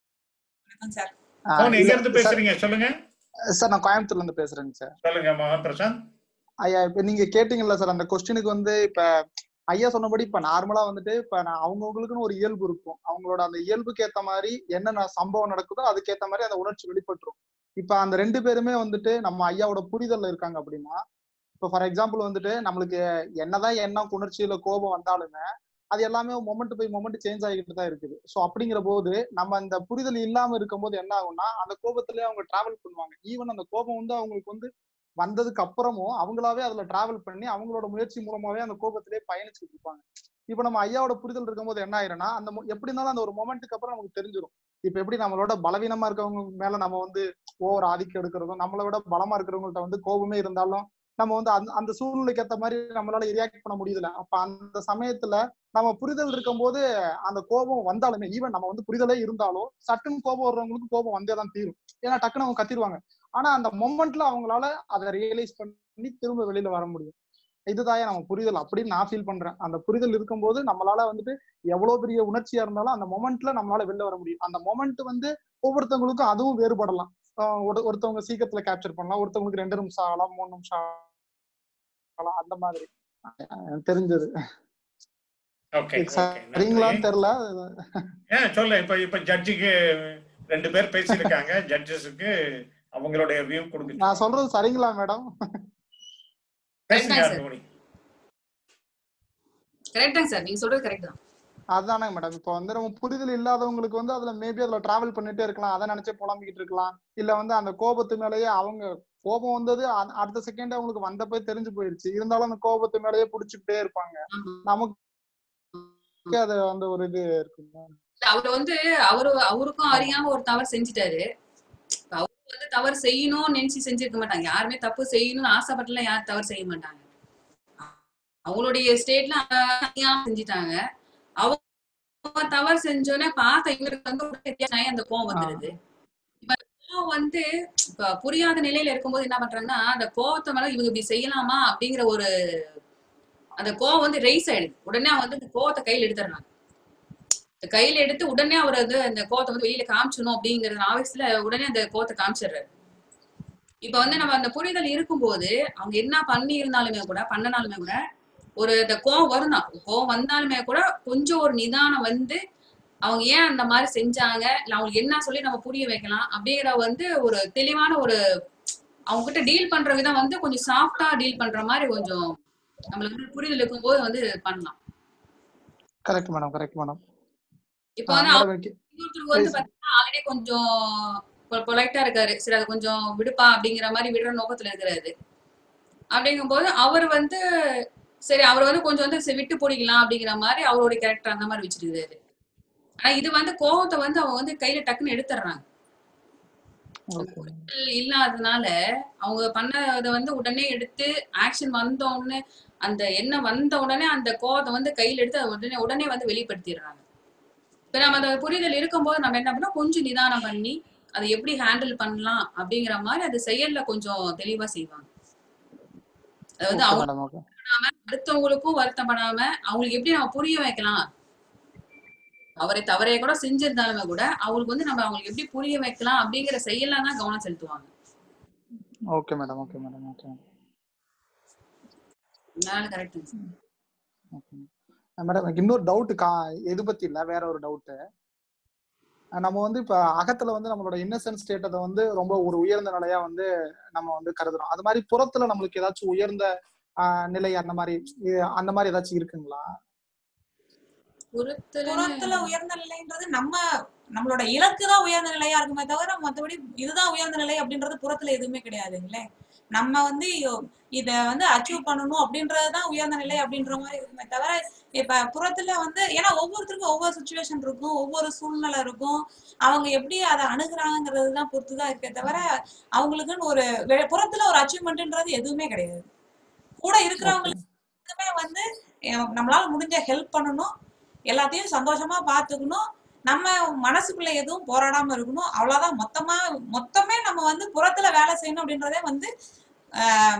எங்க இருந்து பேசுறீங்க சொல்லுங்க சார். நான் கோயம்புத்தூர்ல இருந்து பேசுறேங்க சார். சொல்லுங்க மோகன் பிரசாந்த். ஐயா இப்ப நீங்க கேட்டீங்கல்ல சார், அந்த கொஸ்டினுக்கு வந்து இப்ப ஐயா சொன்னபடி இப்ப நார்மலா வந்துட்டு இப்ப நான் அவங்கவுங்களுக்குன்னு ஒரு இயல்பு இருக்கும். அவங்களோட அந்த இயல்புக்கு ஏத்த மாதிரி என்னென்ன சம்பவம் நடக்குதோ அதுக்கேத்த மாதிரி அந்த உணர்ச்சி வெளிப்பட்டுரும். இப்ப அந்த 2 பேருமே வந்துட்டு நம்ம ஐயாவோட புரிதல்ல இருக்காங்க அப்படின்னா, இப்ப ஃபார் எக்ஸாம்பிள் வந்துட்டு நம்மளுக்கு என்னதான் எண்ணம் உணர்ச்சியில கோபம் வந்தாலுமே அது எல்லாமே மொமெண்ட் பை மொமெண்ட் சேஞ்ச் ஆகிட்டு தான் இருக்குது. ஸோ அப்படிங்கிற போது நம்ம அந்த புரிதல் இல்லாம இருக்கும் போது என்ன ஆகும்னா அந்த கோபத்திலேயே அவங்க டிராவல் பண்ணுவாங்க. ஈவன் அந்த கோபம் வந்து அவங்களுக்கு வந்து வந்ததுக்கு அப்புறமும் அவங்களாவே அதுல டிராவல் பண்ணி அவங்களோட முயற்சி மூலமாவே அந்த கோபத்திலே பயணிச்சுட்டு இருப்பாங்க. இப்ப நம்ம ஐயாவோட புரிதல் இருக்கும்போது என்ன ஆயிரும்னா அந்த எப்படி இருந்தாலும் அந்த ஒரு மொமெண்ட்டுக்கு அப்புறம் நமக்கு தெரிஞ்சிடும். இப்ப எப்படி நம்மளோட பலவீனமா இருக்கவங்க மேல நம்ம வந்து ஓவர் ஆதிக்கம் எடுக்கிறதும், நம்மளை விட பலமா இருக்கிறவங்கள்ட்ட வந்து கோபமே இருந்தாலும் நம்ம வந்து அந்த சூழ்நிலைக்கு ஏற்ற மாதிரி நம்மளால ரியாக்ட் பண்ண முடியுதுல. அப்ப அந்த சமயத்துல நம்ம புரிதல் இருக்கும் போது அந்த கோபம் வந்தாலுமே, ஈவன் நம்ம வந்து புரிதலே இருந்தாலும் சட்டுன்னு கோபம் வர்றவங்களுக்கு கோபம் வந்தே தான் தீரும். ஏன்னா டக்குன்னு அவங்க கத்திடுவாங்க. ஆனா அந்த மொமெண்ட்ல அவங்களால அதை ரியலைஸ் பண்ணி திரும்ப வெளியில வர முடியும். இதுதான் நம்ம புரிதல் அப்படின்னு நான் ஃபீல் பண்றேன். அந்த புரிதல் இருக்கும்போது நம்மளால வந்துட்டு எவ்வளவு பெரிய உணர்ச்சியா இருந்தாலும் அந்த மொமெண்ட்ல நம்மளால வெளில வர முடியும். அந்த மொமெண்ட் வந்து ஒவ்வொருத்தவங்களுக்கும் அதுவும் வேறுபடலாம். ஒருத்தவங்க சீக்கிரத்துல கேப்சர் பண்ணலாம், ஒருத்தவங்களுக்கு 2 நிமிஷம் ஆகலாம், 3 நிமிஷம் ஆகலாம், அந்த மாதிரி தெரிஞ்சது. சரிங்களான்னு தெரியல. சொல்ல இப்ப ஜட்ஜுக்கு 2 பேர் பேசியிருக்காங்க. ஜட்ஜஸுக்கு அவங்களுடைய வியூ கொடுங்க. நான் சொல்றது சரிங்களா மேடம்? கரெக்ட் சார், நீங்க சொல்றது கரெக்ட் தான். அதுதானே மேடம். இப்போ வந்து நம்ம புரிதல் இல்லாதவங்களுக்கு வந்து அதுல மேபி அதுல டிராவல் பண்ணிட்டே இருக்கலாம், அதை நினைச்சே புலம்பிக்கிட்டு இருக்கலாம். இல்ல வந்து அந்த கோபத்து மேலேயே அவங்க கோபம் வந்தது அடுத்த செகண்ட் அவங்களுக்கு வந்தப்போ தெரிஞ்சு போயிருச்சு, இருந்தாலும் அந்த கோபத்து மேலேயே புடிச்சுக்கிட்டே இருப்பாங்க. நமக்கு அது அந்த ஒரு இது இருக்குங்க. அவரு வந்து அவருக்கும் அறியாம ஒரு தவறு செஞ்சுட்டாரு. அவரு வந்து தவறு செய்யணும்னு நினைச்சு செஞ்சிருக்க மாட்டாங்க. யாருமே தப்பு செய்யணும்னு ஆசைப்பட்டுலாம் யாரும் தவறு செய்ய மாட்டாங்க. அவங்களுடைய ஸ்டேட்ல செஞ்சுட்டாங்க. அவங்க தவறு செஞ்சோன்னே பார்த்த இவருக்கு வந்து அந்த கோவம் வந்துருது. இப்ப கோவம் வந்து இப்ப புரியாத நிலையில இருக்கும்போது என்ன பண்றாங்கன்னா, அந்த கோவத்தை மேல இவங்க இப்படி செய்யலாமா அப்படிங்கிற ஒரு அந்த கோவம் வந்து ரைஸ் ஆயிடுது. உடனே அவங்க வந்து அந்த கோவத்தை கையில எடுத்துறாங்க. கையில எடுத்து உடனே அவர் வந்து அந்த கோவத்தை வந்து வெளியில காமிச்சணும் அப்படிங்கிற ஆவேசத்துல உடனே அந்த கோவத்தை காமிச்சிடுறாரு. இப்ப வந்து நம்ம அந்த புரிதல் இருக்கும்போது அவங்க என்ன பண்ணினாலுமே கூட ஒரு இந்த கோவம் வரும் தான். கோவம் வந்தாலுமே கூட கொஞ்சம் ஒரு நிதானம் வந்து அவங்க ஏன் அந்த மாதிரி செஞ்சாங்க, இல்ல அவங்களுக்கு என்ன சொல்லி நம்ம புரிய வைக்கலாம் அப்படிங்கிற வந்து ஒரு தெளிவான ஒரு அவங்க கிட்ட டீல் பண்ற விதம் வந்து கொஞ்சம் சாஃப்டா டீல் பண்ற மாதிரி கொஞ்சம் நம்மளுக்கு புரிதல் இருக்கும் போது வந்து பண்ணலாம். Correct madam, correct madam. இப்ப வந்து இன்னொருத்தருக்கு வந்து பாத்தீங்கன்னா ஆல்ரெடி கொஞ்சம் பொலைட்டா இருக்காரு, சரி அது கொஞ்சம் விடுப்பா அப்படிங்கிற மாதிரி விடுற நோக்கத்துல இருக்கிறாரு. அப்படிங்கும் போது அவர் வந்து சரி அவர் வந்து கொஞ்சம் வந்து விட்டு பிடிக்கலாம் அப்படிங்கிற மாதிரி அவருடைய கேரக்டர் அந்த மாதிரி வச்சிருக்காரு. ஆனா இது வந்து கோவத்தை வந்து அவங்க வந்து கையில டக்குன்னு எடுத்துடுறாங்க. இல்லாததுனால அவங்க பண்ணதை வந்து உடனே எடுத்து ஆக்ஷன் வந்த உடனே அந்த எண்ணம் வந்த உடனே அந்த கோவத்தை வந்து கையில எடுத்து அதை உடனே வந்து வெளிப்படுத்திடுறாங்க. இப்ப நம்ம அந்த புரிதல் இருக்கும்போது நம்ம என்ன பண்ணோம், கொஞ்சம் நிதானம் பண்ணி அதை எப்படி ஹேண்டில் பண்ணலாம் அப்படிங்கிற மாதிரி அது செயல்ல கொஞ்சம் தெளிவா செய்வாங்க. அது வந்து அவங்க அடுத்தவங்களுக்கும் வருத்தப்படாம அவங்களுக்கு எப்படி நம்ம புரிய வைக்கலாம், அவரை தவறைய கூட செஞ்சிருந்தாலுமே கூட அவங்களுக்கு வந்து நம்ம அவங்களுக்கு எப்படி புரிய வைக்கலாம் அப்படிங்கிற செயல்ல தான் கவனம் செலுத்துவாங்க. Okay madam, okay madam, okay correct madam. இன்னொரு டவுட் எது பத்தி இல்ல, வேற ஒரு டவுட். நம்ம வந்து இப்ப அகத்துல வந்து நம்மளோட இன்னசென்ட் ஸ்டேட்டை வந்து ரொம்ப ஒரு உயர்ந்த நிலையா வந்து நம்ம வந்து கருதுறோம். அது மாதிரி புறத்துல நம்மளுக்கு ஏதாச்சும் உயர்ந்த நிலை அந்த மாதிரி ஏதாச்சும் இருக்குங்களா? புறத்துல உயர்ந்த நிலைன்றது நம்மளோட இலக்கு தான் உயர்ந்த நிலையா இருக்குமே தவிர மற்றபடி இதுதான் உயர்ந்த நிலை அப்படின்றது புறத்துல எதுவுமே கிடையாதுங்களே. நம்ம வந்து இத வந்து அச்சீவ் பண்ணணும் அப்படின்றதுதான் உயர்ந்த நிலை அப்படின்ற மாதிரி இருக்குமே தவிர இப்ப புறத்துல வந்து ஏன்னா ஒவ்வொருத்தருக்கும் ஒவ்வொரு சுச்சுவேஷன் இருக்கும், ஒவ்வொரு சூழ்நிலை இருக்கும், அவங்க எப்படி அதை அணுகுறாங்கிறதுதான் பொறுத்துதான் இருக்கே தவிர அவங்களுக்குன்னு ஒரு புறத்துல ஒரு அச்சீவ்மெண்ட்ன்றது எதுவுமே கிடையாது. கூட இருக்கிறவங்களுக்குமே வந்து நம்மளால முடிஞ்ச ஹெல்ப் பண்ணணும், எல்லாத்தையும் சந்தோஷமா பாத்துக்கணும், நம்ம மனசுக்குள்ள எதுவும் போராடாம இருக்கணும், அவ்வளவுதான். மொத்தமே நம்ம வந்து புறத்துல வேலை செய்யணும் அப்படின்றதே வந்து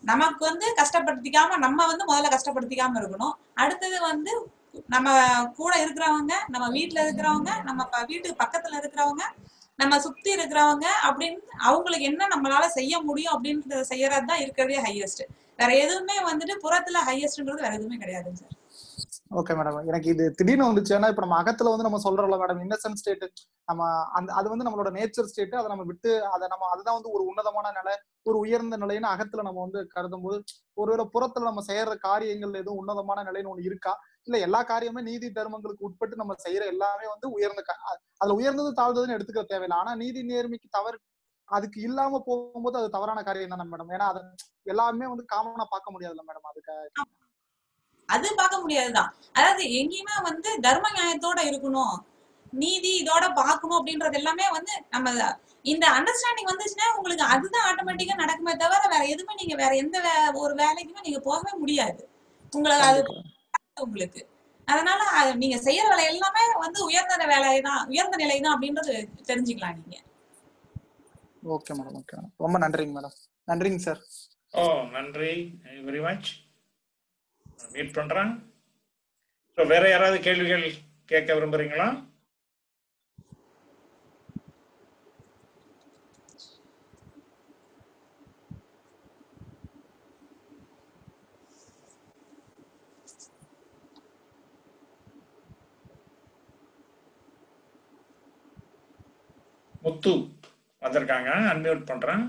நமக்கு வந்து கஷ்டப்படுத்திக்காம நம்ம வந்து முதல்ல கஷ்டப்படுத்திக்காம இருக்கணும். அடுத்தது வந்து நம்ம கூட இருக்கிறவங்க, நம்ம வீட்டுல இருக்கிறவங்க, நம்ம வீட்டுக்கு பக்கத்துல இருக்கிறவங்க, நம்ம சுத்தி இருக்கிறவங்க அப்படின்னு அவங்களுக்கு என்ன நம்மளால செய்ய முடியும் அப்படின்றத செய்யறதுதான் இருக்கிறதே ஹையஸ்ட். வேற எதுவுமே வந்துட்டு புறத்துல ஹையஸ்ட்ன்றது வேற எதுவுமே கிடையாதுங்க சார். ஓகே மேடம், எனக்கு இது திடீர்னு வந்துச்சு. ஏன்னா இப்ப நம்ம அகத்துல வந்து நம்ம சொல்றோம்ல மேடம், இன்னசென்ட் ஸ்டேட், நம்ம அந்த அது வந்து நம்மளோட நேச்சர் ஸ்டேட். அதை நம்ம விட்டு அதுதான் வந்து ஒரு உன்னதமான நிலை, ஒரு உயர்ந்த நிலைன்னு அகத்துல நம்ம வந்து கருதும் போது, ஒருவேளை புறத்துல நம்ம செய்யற காரியங்கள் எதுவும் உன்னதமான நிலைன்னு ஒண்ணு இருக்கா? இல்ல எல்லா காரியமே நீதி தர்மங்களுக்கு உட்பட்டு நம்ம செய்யற எல்லாமே வந்து உயர்ந்த அதுல உயர்ந்தது தாழ்ந்ததுன்னு எடுத்துக்க தேவையில்லை. ஆனா நீதி நேர்மைக்கு தவறு அதுக்கு இல்லாம போகும்போது அது தவறான காரியம் தானே மேடம்? ஏன்னா அதை எல்லாமே வந்து காமனா பார்க்க முடியாதுல்ல மேடம்? அதுக்கு அது பார்க்க முடியாதுதான். அதாவது எங்கேயுமே வந்து தர்ம நியாயத்தோட இருக்கணும், நீதி இதோட பார்க்கணும் அப்படின்றது எல்லாமே வந்து நம்ம இந்த அண்டர்ஸ்டாண்டிங் வந்துச்சுன்னா உங்களுக்கு அதுதான் ஆட்டோமேட்டிக்கா நடக்குமே தவிர வேற எதுவுமே நீங்க வேற எந்த ஒரு வேலைக்குமே நீங்க போகவே முடியாது. உங்களுக்கு அது உங்களுக்கு அதனால நீங்க செய்யற வேலை எல்லாமே வந்து உயர்ந்த வேலைதான், உயர்ந்த நிலைதான் அப்படின்றது தெரிஞ்சுக்கலாம் நீங்க. ஓகே மேடம், ஓகே மேடம், ரொம்ப நன்றிங்க மேடம். நன்றிங்க சார். நன்றி வெரி மச். மீட் பண்றேன். வேற யாராவது கேள்விகள் கேட்க விரும்புறீங்களா? முத்து வந்திருக்காங்க, அன்மியூட் பண்றேன்.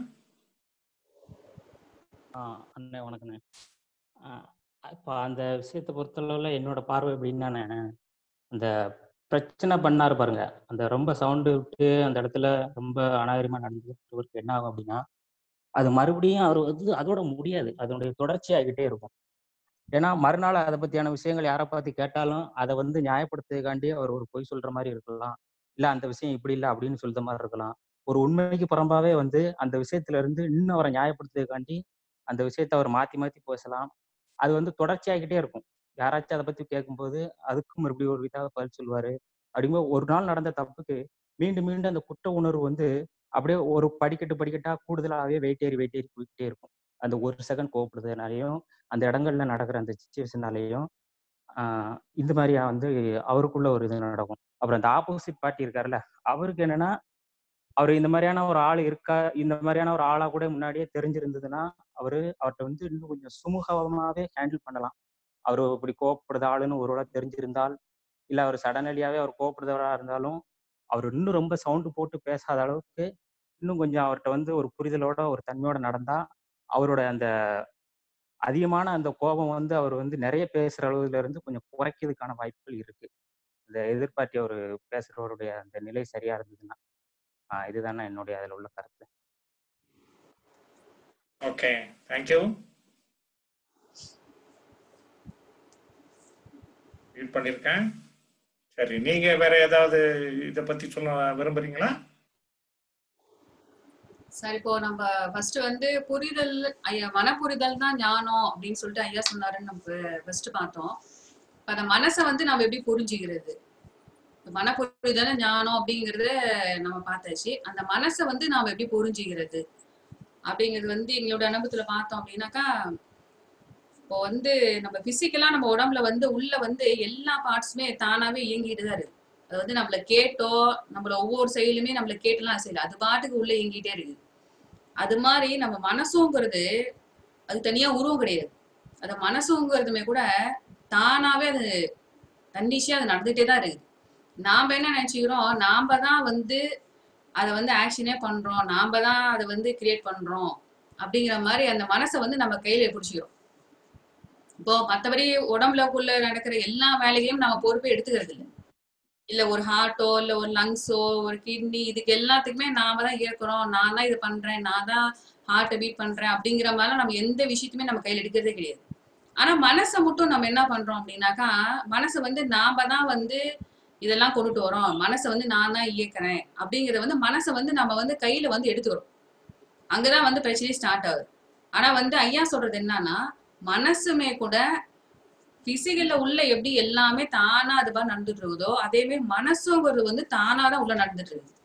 அண்ணே வணக்கண்ணே. இப்போ அந்த விஷயத்தை பொறுத்தளவில் என்னோட பார்வை எப்படின்னாண்ணே, அந்த பிரச்சனை பண்ணாரு பாருங்க, அந்த ரொம்ப சவுண்டு விட்டு அந்த இடத்துல ரொம்ப அநாகரிகமாக நடந்துட்டு என்ன ஆகும் அப்படின்னா, அது மறுபடியும் அவர் வந்து அதோட முடியாது, அதனுடைய தொடர்ச்சி ஆகிட்டே இருக்கும். ஏன்னா மறுநாள் அதை பற்றியான விஷயங்கள் யாரை பார்த்து கேட்டாலும் அதை வந்து நியாயப்படுத்துறதுக்காண்டி அவர் ஒரு பொய் சொல்கிற மாதிரி இருக்கலாம், இல்லை அந்த விஷயம் இப்படி இல்லை அப்படின்னு சொல்கிற மாதிரி இருக்கலாம். ஒரு உண்மைக்கு புறம்பாவே வந்து அந்த விஷயத்துல இருந்து இன்னும் அவரை நியாயப்படுத்துறதுக்காண்டி அந்த விஷயத்தை அவர் மாற்றி மாற்றி பேசலாம். அது வந்து தொடர்ச்சியாகிட்டே இருக்கும். யாராச்சும் அதை பற்றி கேட்கும்போது அதுக்கும் மறுபடியும் ஒரு விதாக பதில் சொல்லுவார். அப்படிங்கும்போது ஒரு நாள் நடந்த தப்புக்கு மீண்டும் மீண்டும் அந்த குற்ற உணர்வு வந்து அப்படியே ஒரு படிக்கட்டாக கூடுதலாகவே வெயிட் ஏறி போய்கிட்டே இருக்கும். அந்த ஒரு செகண்ட் கோவப்படுறதுனாலையும் அந்த இடங்கள்ல நடக்கிற அந்த சிச்சுவேஷனாலேயும் இந்த மாதிரியா வந்து அவருக்குள்ள ஒரு இது நடக்கும். அப்புறம் அந்த ஆப்போசிட் பார்ட்டி இருக்காருல்ல, அவருக்கு என்னன்னா, அவர் இந்த மாதிரியான ஒரு ஆள் இருக்கா, இந்த மாதிரியான ஒரு ஆளா கூட முன்னாடியே தெரிஞ்சிருந்ததுன்னா அவர்கிட்ட வந்து இன்னும் கொஞ்சம் சுமூகமாவே ஹேண்டில் பண்ணலாம். அவர் இப்படி கோவப்படுற ஆளுன்னு ஒருவேளை தெரிஞ்சிருந்தால், இல்லை அவர் சடனலியாவே அவர் கோவப்படுறவரா இருந்தாலும் அவர் இன்னும் ரொம்ப சவுண்டு போட்டு பேசாத அளவுக்கு இன்னும் கொஞ்சம் அவர்கிட்ட வந்து ஒரு புரிதலோட ஒரு தன்மையோட நடந்தா அவரோட அந்த அதிகமான அந்த கோபம் வந்து அவர் வந்து நிறைய பேசுற அளவுல இருந்து கொஞ்சம் குறைக்கிறதுக்கான வாய்ப்புகள் இருக்கு. இந்த எதிர்பார்த்தி அவர் பேசுறவருடைய அந்த நிலை சரியா இருந்ததுன்னா. இதுதானே என்னுடைய அதில் உள்ள கருத்து. Okay, thank you. மீட் பண்ணிருக்கேன். சரி, நீங்க வேற ஏதாவது இதை பத்தி சொல்ல விரும்புறீங்களா? சார், இப்போ நம்ம ஃபர்ஸ்ட் வந்து புரிதல், ஐயா மனப்புரிதல் தான் ஞானம் அப்படின்னு சொல்லிட்டு ஐயா சொன்னாருன்னு நம்ம ஃபர்ஸ்ட் பார்த்தோம். அந்த மனசை வந்து நம்ம எப்படி புரிஞ்சுக்கிறது, மனப்புரிதல் ஞானம் அப்படிங்கறத நம்ம பார்த்தாச்சு. அந்த மனசை வந்து நாம எப்படி புரிஞ்சுக்கிறது அப்படிங்கிறது வந்து எங்களோட அனுபவத்துல பார்த்தோம் அப்படின்னாக்கா, இப்போ வந்து நம்ம பிசிக்கலா நம்ம உடம்புல வந்து உள்ள வந்து எல்லா பார்ட்ஸுமே தானாவே இயங்கிட்டு தான் இருக்கு. அது வந்து நம்மள கேட்டோ, நம்மள ஒவ்வொரு செயலுமே நம்மள கேட்டுலாம் செய்யல, அது பாட்டுக்கு உள்ள இயங்கிட்டே இருக்கு. அது மாதிரி நம்ம மனசுங்கிறது அது தனியா உருவம் கிடையாது. அந்த மனசுங்கிறதுமே கூட தானாவே அது தன்னிச்சையா அது நடந்துட்டே தான் இருக்குது. நாம என்ன நினைச்சுக்கிறோம், நாம தான் வந்து அதை வந்து ஆக்ஷனே பண்றோம், நாம தான் அதை வந்து கிரியேட் பண்றோம் அப்படிங்கிற மாதிரி அந்த மனசை வந்து நம்ம கையில பிடிச்சிக்கிறோம். இப்போ மற்றபடி உடம்புலக்குள்ள நடக்கிற எல்லா வேலைகளையும் நம்ம பொறுப்பை எடுத்துக்கிறது இல்லை. இல்ல ஒரு ஹார்ட்டோ, இல்ல ஒரு லங்ஸோ, ஒரு கிட்னி, இதுக்கு எல்லாத்துக்குமே நாம தான் இயக்குறோம், நான் தான் இது பண்றேன், நான் தான் ஹார்ட்டை பீட் பண்றேன் அப்படிங்கிற மாதிரி நம்ம எந்த விஷயத்தையுமே நம்ம கையில எடுக்கிறதே கிடையாது. ஆனா மனசை மட்டும் நம்ம என்ன பண்றோம் அப்படின்னாக்கா, மனசை வந்து நாம தான் வந்து இதெல்லாம் கொண்டுட்டு வரோம், மனசை வந்து நான் தான் இயக்குறேன் அப்படிங்கறத வந்து மனசை வந்து நம்ம வந்து கையில வந்து எடுத்துக்கிறோம். அங்கதான் வந்து பிரச்சனையே ஸ்டார்ட் ஆகுது. ஆனா வந்து ஐயா சொல்றது என்னன்னா, மனசுமே கூட பிசிக்கல்ல உள்ள எப்படி எல்லாமே தானா அது மாதிரி நடந்துட்டு இருக்குதோ, அதே மாதிரி மனசுங்கிறது வந்து தானாதான் உள்ள நடந்துட்டு இருக்கு.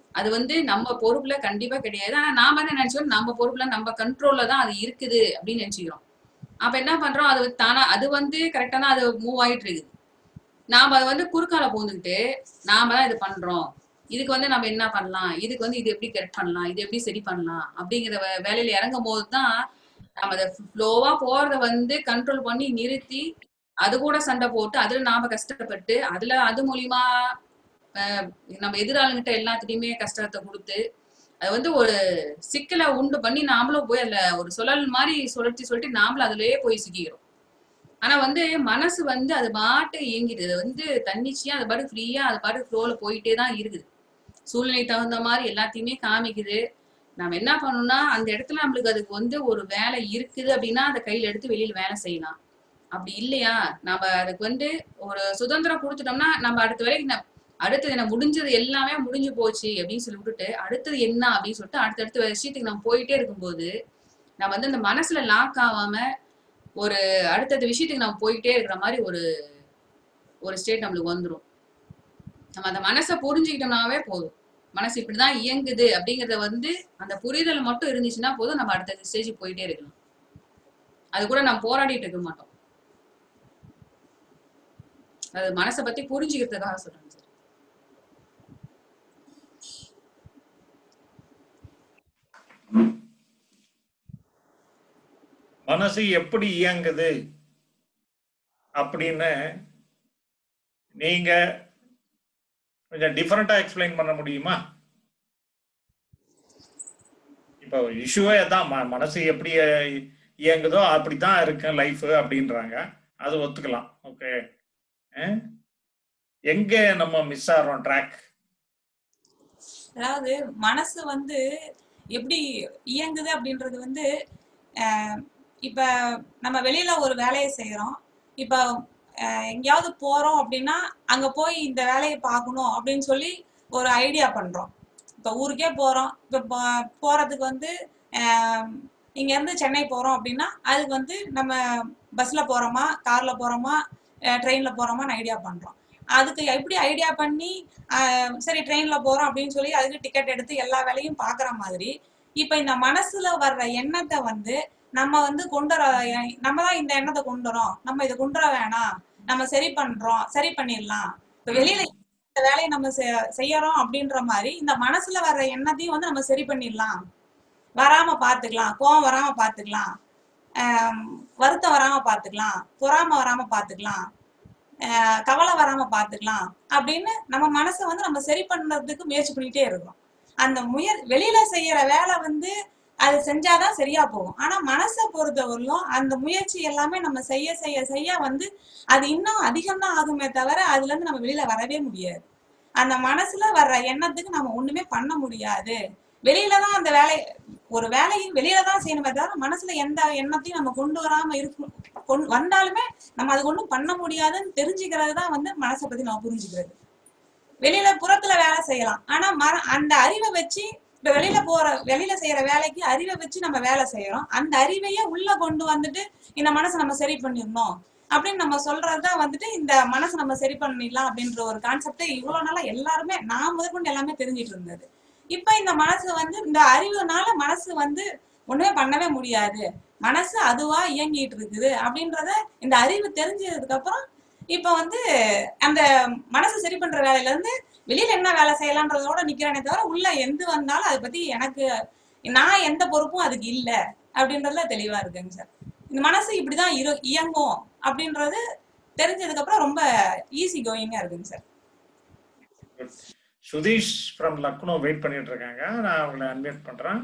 அது வந்து நம்ம பொறுப்புல கண்டிப்பா கிடையாது. ஆனா நாம என்ன நினைச்சோம், நம்ம பொறுப்புல நம்ம கண்ட்ரோல்ல தான் அது இருக்குது அப்படின்னு நினைச்சுக்கிறோம். அப்ப என்ன பண்றோம், அது தானா அது வந்து கரெக்டா தான் அது மூவ் ஆயிட்டு இருக்குது. நாம அதை வந்து குறுக்கால போந்துக்கிட்டு நாம தான் இது பண்றோம், இதுக்கு வந்து நம்ம என்ன பண்ணலாம், இதுக்கு வந்து இது எப்படி கரெக்ட் பண்ணலாம், இது எப்படி சரி பண்ணலாம் அப்படிங்கிற வேலையில இறங்கும் போதுதான் நம்ம அதை ஃப்ளோவா போறத வந்து கண்ட்ரோல் பண்ணி நிறுத்தி அது கூட சண்டை போட்டு அதுல நாம கஷ்டப்பட்டு அதுல அது மூலியமா நம்ம எதிராளிகிட்ட எல்லாத்துலயுமே கஷ்டத்தை கொடுத்து அது வந்து ஒரு சிக்கலை உண்டு பண்ணி நாமளும் போய் அதுல ஒரு சுழல் மாதிரி சொல்லிட்டு நாமளும் அதுலயே போய் சிக்கிக்கிறோம். ஆனா வந்து மனசு வந்து அது பாட்டு இயங்கிடுது, அது வந்து தன்னிச்சையா அது பாட்டு ஃப்ரீயா அது பாட்டு ஃப்ளோல போயிட்டே தான் இருக்குது. சூழ்நிலை தகுந்த மாதிரி எல்லாத்தையுமே காமிக்குது. நம்ம என்ன பண்ணணும்னா அந்த இடத்துல நம்மளுக்கு அதுக்கு வந்து ஒரு வேலை இருக்குது அப்படின்னா அதை கையில எடுத்து வெளியில வேலை செய்யலாம். அப்படி இல்லையா நம்ம அதுக்கு வந்து ஒரு சுதந்திரம் கொடுத்துட்டோம்னா நம்ம அடுத்த வேலைக்கு அடுத்தது என்ன முடிஞ்சது எல்லாமே முடிஞ்சு போச்சு அப்படின்னு சொல்லி விட்டுட்டு அடுத்தது என்ன அப்படின்னு சொல்லிட்டு அடுத்தடுத்த விஷயத்துக்கு நம்ம போயிட்டே இருக்கும்போது நம்ம வந்து அந்த மனசுல லாக் ஆகாம ஒரு அடுத்தடுத்த விஷயத்துக்கு நம்ம போயிட்டே இருக்கிற மாதிரி ஒரு ஸ்டேட் நம்மளுக்கு வந்துடும். நம்ம அந்த மனசை புரிஞ்சுக்கிட்டோம்னாவே போதும், மனசு இப்படிதான் இயங்குது அப்படிங்கறத வந்து அந்த புரிதல் மட்டும் இருந்துச்சுன்னா போதும், நம்ம அடுத்த ஸ்டேஜ் போயிட்டே இருக்கலாம். அது கூட நம்ம போராடிட்டு இருக்க மாட்டோம். அது மனசை பத்தி புரிஞ்சுக்கிறதுக்காக சொல்றேன் சார். மனசு எப்படி இயங்குது அப்படின்னு நீங்க கொஞ்சம் டிஃபரெண்டா எக்ஸ்பிளைன் பண்ண முடியுமா? இப்போ இஷ்யூவே தான், மனசு எப்படி இயங்குதோ அப்படித்தான் இருக்கு லைஃப் அப்படின்றாங்க, அது ஒத்துக்கலாம். ஓகே, எங்க நம்ம மிஸ் ஆறோம் ட்ராக்? அதாவது மனசு வந்து எப்படி இயங்குது அப்படின்றது வந்து இப்ப நம்ம வெளியில ஒரு வேலையை செய்யறோம். இப்ப எங்கேயாவது போறோம் அப்படின்னா அங்க போய் இந்த வேலையை பார்க்கணும் அப்படின்னு சொல்லி ஒரு ஐடியா பண்றோம். இப்ப ஊருக்கே போறோம், இப்ப போறதுக்கு வந்து இங்க இருந்து சென்னை போறோம் அப்படின்னா அதுக்கு வந்து நம்ம பஸ்ல போறோமா, கார்ல போறோமா, ட்ரெயின்ல போறோமான்னு ஐடியா பண்றோம். அதுக்கு எப்படி ஐடியா பண்ணி சரி ட்ரெயின்ல போறோம் அப்படின்னு சொல்லி அதுக்கு டிக்கெட் எடுத்து எல்லா வேலையும் பாக்குற மாதிரி இப்ப இந்த மனசுல வர்ற எண்ணத்தை வந்து நம்ம வந்து நம்ம தான் இந்த எண்ணத்தை கொண்டு வரோம், நம்ம இதை கொண்டு வர வேணாம், நம்ம சரி பண்ணிடலாம், இப்ப வெளியில இந்த வேலையை நம்ம செய்யறோம் அப்படின்ற மாதிரி இந்த மனசுல வர்ற எண்ணத்தையும் வந்து நம்ம சரி பண்ணிடலாம், வராம பாத்துக்கலாம், கோவம் வராம பாத்துக்கலாம், வருத்தம் வராம பாத்துக்கலாம், பொறாம வராம பாத்துக்கலாம், கவலை வராம பாத்துக்கலாம் அப்படின்னு நம்ம மனசை வந்து நம்ம சரி பண்றதுக்கு முயற்சி பண்ணிட்டே இருக்கோம். அந்த வெளியில செய்யற வேலை வந்து அது செஞ்சாதான் சரியா போகும். ஆனா மனசை பொறுத்தவரையிலும் அந்த முயற்சி எல்லாமே நம்ம செய்ய செய்ய செய்ய வந்து அது இன்னும் அதிகம்தான் ஆகுமே தவிர அதுல இருந்து நம்ம வெளியில வரவே முடியாது. அந்த மனசுல வர்ற எண்ணத்துக்கு நம்ம ஒண்ணுமே பண்ண முடியாது. வெளியிலதான் அந்த ஒரு வேலையும் வெளியில தான் செய்யணுமே தவிர மனசுல எந்த எண்ணத்தையும் நம்ம கொண்டு வராம வந்தாலுமே நம்ம அது ஒண்ணும் பண்ண முடியாதுன்னு தெரிஞ்சுக்கிறது தான் வந்து மனசை பத்தி நம்ம புரிஞ்சுக்கிறது. வெளியில புறத்துல வேலை செய்யலாம், ஆனா அந்த அறிவை வச்சு இப்ப வெளியில செய்யற வேலைக்கு அறிவை வச்சு நம்ம வேலை செய்யறோம். அந்த அறிவையே உள்ள கொண்டு வந்துட்டு இந்த மனசை நம்ம சரி பண்ணிடணும் அப்படின்னு நம்ம சொல்றதுதான் வந்துட்டு இந்த மனசை நம்ம சரி பண்ணிடலாம் அப்படின்ற ஒரு கான்செப்ட் இவ்வளவு நாளா எல்லாருமே நான் முதற்கொண்டு எல்லாமே தெரிஞ்சிட்டு இருந்தது. இப்ப இந்த மனசு வந்து இந்த அறிவுனால மனசு வந்து ஒண்ணுமே பண்ணவே முடியாது, மனசு அதுவா இயங்கிட்டு இருக்குது அப்படின்றத இந்த அறிவு தெரிஞ்சதுக்கு அப்புறம் இப்ப வந்து அந்த மனசு சரி பண்ற வேலையில இருந்து வெளியில என்ன வேலை செய்யலாம்ன்றதோட நிக்கிறேனே தவிர உள்ள எந்த வந்தாலும் அதை பத்தி எனக்கு நான் எந்த பொறுப்பும் அதுக்கு இல்ல அப்படின்றதுல தெளிவா இருக்குங்க சார். இந்த மனசு இப்படிதான் இயங்கும் அப்படின்றது தெரிஞ்சதுக்கு அப்புறம் ரொம்ப ஈஸி கோயிங்கா இருக்குங்க sir. Sudheesh from Lucknow wait பண்ணிட்டு இருக்காங்க, நான் அவங்களை அன்மியூட் பண்றேன்.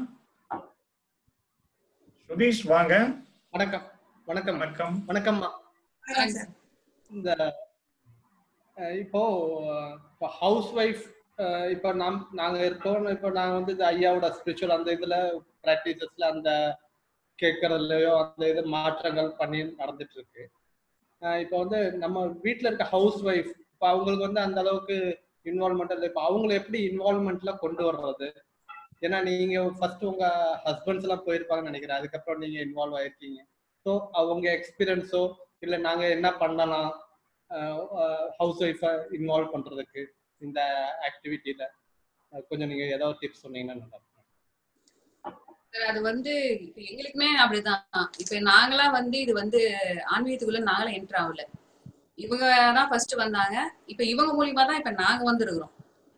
சுதீஷ் வாங்க. வணக்கம். வணக்கம். வணக்கம். வணக்கம்மா. இந்த இப்போ ஹவுஸ் ஒய்ஃப் இப்போ நாங்க இருக்கோம், இப்போ நாங்க வந்து இந்த ஐயாவோட ஸ்பிரிச்சுவல் அந்த இதுல பிராக்டிசஸ்ல அந்த கேட்கறதுலயோ அந்த இது மாற்றங்கள் பண்ணி நடந்துட்டு இருக்கு. இப்போ வந்து நம்ம வீட்டுல இருக்க ஹவுஸ் ஒய்ஃப் இப்போ அவங்களுக்கு வந்து அந்த அளவுக்கு இன்வால்மெண்ட் இல்லை. இப்போ அவங்களை எப்படி இன்வால்மெண்ட்ல கொண்டு வர்றது? ஏன்னா நீங்க ஃபர்ஸ்ட் உங்க ஹஸ்பண்ட்ஸ் எல்லாம் போயிருப்பாங்கன்னு நினைக்கிறேன், அதுக்கப்புறம் நீங்க இன்வால்வ் ஆயிருக்கீங்க. ஸோ அவங்க எக்ஸ்பீரியன்ஸோ இல்லை நாங்க என்ன பண்ணலாம் ஹவுஸ் ஒய்ஃபை இன்வால்வ் பண்றதுக்கு இந்த ஆக்டிவிட்டியில கொஞ்சம் நீங்க ஏதாவது டிப்ஸ் சொன்னீங்கன்னா நல்லா இருக்கும். அது வந்து இப்ப எங்களுக்குமே அப்படிதான். இப்ப நாங்களாம் வந்து இது வந்து ஆன்மீகத்துக்குள்ள நாங்களாம் என்டர் ஆகல. இவங்க தான் ஃபர்ஸ்ட் வந்தாங்க. இப்ப இவங்க மூலியமா தான் இப்ப நாங்க வந்துருக்கிறோம்.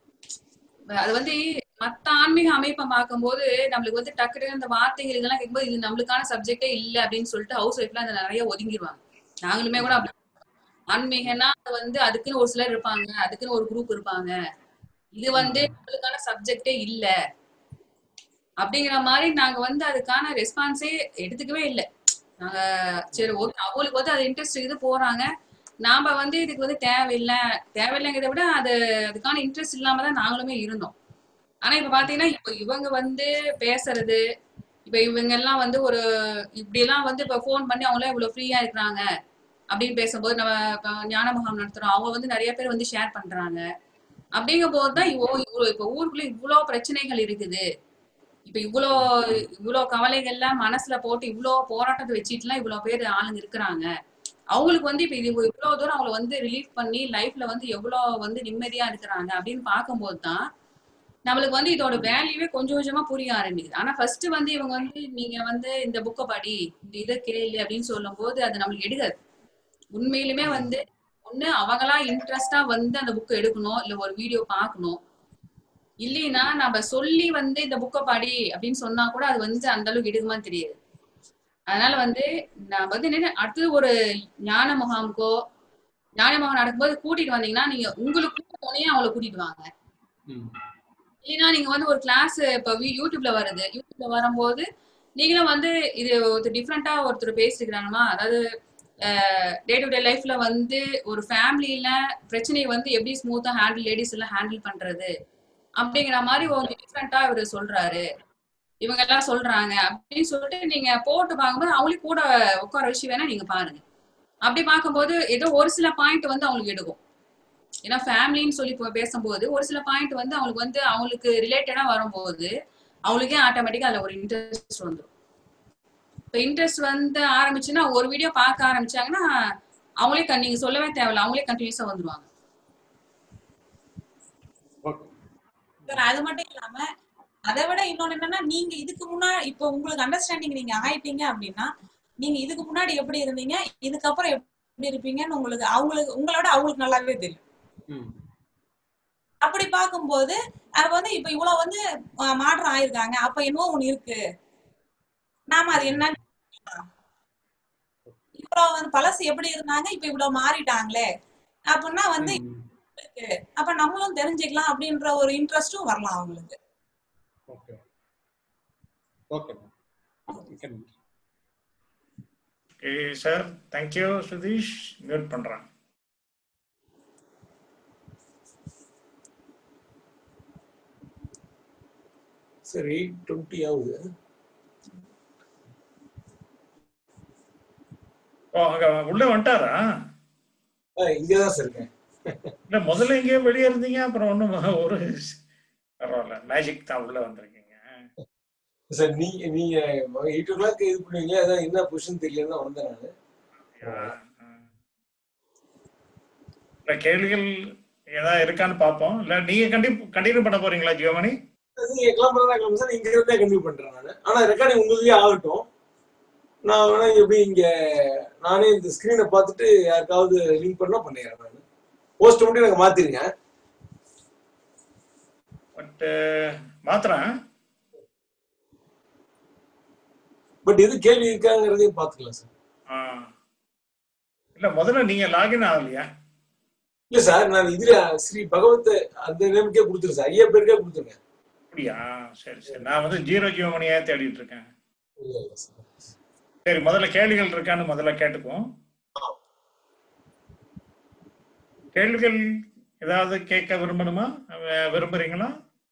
அது வந்து மத்த ஆன்மீக அமைப்பை பார்க்கும்போது நம்மளுக்கு வந்து டக்குனு இந்த வார்த்தைகள் இதெல்லாம் கேட்கும்போது இது நம்மளுக்கான சப்ஜெக்டே இல்லை அப்படின்னு சொல்லிட்டு ஹவுஸ் ஒய்ஃப்லாம் அதை நிறைய ஒதுங்கிடுவாங்க. நாங்களுமே கூட அப்படி ஆன்மீகம்னா வந்து அதுக்குன்னு ஒரு சிலர் இருப்பாங்க, அதுக்குன்னு ஒரு குரூப் இருப்பாங்க. இது வந்து நம்மளுக்கான சப்ஜெக்டே இல்லை அப்படிங்கிற மாதிரி நாங்க வந்து அதுக்கான ரெஸ்பான்ஸே எடுத்துக்கவே இல்லை. நாங்க சரி ஓகே அவங்களுக்கு வந்து அது இன்ட்ரெஸ்ட் இது போறாங்க, நாம வந்து இதுக்கு வந்து தேவையில்லைங்கிறத விட அதுக்கான இன்ட்ரெஸ்ட் இல்லாம தான் நாங்களுமே இருந்தோம். ஆனா இப்ப பாத்தீங்கன்னா இப்ப இவங்க வந்து பேசுறது, இப்ப இவங்க எல்லாம் வந்து ஒரு இப்படி எல்லாம் வந்து இப்ப போன் பண்ணி அவங்களாம் இவ்வளவு ஃப்ரீயா இருக்கிறாங்க அப்படின்னு பேசும்போது நம்ம ஞான முகாம் நடத்துறோம், அவங்க வந்து நிறைய பேர் வந்து ஷேர் பண்றாங்க. அப்படிங்கும் போதுதான் இவ்வளவு இப்ப ஊருக்குள்ள இவ்வளவு பிரச்சனைகள் இருக்குது, இப்ப இவ்வளவு கவலைகள்லாம் மனசுல போட்டு இவ்வளவு போராட்டத்தை வச்சுட்டுலாம் இவ்வளவு பேர் ஆளுங்க இருக்கிறாங்க. அவங்களுக்கு வந்து இப்ப இது இவ்வளவு தூரம் அவங்களை வந்து ரிலீஃப் பண்ணி லைஃப்ல வந்து எவ்வளவு வந்து நிம்மதியா இருக்கிறாங்க அப்படின்னு பார்க்கும்போது தான் நம்மளுக்கு வந்து இதோட வேல்யூவே கொஞ்சம் கொஞ்சமா புரிய ஆரம்பிக்குது. ஆனா ஃபர்ஸ்ட் வந்து இவங்க வந்து நீங்க வந்து இந்த புக்கை படி, இந்த இதை கேளு அப்படின்னு சொல்லும் போது அது நம்மளுக்கு எடுக்காது. உண்மையிலுமே வந்து ஒண்ணு அவங்களா இன்ட்ரெஸ்டா வந்து அந்த புக்கை எடுக்கணும், இல்ல ஒரு வீடியோ பார்க்கணும். இல்லைன்னா நம்ம சொல்லி வந்து இந்த புக்கை படி அப்படின்னு சொன்னா கூட அது வந்து அந்த அளவுக்கு எடுக்குமான்னு தெரியாது. அதனால வந்து நான் வந்து என்ன அடுத்தது ஒரு ஞான முகாமுக்கோ ஞான முகாம் நடக்கும்போது கூட்டிட்டு வந்தீங்கன்னா நீங்க உங்களுக்கு துணையா அவங்களை கூட்டிட்டு வாங்க. இல்லைன்னா நீங்க வந்து ஒரு கிளாஸ் இப்ப யூடியூப்ல வருது, யூடியூப்ல வரும்போது நீங்களும் வந்து இது ஒரு டிஃப்ரெண்டா ஒருத்தர் பேசிக்கிறாங்கம்மா, அதாவது டே டு டே லைஃப்ல வந்து ஒரு ஃபேமிலியில பிரச்சனையை வந்து எப்படி ஸ்மூத்தா லேடிஸ் எல்லாம் ஹேண்டில் பண்றது அப்படிங்கிற மாதிரி ஒரு டிஃப்ரெண்டா இவரு சொல்றாரு, இவங்க எல்லாம் சொல்றாங்க அப்படின்னு சொல்லிட்டு நீங்க போட்டு பார்க்கும்போது அவங்களுக்கு கூட உட்கார வச்சு வேணா நீங்க பாருங்க. அப்படி பார்க்கும்போது ஏதோ ஒரு சில பாயிண்ட் வந்து அவங்களுக்கு எடுக்கும். ஏன்னா ஃபேமிலின்னு சொல்லி பேசும்போது ஒரு சில பாயிண்ட் வந்து அவங்களுக்கு ரிலேட்டடா வரும்போது அவங்களுக்கே ஆட்டோமேட்டிக்கா அதுல ஒரு இன்ட்ரெஸ்ட் வந்துடும். இப்போ இன்ட்ரெஸ்ட் வந்து ஆரம்பிச்சுன்னா ஒரு வீடியோ பார்க்க ஆரம்பிச்சாங்கன்னா அவங்களே நீங்க சொல்லவே தேவையில்ல, அவங்களே கண்டினியூஸா வந்துருவாங்க. அது மட்டும் இல்லாம அதை விட இன்னொன்னு என்னன்னா, நீங்க இதுக்கு முன்னாடி இப்போ உங்களுக்கு அண்டர்ஸ்டாண்டிங் நீங்க ஆயிட்டீங்க அப்படின்னா நீங்க இதுக்கு முன்னாடி எப்படி இருந்தீங்க, இதுக்கப்புறம் எப்படி இருப்பீங்கன்னு உங்களோட அவங்களுக்கு நல்லாவே தெரியும். அப்படி பார்க்கும்போது அது வந்து இப்ப இவ்வளவு வந்து மாற்றம் ஆயிருக்காங்க, அப்ப என்னவோ ஒண்ணு இருக்கு, நாம அது என்ன இவ்வளவு வந்து பழசு எப்படி இருந்தாங்க இப்ப இவ்வளவு மாறிட்டாங்களே அப்படின்னா வந்து அப்ப நம்மளும் தெரிஞ்சுக்கலாம் அப்படின்ற ஒரு இன்ட்ரெஸ்டும் வரலாம் அவங்களுக்கு. Sir thank you. சுதீஷ் மியூட் பண்றேன். சரி 8:20 ஆகுது. அங்க உள்ள வந்துட்டாரா? இங்கதான் சார் இருக்கேன். இல்ல முதல்ல எங்கேயோ வெளியே இருந்தீங்க, அப்புறம் ஒண்ணும் ஒரு பரவாயில்ல, மேஜிக் தான் உள்ள வந்திருக்கீங்க சார். நீங்க 8 o'clock இது பண்ணுவீங்க, அதான் என்ன பொசிஷன் தெரியலன்னு வந்தேன் நானு. கேள்விகள் ஏதாவது இருக்கான்னு பாப்போம். இல்ல நீங்க கண்டினியூ பண்ண போறீங்களா ஜியோமணி? நீங்க கிளம்புறதா சார், இங்க இருந்தா கண்டினியூ பண்றேன் நானு. ஆனா ரெக்கார்டிங் உங்களுக்கே ஆகட்டும். நான் வேணா எப்படி இங்க நானே இந்த ஸ்கிரீனை பார்த்துட்டு யாருக்காவது லிங்க் பண்ணா பண்ணிடுறேன். நான் போஸ்ட் மட்டும் எனக்கு மாத்திருங்க. பட் மாத்திரேன். பட் எது கேள்வி இருக்காங்கிறதையும் பாத்துக்கலாம் சார். இல்ல முதல்ல நீங்க லாகின் ஆகலையா? இல்ல சார், நான் இதுல ஸ்ரீ பகவத் அந்த நேமுக்கே கொடுத்துருக்கேன் சார், 5 பேருக்கே கொடுத்துருக்கேன். அப்படியா? சரி சரி, நான் வந்து ஜீரோ ஜியோமணியா தேடிட்டு இருக்கேன். சரி, முதல்ல கேள்விகள் இருக்கான்னு முதல்ல கேட்டுக்குவோம். கேள்விகள் ஏதாவது கேட்க விரும்புறீங்களா?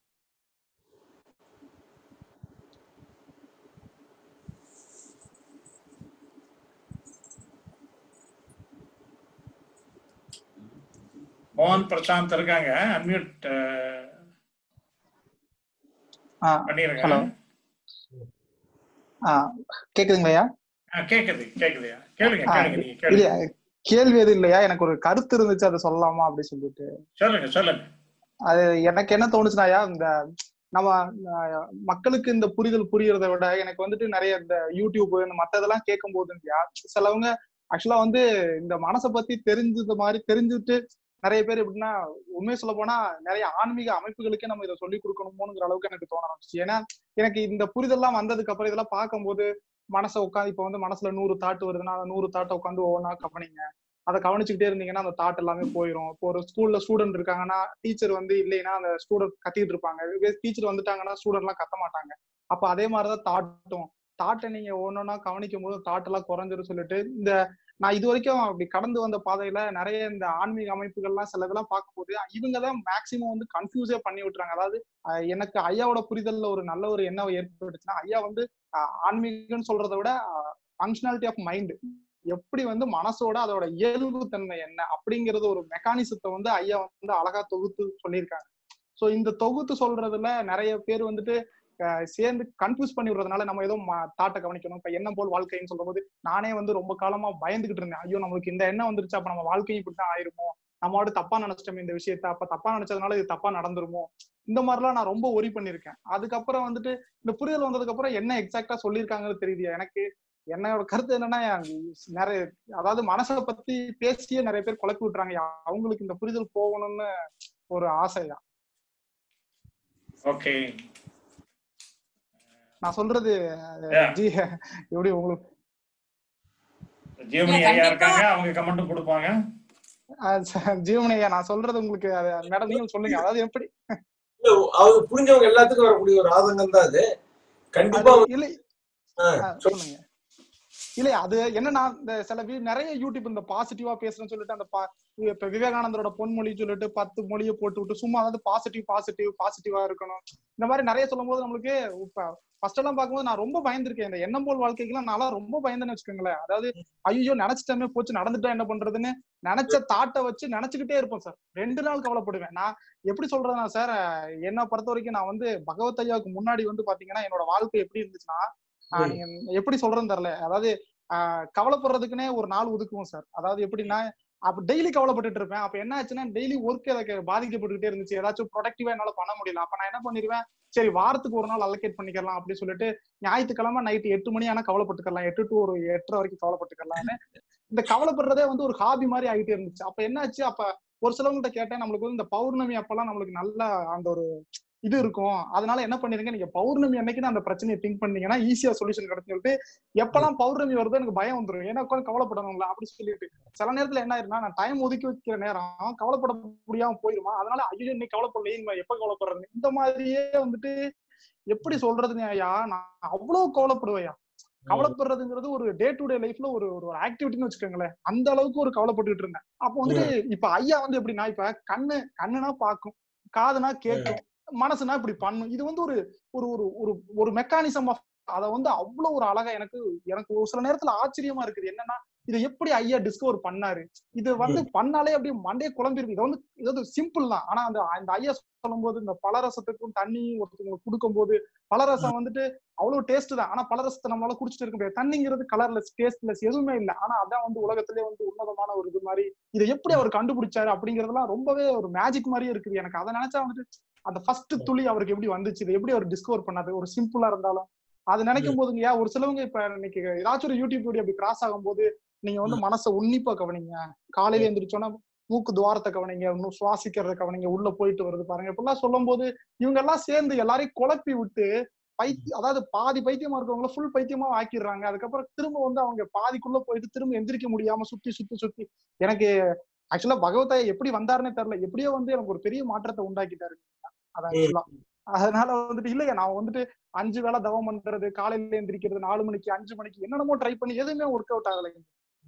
மோகன் பிரசாந்த் இருக்காங்க, அன்மியூட் பண்ணிருங்க. ஹலோ, கேக்குதுங்களையா? கேக்குதுயா, கேளுங்க. நீங்க கேள்வி எதுவும் இல்லையா? எனக்கு ஒரு கருத்து இருந்துச்சு, அதை சொல்லலாமா அப்படி சொல்லிட்டு. சொல்லுங்க. அது எனக்கு என்ன தோணுச்சுனாயா, இந்த நம்ம மக்களுக்கு இந்த புரிதல் புரியறதை விட எனக்கு வந்துட்டு நிறைய இந்த யூடியூப் இந்த மத்ததெல்லாம் கேட்கும் போதுங்கயா, சிலவங்க ஆக்சுவலா வந்து இந்த மனசை பத்தி தெரிஞ்சது மாதிரி தெரிஞ்சுட்டு நிறைய பேர் எப்படின்னா, உண்மையை சொல்ல போனா நிறைய ஆன்மீக அமைப்புகளுக்கே நம்ம இதை சொல்லி கொடுக்கணுமோங்கிற அளவுக்கு எனக்கு தோண ஆரம்பிச்சு. ஏன்னா எனக்கு இந்த புரிதல்லாம் வந்ததுக்கு அப்புறம் இதெல்லாம் பார்க்கும்போது மனசை உட்காந்து இப்ப வந்து மனசுல 100 தாட்டு வருதுன்னா அந்த 100 தாட்டை உட்காந்து ஒவ்வொன்றா கவனிங்க. அதை கவனிச்சுக்கிட்டே இருந்தீங்கன்னா அந்த தாட் எல்லாமே போயிடும். இப்போ ஒரு ஸ்கூல்ல ஸ்டூடெண்ட் இருக்காங்கன்னா டீச்சர் வந்து இல்லைன்னா அந்த ஸ்டூடெண்ட் கத்திட்டு இருப்பாங்க. டீச்சர் வந்துட்டாங்கன்னா ஸ்டூடெண்ட் எல்லாம் கத்த மாட்டாங்க. அப்ப அதே மாதிரிதான் தாட்டை நீங்க ஒன்னொன்னா கவனிக்கும் போது தாட் எல்லாம் குறைஞ்சிரும் சொல்லிட்டு இந்த நான் இது வரைக்கும் அப்படி கடந்து வந்த பாதையில நிறைய இந்த ஆன்மீக அமைப்புகள்லாம் சில இதெல்லாம் பார்க்கும்போது இவங்கதான் மேக்சிமம் வந்து கன்ஃபியூஸே பண்ணி விட்டுறாங்க. அதாவது எனக்கு ஐயாவோட புரிதல்ல ஒரு நல்ல ஒரு எண்ணம் ஏற்பட்டுச்சுன்னா, ஐயா வந்து ஆன்மீகம்னு சொல்றதை விட ஃபங்க்ஷனாலிட்டி ஆஃப் மைண்ட், எப்படி வந்து மனசோட அதோட இயல்பு தன்மை என்ன அப்படிங்கறது ஒரு மெக்கானிசத்தை வந்து ஐயா வந்து அழகா தொகுத்து சொல்லியிருக்காங்க. சோ இந்த தொகுத்து சொல்றதுல நிறைய பேர் வந்துட்டு சேர்ந்து கன்ஃபியூஸ் பண்ணி விடுறதுனால நம்ம ஏதோ தாட்டை கவனிக்கணும். இப்ப எண்ணம் போல் வாழ்க்கைன்னு சொல்ற போது நானே வந்து ரொம்ப காலமா பயந்துகிட்டு இருந்தேன். ஐயோ நம்மளுக்கு இந்த எண்ணம் வந்துருச்சு, அப்ப நம்ம வாழ்க்கையும் இப்படிதான் ஆயிருமோ, நம்மளோட தப்பா நினைச்சிட்டோம் இந்த விஷயத்த, அப்ப தப்பா நினைச்சதுனால இது தப்பா நடந்துருமோ, இந்த மாதிரிலாம் நான் ரொம்ப ஒரி பண்ணிருக்கேன். அதுக்கப்புறம் வந்துட்டு இந்த புரிதல் வந்ததுக்கு அப்புறம் என்ன எக்ஸாக்டா சொல்லியிருக்காங்கன்னு தெரியுது எனக்கு. என்னோட கருத்து என்னன்னா, நிறைய அதாவது மனசை பத்தி பேசியே நிறைய பேர் குழப்பி விட்டுறாங்க. அவங்களுக்கு இந்த புரிதல் போகணும்னு ஒரு ஆசைதான். ஓகே, நான் சொல்றது எப்படி உங்களுக்கு ஜீவனி ஐயா இருக்காங்க, அவங்க கமெண்ட் கொடுப்பாங்க. ஜீவனி ஐயா நான் சொல்றது உங்களுக்கு மேடம் நீங்க சொல்லுங்க. அதாவது எப்படி அவங்க புரிஞ்சவங்க எல்லாத்துக்கும் வரக்கூடிய ஒரு ஆதங்கம் தான் அது. கண்டிப்பா இல்லை சொல்லுங்க. இல்ல அது என்னன்னா, இந்த சில நிறைய யூடியூப் இந்த பாசிட்டிவா பேசுறேன்னு சொல்லிட்டு அந்த இப்ப விவேகானந்தரோட பொன்மொழி சொல்லிட்டு 10 மொழியை போட்டு விட்டு சும்மா அதாவது பாசிட்டிவா இருக்கணும் இந்த மாதிரி நிறைய சொல்லும் போது நம்மளுக்கு இப்ப ஃபர்ஸ்ட் எல்லாம் பார்க்கும்போது நான் ரொம்ப பயந்துருக்கேன். இந்த எண்ணம் போல் வாழ்க்கைக்கெல்லாம் நான் ரொம்ப பயந்துன்னு வச்சுக்கோங்களேன். அதாவது ஐயோ நினைச்சிட்டமே போச்சு நடந்துட்டா என்ன பண்றதுன்னு நினைச்ச தாட்டை வச்சு நினைச்சுக்கிட்டே இருப்பேன் சார். 2 நாள் கவலைப்படுவேன். நான் எப்படி சொல்றதுன்னா சார், என்னை பொறுத்த வரைக்கும் நான் வந்து பகவத் ஐயாவுக்கு முன்னாடி வந்து பாத்தீங்கன்னா என்னோட வாழ்க்கை எப்படி இருந்துச்சுன்னா, நீங்க எப்படி சொல்றேன்னு தெரியல. அதாவது கவலைப்படுறதுக்குன்னே ஒரு நாள் ஒதுக்குவோம் சார். அதாவது எப்படின்னா அப்ப டெய்லி கவலைப்பட்டுட்டு இருப்பேன். அப்ப என்ன ஆச்சுன்னா டெய்லி ஒர்க் எனக்கு பாதிக்கப்பட்டுக்கிட்டே இருந்துச்சு. ஏதாச்சும் ப்ரொடக்டிவா என்னால பண்ண முடியல. அப்ப நான் என்ன பண்ணிடுவேன், சரி வாரத்துக்கு ஒரு நாள் அலோகேட் பண்ணிக்கலாம் அப்படின்னு சொல்லிட்டு ஞாயிற்றுக்கிழமை நைட்டு 8 மணி ஆனா கவலைப்பட்டுக்கலாம், 8 to 8:30 வரைக்கும் கவலைப்பட்டுக்கலாம்னு இந்த கவலைப்படுறதே வந்து ஒரு ஹாபி மாதிரி ஆகிட்டே இருந்துச்சு. அப்ப என்ன ஆச்சு, அப்ப ஒரு சிலவங்கள்ட்ட கேட்டேன், நம்மளுக்கு வந்து இந்த பௌர்ணமி அப்பெல்லாம் நம்மளுக்கு நல்ல அந்த ஒரு இது இருக்கும், அதனால என்ன பண்ணிருங்க நீங்க பௌர்ணமி அன்னைக்கு அந்த பிரச்சனையை திங்க் பண்ணீங்கன்னா ஈஸியா சொல்யூஷன் கிடைக்கும் சொல்லிட்டு எப்பெல்லாம் பௌர்ணமி வருதோ எனக்கு பயம் வந்துடும். ஏன்னா உட்காந்து கவலைப்படணும்ல அப்படி சொல்லிட்டு சில நேரத்துல என்ன ஆயிருன்னா நான் டைம் ஒதுக்கி வைக்கிற நேரம் கவலைப்பட முடியாம போயிருமா. அதனால ஐயோ இன்னைக்கு கவலைப்படல எப்ப கவலைப்படுறது இந்த மாதிரியே வந்துட்டு எப்படி சொல்றதுன்னு ஐயா நான் அவ்வளவு கவலைப்படுவையா. கவலைப்படுறதுங்கிறது ஒரு டே டு டே லைஃப்ல ஒரு ஒரு ஆக்டிவிட்டின்னு வச்சுக்கோங்களேன். அந்த அளவுக்கு ஒரு கவலைப்பட்டுட்டு இருந்தேன். அப்போ வந்துட்டு இப்ப ஐயா வந்து எப்படின்னா, இப்ப கண்ணுனா பாக்கும், காதுனா கேட்கும், மனசுனா இப்படி பண்ணும். இது வந்து ஒரு ஒரு ஒரு ஒரு மெக்கானிசம் ஆஃப் அதை வந்து அவ்வளவு ஒரு அழகா எனக்கு ஒரு சில நேரத்துல ஆச்சரியமா இருக்குது. என்னன்னா இதை எப்படி ஐயா டிஸ்கவர் பண்ணாரு, இது வந்து பண்ணாலே அப்படியே மண்டையே குழம்பிருக்கு. இது வந்து சிம்பிள் தான். ஆனா அந்த ஐயா சொல்லும் போது இந்த பலரசத்துக்கும் தண்ணி ஒருத்தவங்களுக்கு கொடுக்கும் போது பலரசம் வந்துட்டு அவ்வளவு டேஸ்ட் தான். ஆனா பலரசத்தை நம்மளால குடிச்சிட்டு இருக்க முடியாது. தண்ணிங்கிறது கலர்லெஸ் டேஸ்ட்லெஸ் எதுவுமே இல்லை. ஆனா அதான் வந்து உலகத்திலே வந்து உன்னதமான ஒரு இது மாதிரி. இதை எப்படி அவர் கண்டுபிடிச்சாரு அப்படிங்கறதெல்லாம் ரொம்பவே ஒரு மேஜிக் மாதிரியே இருக்குது எனக்கு. அதை நினைச்சா வந்துட்டு அந்த ஃபர்ஸ்ட் துளி அவருக்கு எப்படி வந்துச்சு, இதை எப்படி அவர் டிஸ்கவர் பண்ணாது, ஒரு சிம்பிளா இருந்தாலும் அது நினைக்கும் போதுங்கயா. ஒரு சிலவங்க இப்ப இன்னைக்கு ஏதாச்சும் ஒரு யூடியூப் வீடியோ அப்படி கிராஸ் ஆகும் போது நீங்க வந்து மனசை உன்னிப்பா கவனிங்க, காலையில எந்திரிச்சோன்னா மூக்கு துவாரத்தை கவனிங்க, இன்னும் சுவாசிக்கிறத கவனிங்க, உள்ள போயிட்டு வருது பாருங்க, இப்படிலாம் சொல்லும் போது இவங்க எல்லாம் சேர்ந்து எல்லாரையும் குழப்பி விட்டு அதாவது பாதி பைத்தியமா இருக்கவங்கள ஃபுல் பைத்தியமா ஆக்கிடுறாங்க. அதுக்கப்புறம் திரும்ப வந்து அவங்க பாதிக்குள்ள போயிட்டு திரும்ப எந்திரிக்க முடியாம சுத்தி எனக்கு ஆக்சுவலா பகவத் எப்படி வந்தாருன்னே தெரியல. எப்படியோ வந்து எனக்கு ஒரு பெரிய மாற்றத்தை உண்டாக்கிட்டாரு அதான். அதனால வந்துட்டு இல்லையா நான் வந்துட்டு 5 வேளை தவம் பண்றது, காலையில எந்திரிக்கிறது 4 மணிக்கு 5 மணிக்கு என்னென்னமோ ட்ரை பண்ணி எதுவுமே ஒர்க் அவுட் ஆகலைங்க.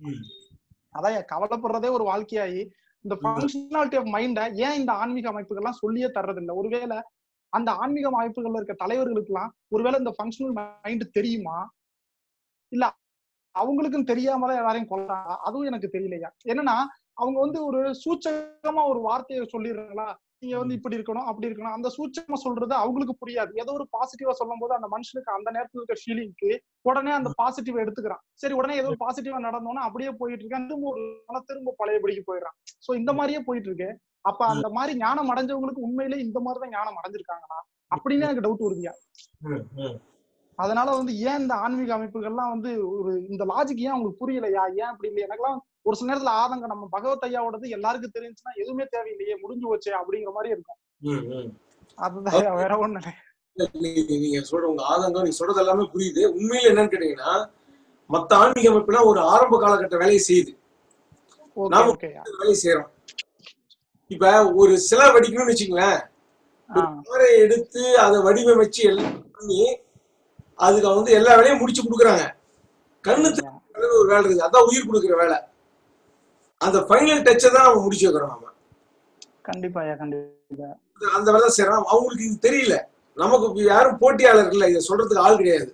அதான் கவலைப்படுறதே ஒரு வாழ்க்கையாயி இந்த ஃபங்க்ஷனாலிட்டி ஆஃப் மைண்ட ஏன் இந்த ஆன்மீக அமைப்புகள்லாம் சொல்லியே தர்றது இல்லை. ஒருவேளை அந்த ஆன்மீக அமைப்புகள்ல இருக்க தலைவர்களுக்கு எல்லாம் ஒருவேளை இந்த ஃபங்க்ஷனல் மைண்ட் தெரியுமா, இல்ல அவங்களுக்கும் தெரியாமதான் எல்லாரையும் கொள்றாங்க, அதுவும் எனக்கு தெரியலையா. என்னன்னா அவங்க வந்து ஒரு சூச்சகமா ஒரு வார்த்தையை சொல்லிடுறாங்களா, நீங்க வந்து இப்படி இருக்கணும் அப்படி இருக்கணும், அந்த சூச்சமா சொல்றது அவங்களுக்கு புரியாது. ஏதோ ஒரு பாசிட்டிவா சொல்லும் போது அந்த மனுஷனுக்கு அந்த நேரத்துல இருக்க ஃபீலிங்க்கு உடனே அந்த பாசிட்டிவ் எடுத்துக்கிறான். சரி உடனே ஏதோ பாசிட்டிவா நடந்தோம்னா அப்படியே போயிட்டு இருக்கான், திரும்ப பழையபடிக்கு போயிடுறான். சோ இந்த மாதிரியே போயிட்டு இருக்கு. அப்ப அந்த மாதிரி ஞானம் அடைஞ்சவங்களுக்கு உண்மையிலே இந்த மாதிரிதான் ஞானம் அடைஞ்சிருக்காங்களா அப்படின்னு எனக்கு டவுட் வருதுயா. அதனால வந்து ஏன் இந்த ஆன்மீக அமைப்புகள்லாம் வந்து ஒரு இந்த லாஜிக் ஏன் அவங்களுக்கு புரியலையா, ஏன் அப்படி இல்லையா? எனக்குலாம் ஒரு சில நேரத்துல ஆதங்கம், நம்ம பகவத் ஐயாவோடது எல்லாருக்கும் தெரிஞ்சுன்னா எதுவுமே தேவையில்லையே, முடிஞ்சு வச்சே அப்படிங்கிற மாதிரி இருக்கும். அதுதான், வேற ஒண்ணு நீங்க சொல்ற உங்க ஆதங்கம், நீங்க சொல்றது எல்லாமே புரியுது. உண்மையில என்னன்னு கேட்டீங்கன்னா, மத்த ஆன்மீக அமைப்புனா ஒரு ஆரம்ப காலகட்ட வேலையை செய்யுது, நாம வேலையை செய்யறோம். இப்ப ஒரு சிலை வடிக்கணும்னு வச்சுங்களேன், எடுத்து அதை வடிவமைச்சு எல்லாம் பண்ணி அதுக்கு வந்து எல்லா வேலையும் முடிச்சு கொடுக்குறாங்க. கண்ணு ஒரு வேலை இருக்கு, அதான் உயிர் கொடுக்குற வேலை. அந்த ஃபைனல் டச்சை தான் அவங்க முடிச்சு வைக்கிறோம் நாம. கண்டிப்பா கண்டிப்பா அந்த வேலை செய்யறோம். அவங்களுக்கு இது தெரியல, நமக்கு யாரும் போட்டியாளர் இல்ல, இதை சொல்றதுக்கு ஆள் கிடையாது.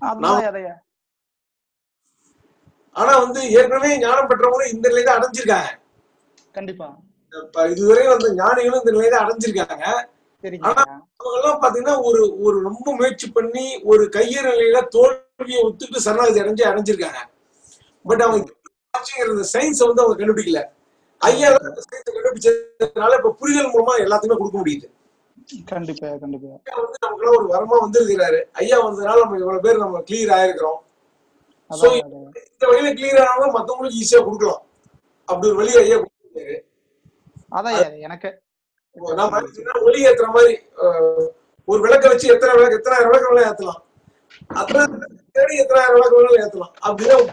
ஆனா வந்து ஏற்கனவே ஞானம் பெற்றவங்களும் இந்த நிலையை தான் அடைஞ்சிருக்காங்க. கண்டிப்பா இதுவரை வந்து ஞானிகளும் இந்த நிலையை தான் அடைஞ்சிருக்காங்க. ஆனா அவங்க எல்லாம் பாத்தீங்கன்னா ஒரு ரொம்ப முயற்சி பண்ணி ஒரு கையற நிலையில தோல்வியை ஒத்துட்டு சரணாகதி அடைஞ்சிருக்காங்க. பட் அவங்க சயின்ஸை வந்து அவங்க கண்டுபிடிக்கல. ஐயா சயின்ஸை கண்டுபிடிச்சதுனால இப்ப புரிதல் மூலமா எல்லாத்தையுமே கொடுக்க முடியுது. கண்டிப்பா கண்டிப்பா வந்து நமக்கு ஒரு வரமா வந்திருக்கிறாரு. ஐயா வந்ததுனால நம்ம இவ்வளவு பேர் நம்ம கிளியர் ஆயிருக்கிறோம். இந்த வழியில கிளியர் ஆனாலும் மத்தவங்களுக்கு ஈஸியா கொடுக்கலாம். அப்படி ஒரு வழி ஐயா கொடுத்துருக்காரு. அதான் எனக்கு ஒளி ஏத்துற மாதிரி ஒரு விளக்க வச்சு எத்தனாயிரம் விளக்கு வேணாலும் ஏத்தலாம், எத்தனாயிரம் விளக்கு வேணாலும் ஏத்தலாம். அப்படிதான்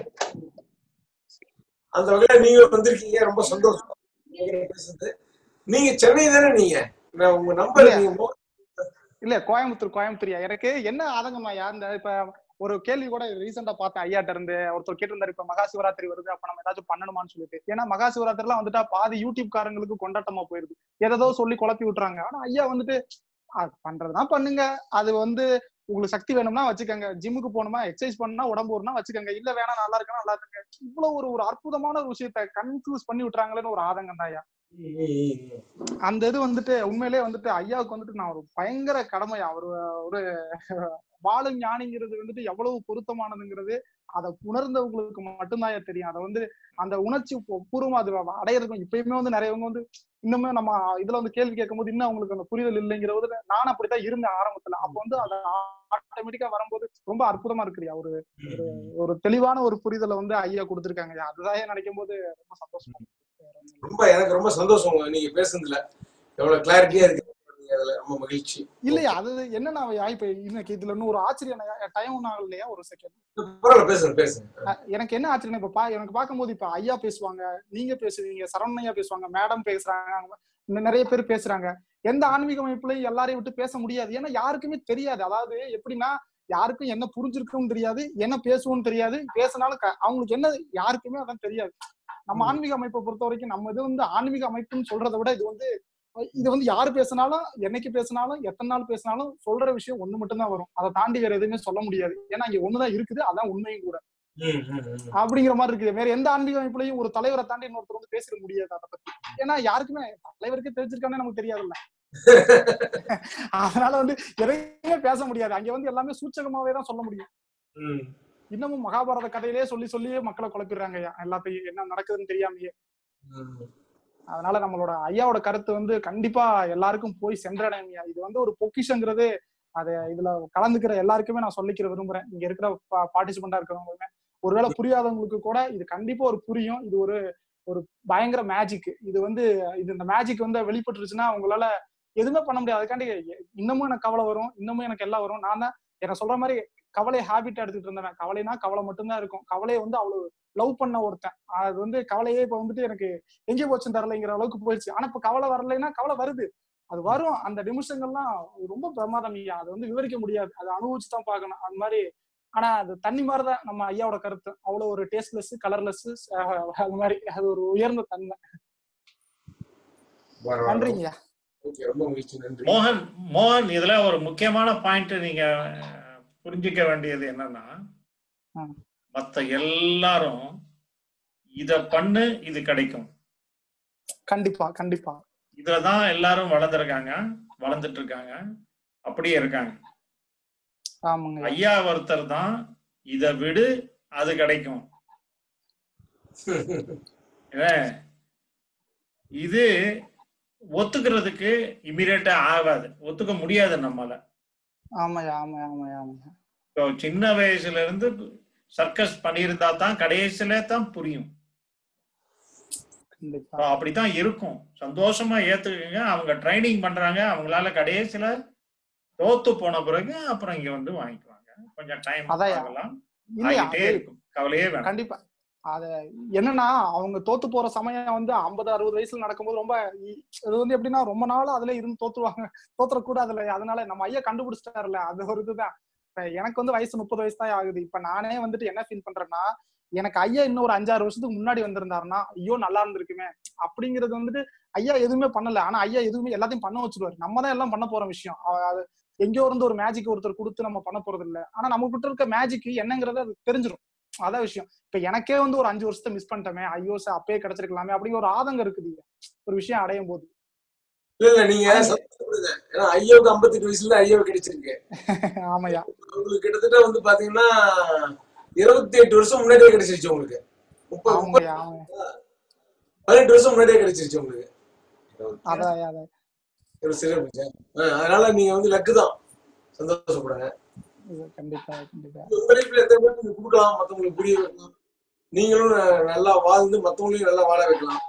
அந்த வகையில நீங்க வந்திருக்கீங்க, ரொம்ப சந்தோஷம் பேசுறது. நீங்க சென்னை தானே? நீங்க உங்க நம்பர் இல்ல கோயம்புத்தூர். எனக்கு என்ன ஆதங்கம்யா, இந்த இப்ப ஒரு கேள்வி கூட ரீசெண்டா பார்த்தேன் ஐயாட்ட இருந்து. ஒருத்தர் கேட்டிருந்தாரு, இப்ப மகா சிவராத்திரி வருது, அப்ப நம்ம ஏதாச்சும் பண்ணணுமான்னு சொல்லிட்டு. ஏன்னா மகா சிவராத்திரி எல்லாம் வந்துட்டா பாதி யூடியூப் காரங்களுக்கு கொண்டாட்டமா போயிருது, ஏதோ சொல்லி குழப்பி விட்டுறாங்க. ஆனா ஐயா வந்துட்டு பண்றதுதான் பண்ணுங்க, அது வந்து உங்களுக்கு சக்தி வேணும்னா வச்சுக்கோங்க, ஜிம்முக்கு போகணுமா எக்ஸசைஸ் பண்ணா உடம்பு வரும்னா வச்சுக்கோங்க, இல்ல வேணா நல்லா இருக்கா நல்லா இருக்க. இவ்வளவு ஒரு அற்புதமான ஒரு விஷயத்த கன்ஃபியூஸ் பண்ணி விட்டுறாங்களேன்னு ஒரு ஆதங்கம் தான் ஐயா. அந்த இது வந்துட்டு உண்மையிலே வந்துட்டு ஐயாவுக்கு வந்துட்டு நான் ஒரு பயங்கர கடமையா, ஒரு வாழும் ஞானிங்கிறது வந்துட்டு எவ்வளவு பொருத்தமானதுங்கிறது அதை உணர்ந்தவங்களுக்கு மட்டும்தான் தெரியும். அதை வந்து அந்த உணர்ச்சி பூர்வமா அது அடையிறதுக்கும் இப்பயுமே வந்து நிறையவங்க வந்து இன்னுமே நம்ம இதுல வந்து கேள்வி கேட்கும் போது இன்னும் அவங்களுக்கு அந்த புரிதல் இல்லைங்கிறது நானும் அப்படித்தான் இருந்தேன் ஆரம்பத்துல. அப்ப வந்து அதை ஆட்டோமேட்டிக்கா வரும்போது ரொம்ப அற்புதமா இருக்குறியா, ஒரு தெளிவான ஒரு புரிதலை வந்து ஐயா கொடுத்துருக்காங்க. அதுதான் நினைக்கும் போது ரொம்ப சந்தோஷமா இருக்கு. எனக்கு ரொம்ப சந்தோஷம் நீங்க பேசுனதுல, எவ்வளவு கிளாரிட்டியா இருக்கு, ரொம்ப மகிழ்ச்சி. இல்லையா அது என்னன்னா இப்ப இன்னைக்கு இதுல இன்னும் ஒரு ஆச்சரியம், டைம் ஒன்னும் ஆகல இல்லையா, ஒரு செகண்ட் எனக்கு என்ன ஆச்சரியம், இப்ப எனக்கு பார்க்கும்போது இப்ப ஐயா பேசுவாங்க, நீங்க பேசுவீங்க, சரவணையா பேசுவாங்க, மேடம் பேசுறாங்க, நிறைய பேர் பேசுறாங்க. எந்த ஆன்மீக அமைப்புலையும் எல்லாரையும் விட்டு பேச முடியாது, ஏன்னா யாருக்குமே தெரியாது. அதாவது எப்படின்னா யாருக்கும் என்ன புரிஞ்சிருக்கும் தெரியாது, என்ன பேசுவோம்னு தெரியாது, பேசினாலும் அவங்களுக்கு என்ன யாருக்குமே அதான் தெரியாது. நம்ம ஆன்மீக அமைப்பை பொறுத்த வரைக்கும் நம்ம இது வந்து ஆன்மீக அமைப்புன்னு சொல்றதை விட இது வந்து யாரு பேசினாலும் என்னைக்கு பேசினாலும் எத்தனை நாள் பேசினாலும் சொல்ற விஷயம் ஒண்ணு மட்டும்தான் வரும், அதை தாண்டி வேற எதுவுமே சொல்ல முடியாது. ஏன்னா இங்க ஒண்ணுதான் இருக்குது, அதான் உண்மையும் கூட அப்படிங்கிற மாதிரி இருக்குது. வேற எந்த ஆன்மீக அமைப்புலையும் ஒரு தலைவரை தாண்டி இன்னொருத்தர் வந்து பேசிட முடியாது அதை பத்தி. ஏன்னா யாருக்குமே தலைவருக்கே தெரிஞ்சிருக்கானே நமக்கு தெரியாதுல்ல. அதனால வந்து எதையுமே பேச முடியாது, அங்க வந்து எல்லாமே சூச்சகமாவே தான் சொல்ல முடியும். இன்னமும் மகாபாரத கதையிலேயே சொல்லியே மக்களை குழப்பிடுறாங்க எல்லாத்தையும், என்ன நடக்குதுன்னு தெரியாமையே. அதனால நம்மளோட ஐயாவோட கருத்து வந்து கண்டிப்பா எல்லாருக்கும் போய் சென்றடையும். இது வந்து ஒரு பொக்கிஷங்கிறது, அதை இதுல கலந்துக்கிற எல்லாருக்குமே நான் சொல்லிக்கிற விரும்புறேன். இங்க இருக்கிற பார்ட்டிசிபெண்டா இருக்கிறவங்களுமே ஒருவேளை புரியாதவங்களுக்கு கூட இது கண்டிப்பா ஒரு புரியும். இது ஒரு பயங்கர மேஜிக். இது வந்து இந்த மேஜிக் வந்து வெளிப்பட்டுருச்சுன்னா அவங்களால எதுவுமே பண்ண முடியாது. அதுக்காண்டி இன்னமும் எனக்கு கவலை வரும், இன்னமும் எனக்கு எல்லாம் வரும். நான் தான் என்ன சொல்ற மாதிரி கவலையை ஹேபிட்டா எடுத்துட்டு இருந்தேன். கவலைனா கவலை மட்டும்தான் இருக்கும். கவலையை வந்து அவ்வளவு லவ் பண்ண ஒருத்தன், அது வந்து கவலையே இப்ப வந்துட்டு எனக்கு எங்கே போச்சுன்னு தரலைங்கிற அளவுக்கு போயிடுச்சு. ஆனா இப்ப கவலை வரலைன்னா கவலை வருது, அது வரும். அந்த நிமிஷங்கள்லாம் ரொம்ப பிரமாதம். அது வந்து விவரிக்க முடியாது, அதை அனுபவிச்சுதான் பார்க்கணும் அந்த மாதிரி. ஆனா அது தண்ணி மாதிரிதான் நம்ம ஐயாவோட கருத்து, அவ்வளவு ஒரு டேஸ்ட்லெஸ் கலர்லெஸ் அது மாதிரி, அது ஒரு உயர்ந்த தன்மை. நன்றிங்கய்யா. மோகன் இதுல ஒரு முக்கியமான பாயிண்ட் நீங்க புரிஞ்சுக்க வேண்டியது என்னன்னா, மத்த எல்லாரும் இத பண்ணு இது கிடைக்கும், கண்டிப்பா கண்டிப்பா இதுலதான் எல்லாரும் வளர்ந்துட்டு இருக்காங்க, அப்படியே இருக்காங்க. ஐயா ஒருத்தர் தான் இத விடு அது கிடைக்கும். இது ஒத்துக்கிறதுக்கு இமீடியட்டா ஆகாது, ஒத்துக்க முடியாது நம்மால. ஆமாயா ஆமாயா ஆமாயா ஆமாயா. இப்போ சின்ன வயசுல இருந்து சர்க்கஸ் பண்ணியிருந்தா தான் கடைசியில தான் புரியும். அப்படித்தான் இருக்கும். சந்தோஷமா ஏத்துக்குங்க. அவங்க ட்ரைனிங் பண்றாங்க, அவங்களால கடைசியில தோத்து போன பிறகு அப்புறம் இங்க வந்து வாங்கிக்குவாங்க. கொஞ்சம் டைம் ஆகலாம், ஆகிட்டே இருக்கும், கவலையே வேண்டாம். கண்டிப்பா அத என்னன்னா அவங்க தோத்து போற சமயம் வந்து 50-60 வயசுல நடக்கும்போது ரொம்ப இது வந்து எப்படின்னா ரொம்ப நாள் அதுல இருந்து தோத்துருவாங்க. தோத்துறக்கூடாதுல, அதனால நம்ம ஐயா கண்டுபிடிச்சிட்டாருல, அது ஒரு இதுதான். இப்ப எனக்கு வந்து வயசு 30 வயசு தான் ஆகுது. இப்ப நானே வந்துட்டு என்ன ஃபீல் பண்றேன்னா, எனக்கு ஐயா இன்னும் ஒரு 5-6 வருஷத்துக்கு முன்னாடி வந்திருந்தாருன்னா ஐயோ நல்லா இருந்திருக்குமே அப்படிங்கிறது வந்துட்டு. ஐயா எதுவுமே பண்ணல, ஆனா ஐயா எதுவுமே எல்லாத்தையும் பண்ண வச்சிருவாரு. நம்ம தான் எல்லாம் பண்ண போற விஷயம். அது எங்கேயோ இருந்து ஒரு மேஜிக் ஒருத்தர் கொடுத்து நம்ம பண்ண போறது இல்ல. ஆனா நம்ம கிட்ட இருக்க மேஜிக் என்னங்கிறது அது தெரிஞ்சிடும். அதான் விஷயம். இப்ப எனக்கே வந்து ஒரு 5 வருஷத்தை மிஸ் பண்ணிட்டோமே, ஐயோ சார் அப்பயே கிடைச்சிருக்கலாமே அப்படிங்கிற ஒரு ஆதங்கம் இருக்குது ஒரு விஷயம் அடையும் போது. இல்ல நீங்க ஏன்னா ஐயோக்கு 58 வயசுல ஐயோ கிடைச்சிருக்கு. ஆமாயா, உங்களுக்கு கிட்டத்தட்ட வந்து பாத்தீங்கன்னா 28 வருஷம் முன்னாடியே கிடைச்சிருச்சு உங்களுக்கு. 18 வருஷம் முன்னாடியே கிடைச்சிருச்சு உங்களுக்கு. அதனால நீங்க வந்து லக்கு தான், சந்தோஷப்படுங்க. கண்டிப்பா கண்டிப்பா. உங்க லைஃப்ல எத்தனை பேருக்கு நீங்க கொடுக்கலாம், மத்தவங்களுக்கு புரிய வைக்கலாம், நீங்களும் நல்லா வாழ்ந்து மத்தவங்களையும் நல்லா வாழ வைக்கலாம்.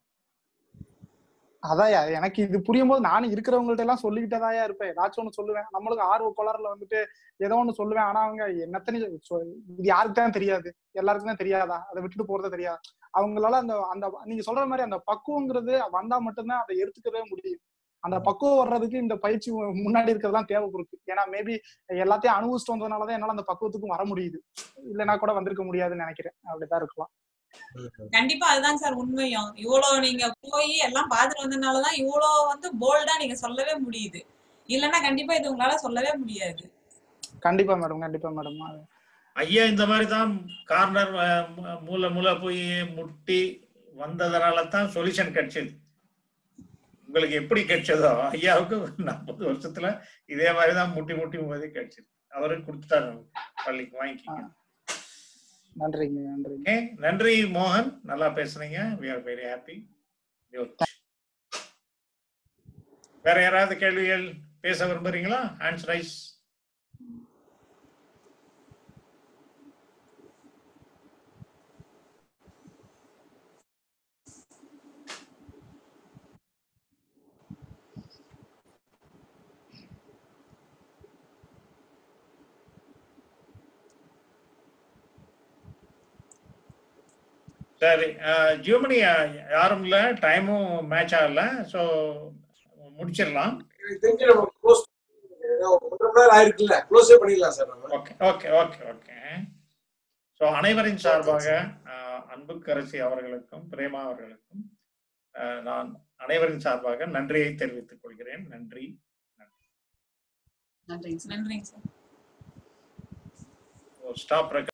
அதாயா எனக்கு இது புரியும் போது நானும் இருக்கிறவங்கள்ட்ட எல்லாம் சொல்லிக்கிட்டதாயா இருப்பேன். ஏதாச்சும் ஒண்ணு சொல்லுவேன். நம்மளுக்கு ஆர்வ கோளாறுல வந்துட்டு ஏதோ ஒண்ணு சொல்லுவேன். ஆனா அவங்க என்னத்தனி இது யாருக்கு தான் தெரியாது, எல்லாருக்கும் தான் தெரியாதா, அதை விட்டுட்டு போறதே தெரியாது. அவங்களால அந்த அந்த நீங்க சொல்ற மாதிரி அந்த பக்குவங்கிறது வந்தா மட்டும்தான் அதை எடுத்துக்கவே முடியும். அந்த பக்குவம் வர்றதுக்கு இந்த பயிற்சி முன்னாடி இருக்கிறதுலாம் தேவைப்படுது. ஏன்னா மேபி எல்லாத்தையும் அனுபவிச்சுட்டு வந்ததுனாலதான் என்னால அந்த பக்குவத்துக்கும் வர முடியுது. இல்லைன்னா கூட வந்திருக்க முடியாதுன்னு நினைக்கிறேன். அப்படிதான் இருக்கலாம். கண்டிப்பா அதுதான் சார் உண்மையும். இவ்வளவு நீங்க போய் எல்லாம் பாத்துட்டு வந்ததுனாலதான் இவ்வளவு வந்து போல்டா நீங்க சொல்லவே முடியுது. இல்லன்னா கண்டிப்பா இது உங்களால சொல்லவே முடியாது. கண்டிப்பா மேடம், கண்டிப்பா மேடம். ஐயா இந்த மாதிரிதான் கார்னர் மூல போய் முட்டி வந்ததுனால தான் சொல்யூஷன் கிடைச்சது. உங்களுக்கு எப்படி கிடைச்சதோ ஐயாவுக்கு 40 வருஷத்துல இதே மாதிரிதான் முட்டி போதே கிடைச்சது. அவரு கொடுத்துட்டாரு பள்ளிக்கு, வாங்கிக்கிங்க. நன்றிங்க, நன்றிங்க. நன்றி மோகன், நல்லா பேசுறீங்க. we are very happy. வேற யாராவது கேள்விகள் பேச விரும்புறீங்களா? Hands raise. சரி, ஜியோமணி யாரும் இல்ல, டைமும் மேட்ச் ஆகல. ஸோ முடிச்சிடலாம். Okay okay okay okay. So அனைவரின் சார்பாக அன்புக்கரசி அவர்களுக்கும் பிரேமா அவர்களுக்கும் நான் அனைவரின் சார்பாக நன்றியை தெரிவித்துக் கொள்கிறேன். நன்றி. நன்றிங்க சார். Stop record.